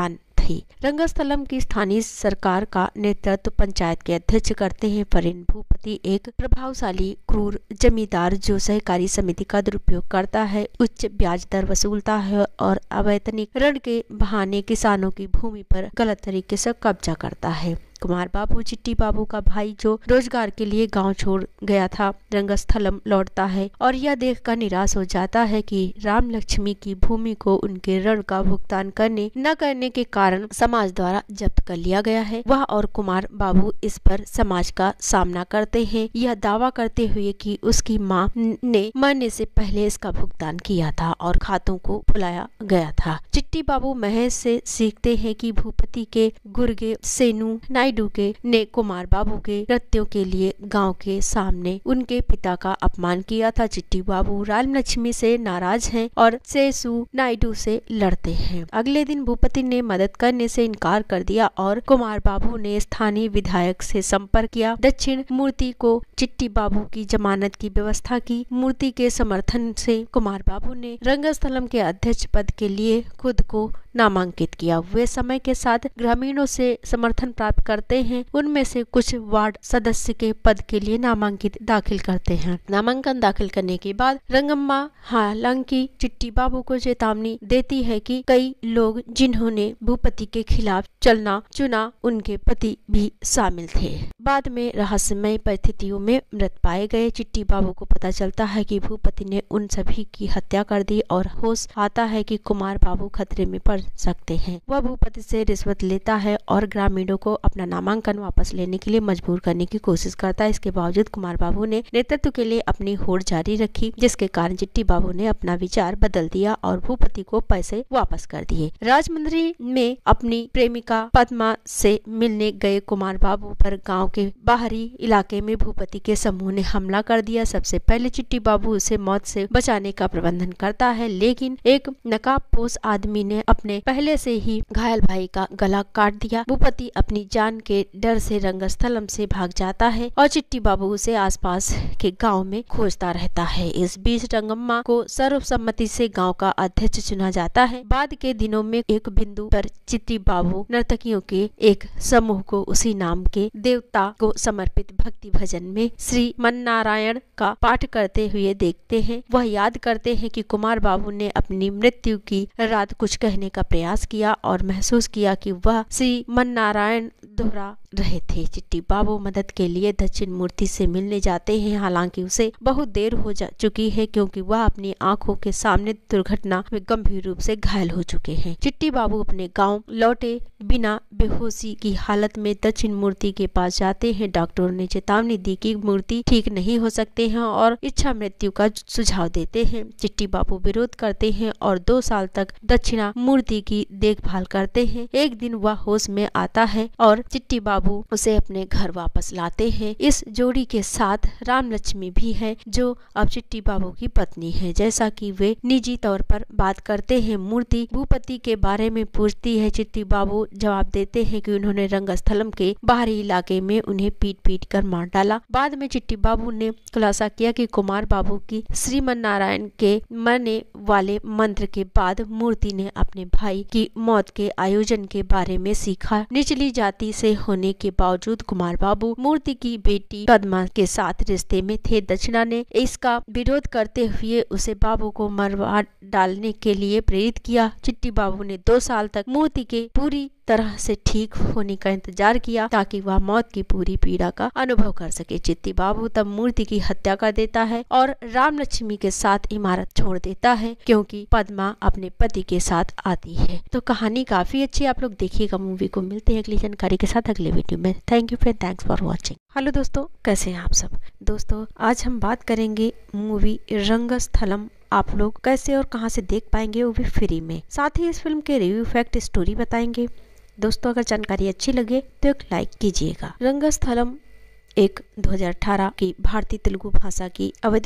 रही। रंगस्थलम की स्थानीय सरकार का नेतृत्व पंचायत के अध्यक्ष करते हैं, पर इन भूपति एक प्रभावशाली क्रूर जमींदार जो सहकारी समिति का दुरुपयोग करता है, उच्च ब्याज दर वसूलता है और अवैतनिक ऋण के बहाने किसानों की भूमि पर गलत तरीके से कब्जा करता है। कुमार बाबू चिट्टी बाबू का भाई जो रोजगार के लिए गांव छोड़ गया था, रंगस्थलम लौटता है और यह देखकर निराश हो जाता है कि राम लक्ष्मी की भूमि को उनके ऋण का भुगतान न करने के कारण समाज द्वारा जब्त कर लिया गया है। वह और कुमार बाबू इस पर समाज का सामना करते हैं, यह दावा करते हुए कि उसकी मां ने मरने से पहले इसका भुगतान किया था और खातों को भुलाया गया था। चिट्टी बाबू महेश से सीखते हैं कि भूपति के गुर्गे सेनु नायडू ने कुमार बाबू के कृत्यों के लिए गांव के सामने उनके पिता का अपमान किया था। चिट्टी बाबू राम लक्ष्मी से नाराज हैं और सेसु नायडू से लड़ते हैं। अगले दिन भूपति ने मदद करने से इनकार कर दिया और कुमार बाबू ने स्थानीय विधायक से संपर्क किया। दक्षिण मूर्ति को चिट्टी बाबू की जमानत की व्यवस्था की। मूर्ति के समर्थन से कुमार बाबू ने रंगस्थलम के अध्यक्ष पद के लिए खुद को नामांकित किया। वे समय के साथ ग्रामीणों से समर्थन प्राप्त करते हैं। उनमें से कुछ वार्ड सदस्य के पद के लिए नामांकित दाखिल करते हैं। नामांकन दाखिल करने के बाद रंगम्मा हालांकि चिट्टी बाबू को चेतावनी देती है कि कई लोग जिन्होंने भूपति के खिलाफ चलना चुना उनके पति भी शामिल थे, बाद में रहस्यमय परिस्थितियों में मृत पाए गए। चिट्टी बाबू को पता चलता है कि भूपति ने उन सभी की हत्या कर दी और होश आता है कि कुमार बाबू खतरे में पड़ सकते हैं। वह भूपति से रिश्वत लेता है और ग्रामीणों को अपना नामांकन वापस लेने के लिए मजबूर करने की कोशिश करता है। इसके बावजूद कुमार बाबू ने नेतृत्व के लिए अपनी होड़ जारी रखी, जिसके कारण चिट्टी बाबू ने अपना विचार बदल दिया और भूपति को पैसे वापस कर दिए। राजमंदिर में अपनी प्रेमिका पद्मा से मिलने गए कुमार बाबू पर गांव के बाहरी इलाके में भूपति के समूह ने हमला कर दिया। सबसे पहले चिट्टी बाबू उसे मौत से बचाने का प्रबंधन करता है, लेकिन एक नकाबपोश आदमी ने अपने पहले से ही घायल भाई का गला काट दिया। भूपति अपनी जान के डर से रंगस्थलम से भाग जाता है और चिट्टी बाबू उसे आसपास के गांव में खोजता रहता है। इस बीच रंगम्मा को सर्वसम्मति से गांव का अध्यक्ष चुना जाता है। बाद के दिनों में एक बिंदु पर चिट्टी बाबू नर्तकियों के एक समूह को उसी नाम के देवता को समर्पित भक्ति भजन में श्री मन्नारायण का पाठ करते हुए देखते हैं। वह याद करते हैं कि कुमार बाबू ने अपनी मृत्यु की रात कुछ कहने का प्रयास किया और महसूस किया कि वह श्री मन्नारायण दोहरा रहे थे। चिट्टी बाबू मदद के लिए दक्षिण मूर्ति से मिलने जाते हैं, हालांकि उसे बहुत देर हो चुकी है क्योंकि वह अपनी आंखों के सामने दुर्घटना में गंभीर रूप से घायल हो चुके हैं। चिट्टी बाबू अपने गांव लौटे बिना बेहोशी की हालत में दक्षिण मूर्ति के पास जाते हैं। डॉक्टरों ने चेतावनी दी कि मूर्ति ठीक नहीं हो सकते हैं और इच्छा मृत्यु का सुझाव देते हैं। चिट्टी बाबू विरोध करते हैं और 2 साल तक दक्षिणा मूर्ति की देखभाल करते हैं। एक दिन वह होश में आता है और चिट्टी बाबू उसे अपने घर वापस लाते हैं। इस जोड़ी के साथ राम लक्ष्मी भी है, जो अब चिट्टी बाबू की पत्नी है। जैसा कि वे निजी तौर पर बात करते हैं, मूर्ति भूपति के बारे में पूछती है। चिट्टी बाबू जवाब देते हैं कि उन्होंने रंगस्थलम के बाहरी इलाके में उन्हें पीट कर मार डाला। बाद में चिट्टी बाबू ने खुलासा किया कि कुमार बाबू की श्रीमन्नारायण के मरने वाले मंत्र के बाद मूर्ति ने अपने भाई की मौत के आयोजन के बारे में सीखा। निचली जाति से होने के बावजूद कुमार बाबू मूर्ति की बेटी पद्मा के साथ रिश्ते में थे। दक्षिणा ने इसका विरोध करते हुए उसे बाबू को मरवा डालने के लिए प्रेरित किया। चिट्टी बाबू ने 2 साल तक मूर्ति के पूरी तरह से ठीक होने का इंतजार किया ताकि वह मौत की पूरी पीड़ा का अनुभव कर सके। चिट्टी बाबू तब मूर्ति की हत्या कर देता है और राम लक्ष्मी के साथ इमारत छोड़ देता है क्योंकि पद्मा अपने पति के साथ आती है। तो कहानी काफी अच्छी, आप लोग देखिएगा मूवी को। मिलते हैं अगली जानकारी के साथ अगले वीडियो में। Thank you friend, thanks for watching. Hello दोस्तों, कैसे हैं आप सब। दोस्तों आज हम बात करेंगे मूवी रंगस्थलम। आप लोग कैसे और कहां से देख पाएंगे, वो भी फ्री में। साथ ही इस फिल्म के रिव्यू, फैक्ट, स्टोरी बताएंगे। दोस्तों अगर जानकारी अच्छी लगे तो एक लाइक कीजिएगा। रंगस्थलम एक 2018 की भारतीय तेलुगु भाषा की अवध की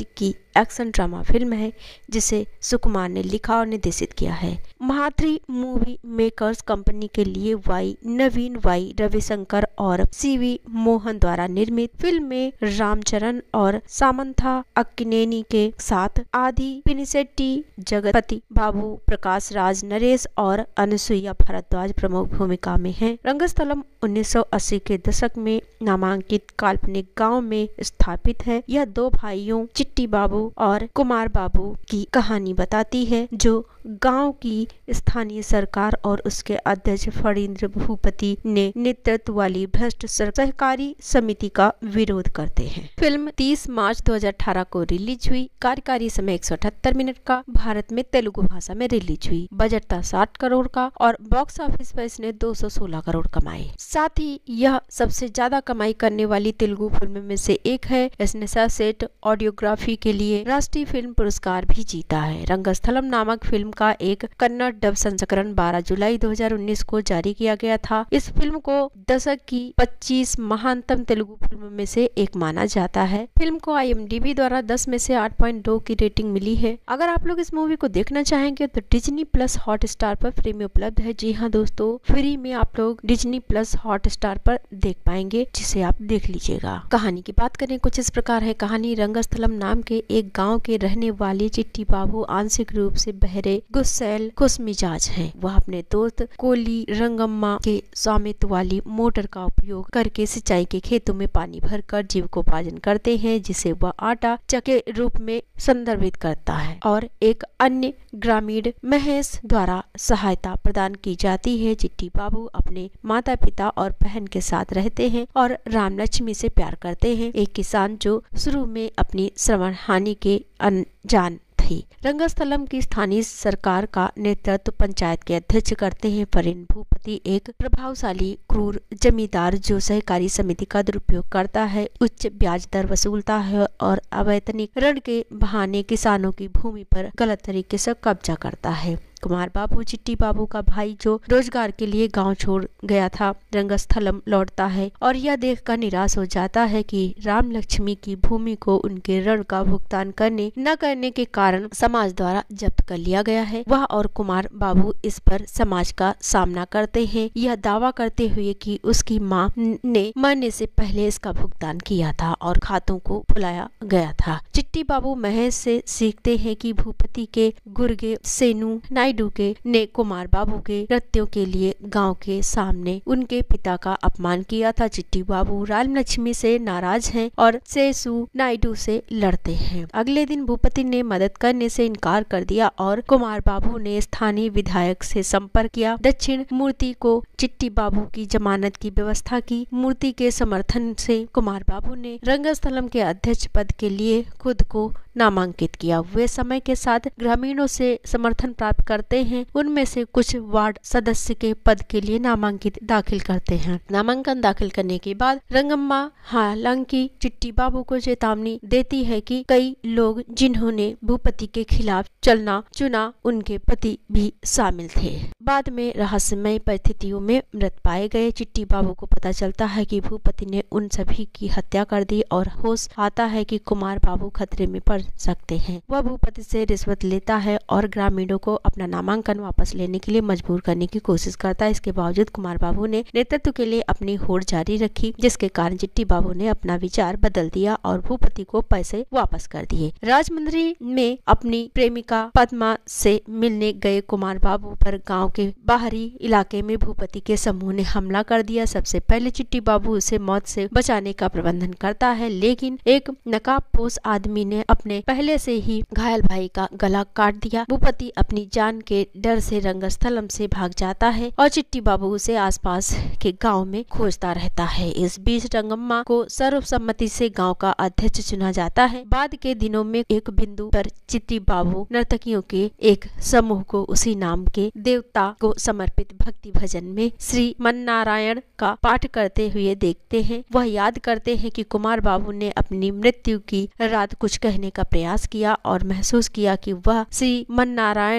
एक्शन ड्रामा फिल्म है जिसे सुकुमार ने लिखा और निर्देशित किया है। महात्री मूवी मेकर्स कंपनी के लिए नवीन वाई रविशंकर और सीवी मोहन द्वारा निर्मित फिल्म में रामचरण और सामंथा अक्किनेनी के साथ आदि पिनिसेट्टी, जगपति बाबू, प्रकाश राज, नरेश और अनुसुईया भारद्वाज प्रमुख भूमिका में हैं। रंगस्थलम 1980 के दशक में नामांकित काल्पनिक गांव में स्थापित है। यह दो भाइयों चिट्टी बाबू और कुमार बाबू की कहानी बताती है जो गांव की स्थानीय सरकार और उसके अध्यक्ष फणींद्र भूपति ने नेतृत्व वाली भ्रष्ट सहकारी समिति का विरोध करते हैं। फिल्म 30 मार्च 2018 को रिलीज हुई। कार्यकारी समय 178 मिनट का। भारत में तेलुगु भाषा में रिलीज हुई। बजट था 60 करोड़ का और बॉक्स ऑफिस पर इसने 216 करोड़ कमाए। साथ ही यह सबसे ज्यादा कमाई करने वाली तेलुगु फिल्म में से एक है। इसने सर्वश्रेष्ठ ऑडियोग्राफी के लिए राष्ट्रीय फिल्म पुरस्कार भी जीता है। रंगस्थलम नामक फिल्म का एक कन्नड़ डब संस्करण 12 जुलाई 2019 को जारी किया गया था। इस फिल्म को दशक की 25 महानतम तेलुगु फिल्म में से एक माना जाता है। फिल्म को IMDb द्वारा 10 में से 8.2 की रेटिंग मिली है। अगर आप लोग इस मूवी को देखना चाहेंगे तो डिज्नी प्लस हॉटस्टार पर फ्री में उपलब्ध है। जी हाँ दोस्तों, फ्री में आप लोग डिज्नी प्लस हॉटस्टार पर देख पाएंगे, जिसे आप देख लीजिएगा। कहानी की बात करें कुछ इस प्रकार है। कहानी रंगस्थलम नाम के एक गाँव के रहने वाले चिट्टी बाबू आंशिक रूप से बहरे, गुस्सैल, खुशमिजाज हैं। वह अपने दोस्त कोली रंगम्मा के स्वामित्व वाली मोटर का उपयोग करके सिंचाई के खेतों में पानी भरकर जीविकोपार्जन करते हैं, जिसे वह आटा चक्के रूप में संदर्भित करता है और एक अन्य ग्रामीण महेश द्वारा सहायता प्रदान की जाती है। चिट्टी बाबू अपने माता पिता और बहन के साथ रहते हैं और राम लक्ष्मी से प्यार करते हैं, एक किसान जो शुरू में अपनी श्रवण हानि के अनजान थी। रंगस्थलम की स्थानीय सरकार का नेतृत्व पंचायत के अध्यक्ष करते हैं। फणींद्र भूपति एक प्रभावशाली क्रूर जमींदार जो सहकारी समिति का दुरुपयोग करता है, उच्च ब्याज दर वसूलता है और अवैतनिक ऋण के बहाने किसानों की भूमि पर गलत तरीके से कब्जा करता है। कुमार बाबू चिट्टी बाबू का भाई जो रोजगार के लिए गांव छोड़ गया था, रंगस्थलम लौटता है और यह देखकर निराश हो जाता है कि राम लक्ष्मी की भूमि को उनके ऋण का भुगतान न करने के कारण समाज द्वारा जब्त कर लिया गया है। वह और कुमार बाबू इस पर समाज का सामना करते हैं, यह दावा करते हुए कि उसकी मां ने मरने से पहले इसका भुगतान किया था और खातों को फुलाया गया था। चिट्टी बाबू महेश से सीखते हैं कि भूपति के गुर्गे सेनु नायडू ने कुमार बाबू के कृत्यों के लिए गांव के सामने उनके पिता का अपमान किया था। चिट्टी बाबू राम लक्ष्मी से नाराज हैं और सेसु नायडू से लड़ते हैं। अगले दिन भूपति ने मदद करने से इनकार कर दिया और कुमार बाबू ने स्थानीय विधायक से संपर्क किया। दक्षिण मूर्ति को चिट्टी बाबू की जमानत की व्यवस्था की। मूर्ति के समर्थन से कुमार बाबू ने रंगस्थलम के अध्यक्ष पद के लिए खुद को नामांकित किया। वे समय के साथ ग्रामीणों से समर्थन प्राप्त करते हैं। उनमें से कुछ वार्ड सदस्य के पद के लिए नामांकित दाखिल करते हैं। नामांकन दाखिल करने के बाद रंगम्मा हालांकि चिट्टी बाबू को चेतावनी देती है कि कई लोग जिन्होंने भूपति के खिलाफ चलना चुना उनके पति भी शामिल थे। बाद में रहस्यमय परिस्थितियों में मृत पाए गए। चिट्टी बाबू को पता चलता है कि भूपति ने उन सभी की हत्या कर दी और होश आता है कि कुमार बाबू खतरे में पड़ सकते हैं। वह भूपति से रिश्वत लेता है और ग्रामीणों को अपना नामांकन वापस लेने के लिए मजबूर करने की कोशिश करता है। इसके बावजूद कुमार बाबू ने नेतृत्व के लिए अपनी होड़ जारी रखी, जिसके कारण चिट्टी बाबू ने अपना विचार बदल दिया और भूपति को पैसे वापस कर दिए। राजमंद्री में अपनी प्रेमिका पद्मा से मिलने गए कुमार बाबू पर गांव के बाहरी इलाके में भूपति के समूह ने हमला कर दिया। सबसे पहले चिट्टी बाबू उसे मौत से बचाने का प्रबंधन करता है, लेकिन एक नकाबपोश आदमी ने अपने पहले से ही घायल भाई का गला काट दिया। भूपति अपनी जान के डर से रंगस्थलम से भाग जाता है और चिट्टी बाबू उसे आसपास के गांव में खोजता रहता है। इस बीच रंगम्मा को सर्वसम्मति से गांव का अध्यक्ष चुना जाता है। बाद के दिनों में एक बिंदु पर चिट्टी बाबू नर्तकियों के एक समूह को उसी नाम के देवता को समर्पित भक्ति भजन में श्री मन्नारायण का पाठ करते हुए देखते हैं। वह याद करते हैं कि कुमार बाबू ने अपनी मृत्यु की रात कुछ कहने का प्रयास किया और महसूस किया कि वह श्री मन्नारायण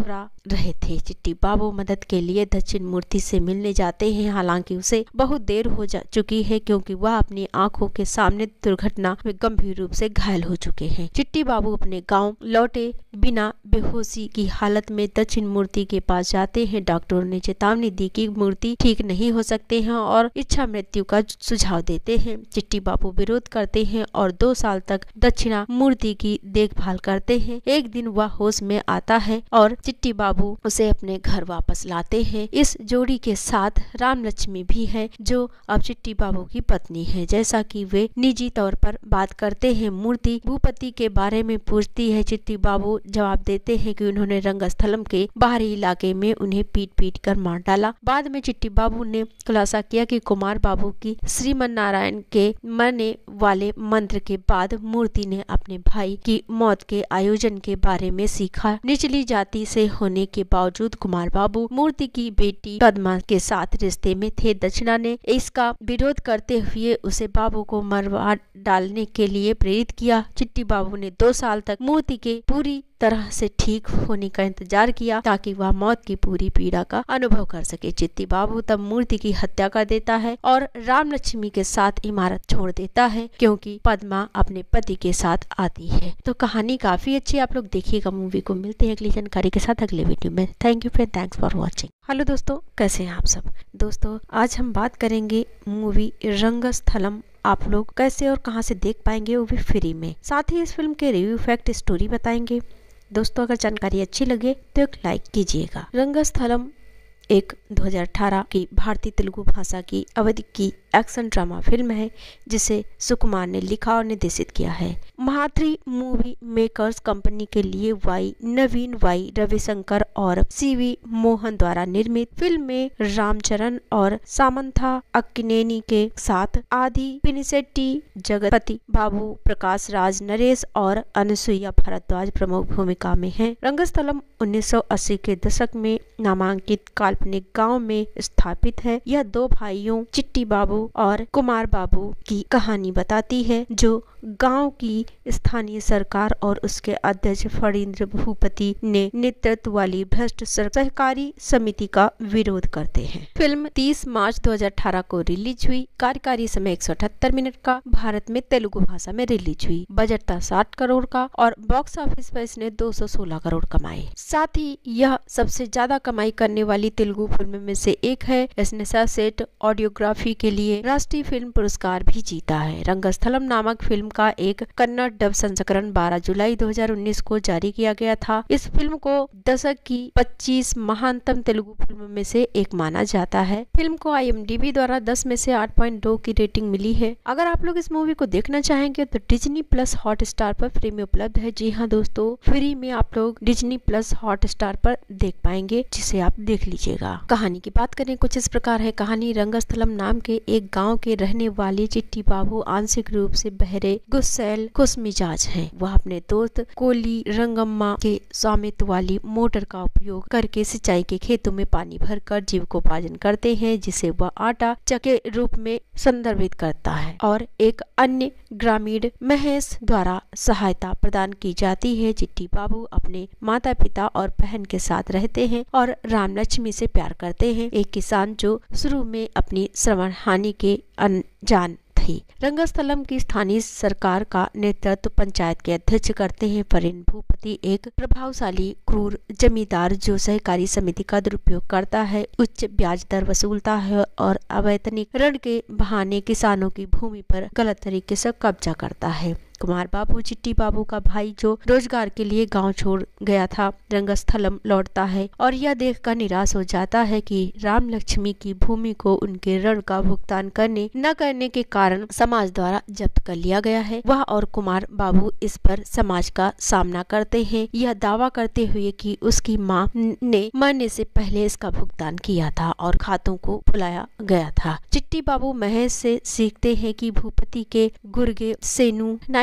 घबरा रहे थे। चिट्टी बाबू मदद के लिए दक्षिण मूर्ति से मिलने जाते हैं, हालांकि उसे बहुत देर हो चुकी है क्योंकि वह अपनी आंखों के सामने दुर्घटना में गंभीर रूप से घायल हो चुके हैं। चिट्टी बाबू अपने गांव लौटे बिना बेहोशी की हालत में दक्षिण मूर्ति के पास जाते हैं। डॉक्टरों ने चेतावनी दी कि मूर्ति ठीक नहीं हो सकते हैं और इच्छा मृत्यु का सुझाव देते हैं। चिट्टी बाबू विरोध करते हैं और 2 साल तक दक्षिणा मूर्ति की देखभाल करते हैं। एक दिन वह होश में आता है और चिट्टी बाबू उसे अपने घर वापस लाते हैं। इस जोड़ी के साथ राम लक्ष्मी भी है, जो अब चिट्टी बाबू की पत्नी है। जैसा कि वे निजी तौर पर बात करते हैं, मूर्ति भूपति के बारे में पूछती है। चिट्टी बाबू जवाब देते हैं कि उन्होंने रंगस्थलम के बाहरी इलाके में उन्हें पीट कर मार डाला। बाद में चिट्टी बाबू ने खुलासा किया कि कुमार बाबू की श्रीमन नारायण के मरने वाले मंत्र के बाद मूर्ति ने अपने भाई की मौत के आयोजन के बारे में सीखा। निचली जाति से होने के बावजूद कुमार बाबू मूर्ति की बेटी पद्मा के साथ रिश्ते में थे। दक्षिणा ने इसका विरोध करते हुए उसे बाबू को मरवा डालने के लिए प्रेरित किया। चिट्टी बाबू ने 2 साल तक मूर्ति के पूरी तरह से ठीक होने का इंतजार किया ताकि वह मौत की पूरी पीड़ा का अनुभव कर सके। चिट्टी बाबू तब मूर्ति की हत्या कर देता है और राम लक्ष्मी के साथ इमारत छोड़ देता है क्योंकि पद्मा अपने पति के साथ आती है। तो कहानी काफी अच्छी, आप लोग देखिएगा मूवी को। मिलते हैं अगली जानकारी के साथ अगले वीडियो में। Thank you friend, thanks for watching. Hello दोस्तों, कैसे हैं आप सब। दोस्तों आज हम बात करेंगे मूवी रंगस्थलम। आप लोग कैसे और कहां से देख पाएंगे, वो भी फ्री में। साथ ही इस फिल्म के रिव्यू फैक्ट स्टोरी बताएंगे। दोस्तों अगर जानकारी अच्छी लगे तो एक लाइक कीजिएगा। रंगस्थलम एक 2018 की भारतीय तेलुगु भाषा की अवधि की एक्शन ड्रामा फिल्म है जिसे सुकुमार ने लिखा और निर्देशित किया है। महात्री मूवी मेकर्स कंपनी के लिए नवीन रविशंकर और सीवी मोहन द्वारा निर्मित फिल्म में रामचरण और सामंथा अक्किनेनी के साथ आदि पिनिसेट्टी, जगपति बाबू, प्रकाश राज, नरेश और अनसुईया भारद्वाज प्रमुख भूमिका में हैं। रंगस्थलम 1980 के दशक में नामांकित काल्पनिक गांव में स्थापित है। यह 2 भाइयों चिट्टी बाबू और कुमार बाबू की कहानी बताती है जो गांव की स्थानीय सरकार और उसके अध्यक्ष फणींद्र भूपति ने नेतृत्व वाली भ्रष्ट सहकारी समिति का विरोध करते हैं। फिल्म 30 मार्च 2018 को रिलीज हुई। कार्यकारी समय 178 मिनट का भारत में तेलुगु भाषा में रिलीज हुई। बजट था 60 करोड़ का और बॉक्स ऑफिस पर इसने 216 करोड़ कमाए। साथ ही यह सबसे ज्यादा कमाई करने वाली तेलुगु फिल्म में से एक है। इसने सर्वश्रेष्ठ ऑडियोग्राफी के लिए राष्ट्रीय फिल्म पुरस्कार भी जीता है। रंगस्थलम नामक फिल्म का एक कन्नड़ डब संस्करण 12 जुलाई 2019 को जारी किया गया था। इस फिल्म को दशक की 25 महानतम तेलुगु फिल्म में से एक माना जाता है। फिल्म को IMDb द्वारा 10 में से 8.2 की रेटिंग मिली है। अगर आप लोग इस मूवी को देखना चाहेंगे तो डिज्नी प्लस हॉटस्टार पर फ्री में उपलब्ध है। जी हाँ दोस्तों, फ्री में आप लोग डिज्नी प्लस हॉटस्टार पर देख पाएंगे, जिसे आप देख लीजिएगा। कहानी की बात करें कुछ इस प्रकार है। कहानी रंगस्थलम नाम के एक गाँव के रहने वाले चिट्टी बाबू आंशिक रूप से बहरे, गुस्सैल, खुशमिजाज हैं। वह अपने दोस्त कोली रंगम्मा के स्वामित्व वाली मोटर का उपयोग करके सिंचाई के खेतों में पानी भरकर जीविकोपार्जन करते हैं, जिसे वह आटा चके रूप में संदर्भित करता है और एक अन्य ग्रामीण महेश द्वारा सहायता प्रदान की जाती है। चिट्टी बाबू अपने माता पिता और बहन के साथ रहते हैं और राम लक्ष्मी से प्यार करते हैं, एक किसान जो शुरू में अपनी श्रवण हानि के अनजान थी। रंगस्थलम की स्थानीय सरकार का नेतृत्व पंचायत के अध्यक्ष करते हैं। फणींद्र भूपति एक प्रभावशाली क्रूर जमींदार जो सहकारी समिति का दुरुपयोग करता है, उच्च ब्याज दर वसूलता है और अवैतनिक ऋण के बहाने किसानों की भूमि पर गलत तरीके से कब्जा करता है। कुमार बाबू चिट्टी बाबू का भाई जो रोजगार के लिए गांव छोड़ गया था, रंगस्थलम लौटता है और यह देखकर निराश हो जाता है कि राम लक्ष्मी की भूमि को उनके ऋण का भुगतान न करने के कारण समाज द्वारा जब्त कर लिया गया है। वह और कुमार बाबू इस पर समाज का सामना करते हैं, यह दावा करते हुए कि उसकी मां ने मरने से पहले इसका भुगतान किया था और खातों को भुलाया गया था। चिट्टी बाबू महेश से सीखते हैं कि भूपति के गुर्गे सेनु नायडू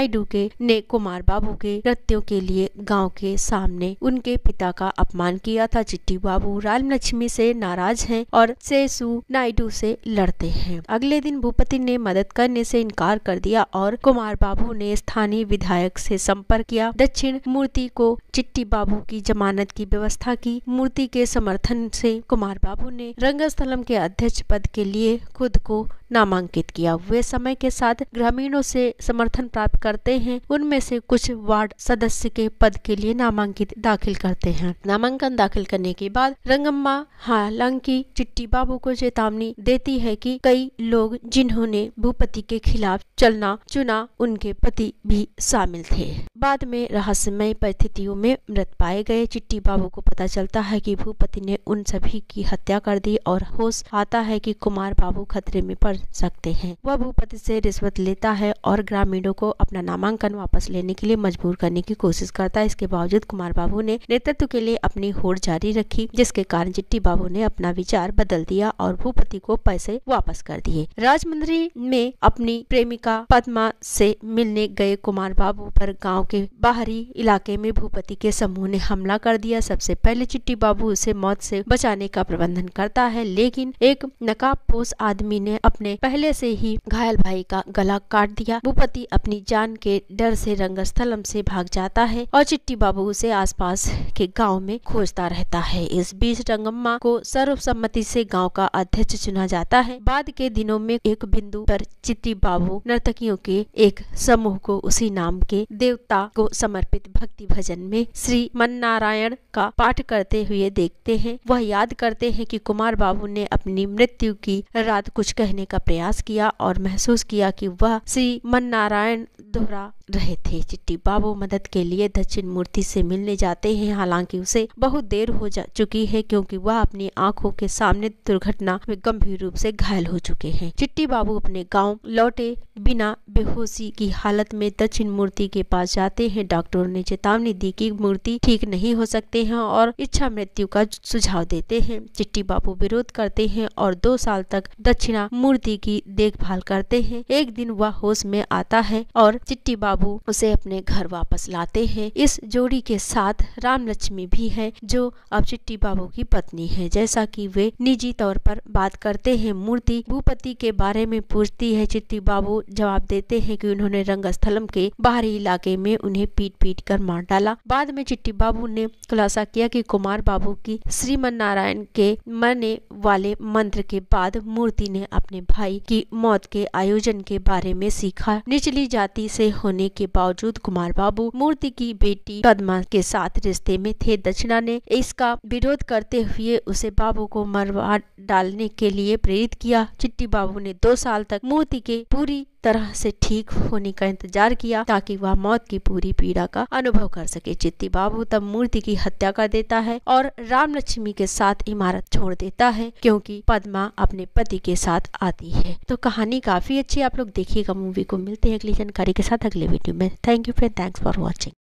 नायडू के ने कुमार बाबू के कृत्यों के लिए गांव के सामने उनके पिता का अपमान किया था। चिट्टी बाबू राम लक्ष्मी से नाराज हैं और सेसु नायडू से लड़ते हैं। अगले दिन भूपति ने मदद करने से इनकार कर दिया और कुमार बाबू ने स्थानीय विधायक से संपर्क किया। दक्षिण मूर्ति को चिट्टी बाबू की जमानत की व्यवस्था की। मूर्ति के समर्थन से कुमार बाबू ने रंगस्थलम के अध्यक्ष पद के लिए खुद को नामांकित किया। वे समय के साथ ग्रामीणों से समर्थन प्राप्त करते हैं। उनमें से कुछ वार्ड सदस्य के पद के लिए नामांकित दाखिल करते हैं। नामांकन दाखिल करने के बाद रंगम्मा हालांकि चिट्टी बाबू को चेतावनी देती है कि कई लोग जिन्होंने भूपति के खिलाफ चलना चुना उनके पति भी शामिल थे। बाद में रहस्यमय परिस्थितियों में मृत पाए गए। चिट्टी बाबू को पता चलता है कि भूपति ने उन सभी की हत्या कर दी और होश आता है कि कुमार बाबू खतरे में पड़ सकते हैं। वह भूपति से रिश्वत लेता है और ग्रामीणों को अपना नामांकन वापस लेने के लिए मजबूर करने की कोशिश करता है। इसके बावजूद कुमार बाबू ने नेतृत्व के लिए अपनी होड़ जारी रखी, जिसके कारण चिट्टी बाबू ने अपना विचार बदल दिया और भूपति को पैसे वापस कर दिए। राजमंदिर में अपनी प्रेमिका पद्मा से मिलने गए कुमार बाबू पर गाँव के बाहरी इलाके में भूपति के समूह ने हमला कर दिया। सबसे पहले चिट्टी बाबू उसे मौत से बचाने का प्रबंधन करता है, लेकिन एक नकाबपोश आदमी ने अपने पहले से ही घायल भाई का गला काट दिया। भूपति अपनी जान के डर से रंगस्थलम से भाग जाता है और चिट्टी बाबू उसे आसपास के गांव में खोजता रहता है। इस बीच रंगम्मा को सर्वसम्मति से गांव का अध्यक्ष चुना जाता है। बाद के दिनों में एक बिंदु पर चिट्टी बाबू नर्तकियों के एक समूह को उसी नाम के देवता को समर्पित भक्ति भजन में श्री मन्नारायण का पाठ करते हुए देखते हैं। वह याद करते हैं कि कुमार बाबू ने अपनी मृत्यु की रात कुछ कहने का प्रयास किया और महसूस किया कि वह श्री मन्नारायण दोहरा रहे थे। चिट्टी बाबू मदद के लिए दक्षिण मूर्ति से मिलने जाते हैं, हालांकि उसे बहुत देर हो चुकी है क्योंकि वह अपनी आंखों के सामने दुर्घटना में गंभीर रूप से घायल हो चुके हैं। चिट्टी बाबू अपने गांव लौटे बिना बेहोशी की हालत में दक्षिण मूर्ति के पास जाते हैं। डॉक्टरों ने चेतावनी दी कि मूर्ति ठीक नहीं हो सकते हैं और इच्छा मृत्यु का सुझाव देते हैं। चिट्टी बाबू विरोध करते हैं और 2 साल तक दक्षिणा मूर्ति की देखभाल करते हैं। एक दिन वह होश में आता है और चिट्टी बाबू उसे अपने घर वापस लाते हैं। इस जोड़ी के साथ राम लक्ष्मी भी है, जो अब चिट्टी बाबू की पत्नी है। जैसा कि वे निजी तौर पर बात करते हैं। मूर्ति भूपति के बारे में पूछती है। चिट्टी बाबू जवाब देते हैं कि उन्होंने रंगस्थलम के बाहरी इलाके में उन्हें पीट कर मार डाला। बाद में चिट्टी बाबू ने खुलासा किया कि कुमार बाबू की श्रीमन्नारायण के मरने वाले मंत्र के बाद मूर्ति ने अपने भाई की मौत के आयोजन के बारे में सीखा। निचली जाति से होने के बावजूद कुमार बाबू मूर्ति की बेटी पद्मा के साथ रिश्ते में थे। दक्षिणा ने इसका विरोध करते हुए उसे बाबू को मरवा डालने के लिए प्रेरित किया। चिट्टी बाबू ने 2 साल तक मूर्ति के पूरी तरह से ठीक होने का इंतजार किया ताकि वह मौत की पूरी पीड़ा का अनुभव कर सके। चिट्टी बाबू तब मूर्ति की हत्या कर देता है और राम लक्ष्मी के साथ इमारत छोड़ देता है क्योंकि पद्मा अपने पति के साथ आती है। तो कहानी काफी अच्छी, आप लोग देखिएगा मूवी को। मिलते हैं अगली जानकारी के साथ अगले वीडियो में। Thank you friend, thanks for watching.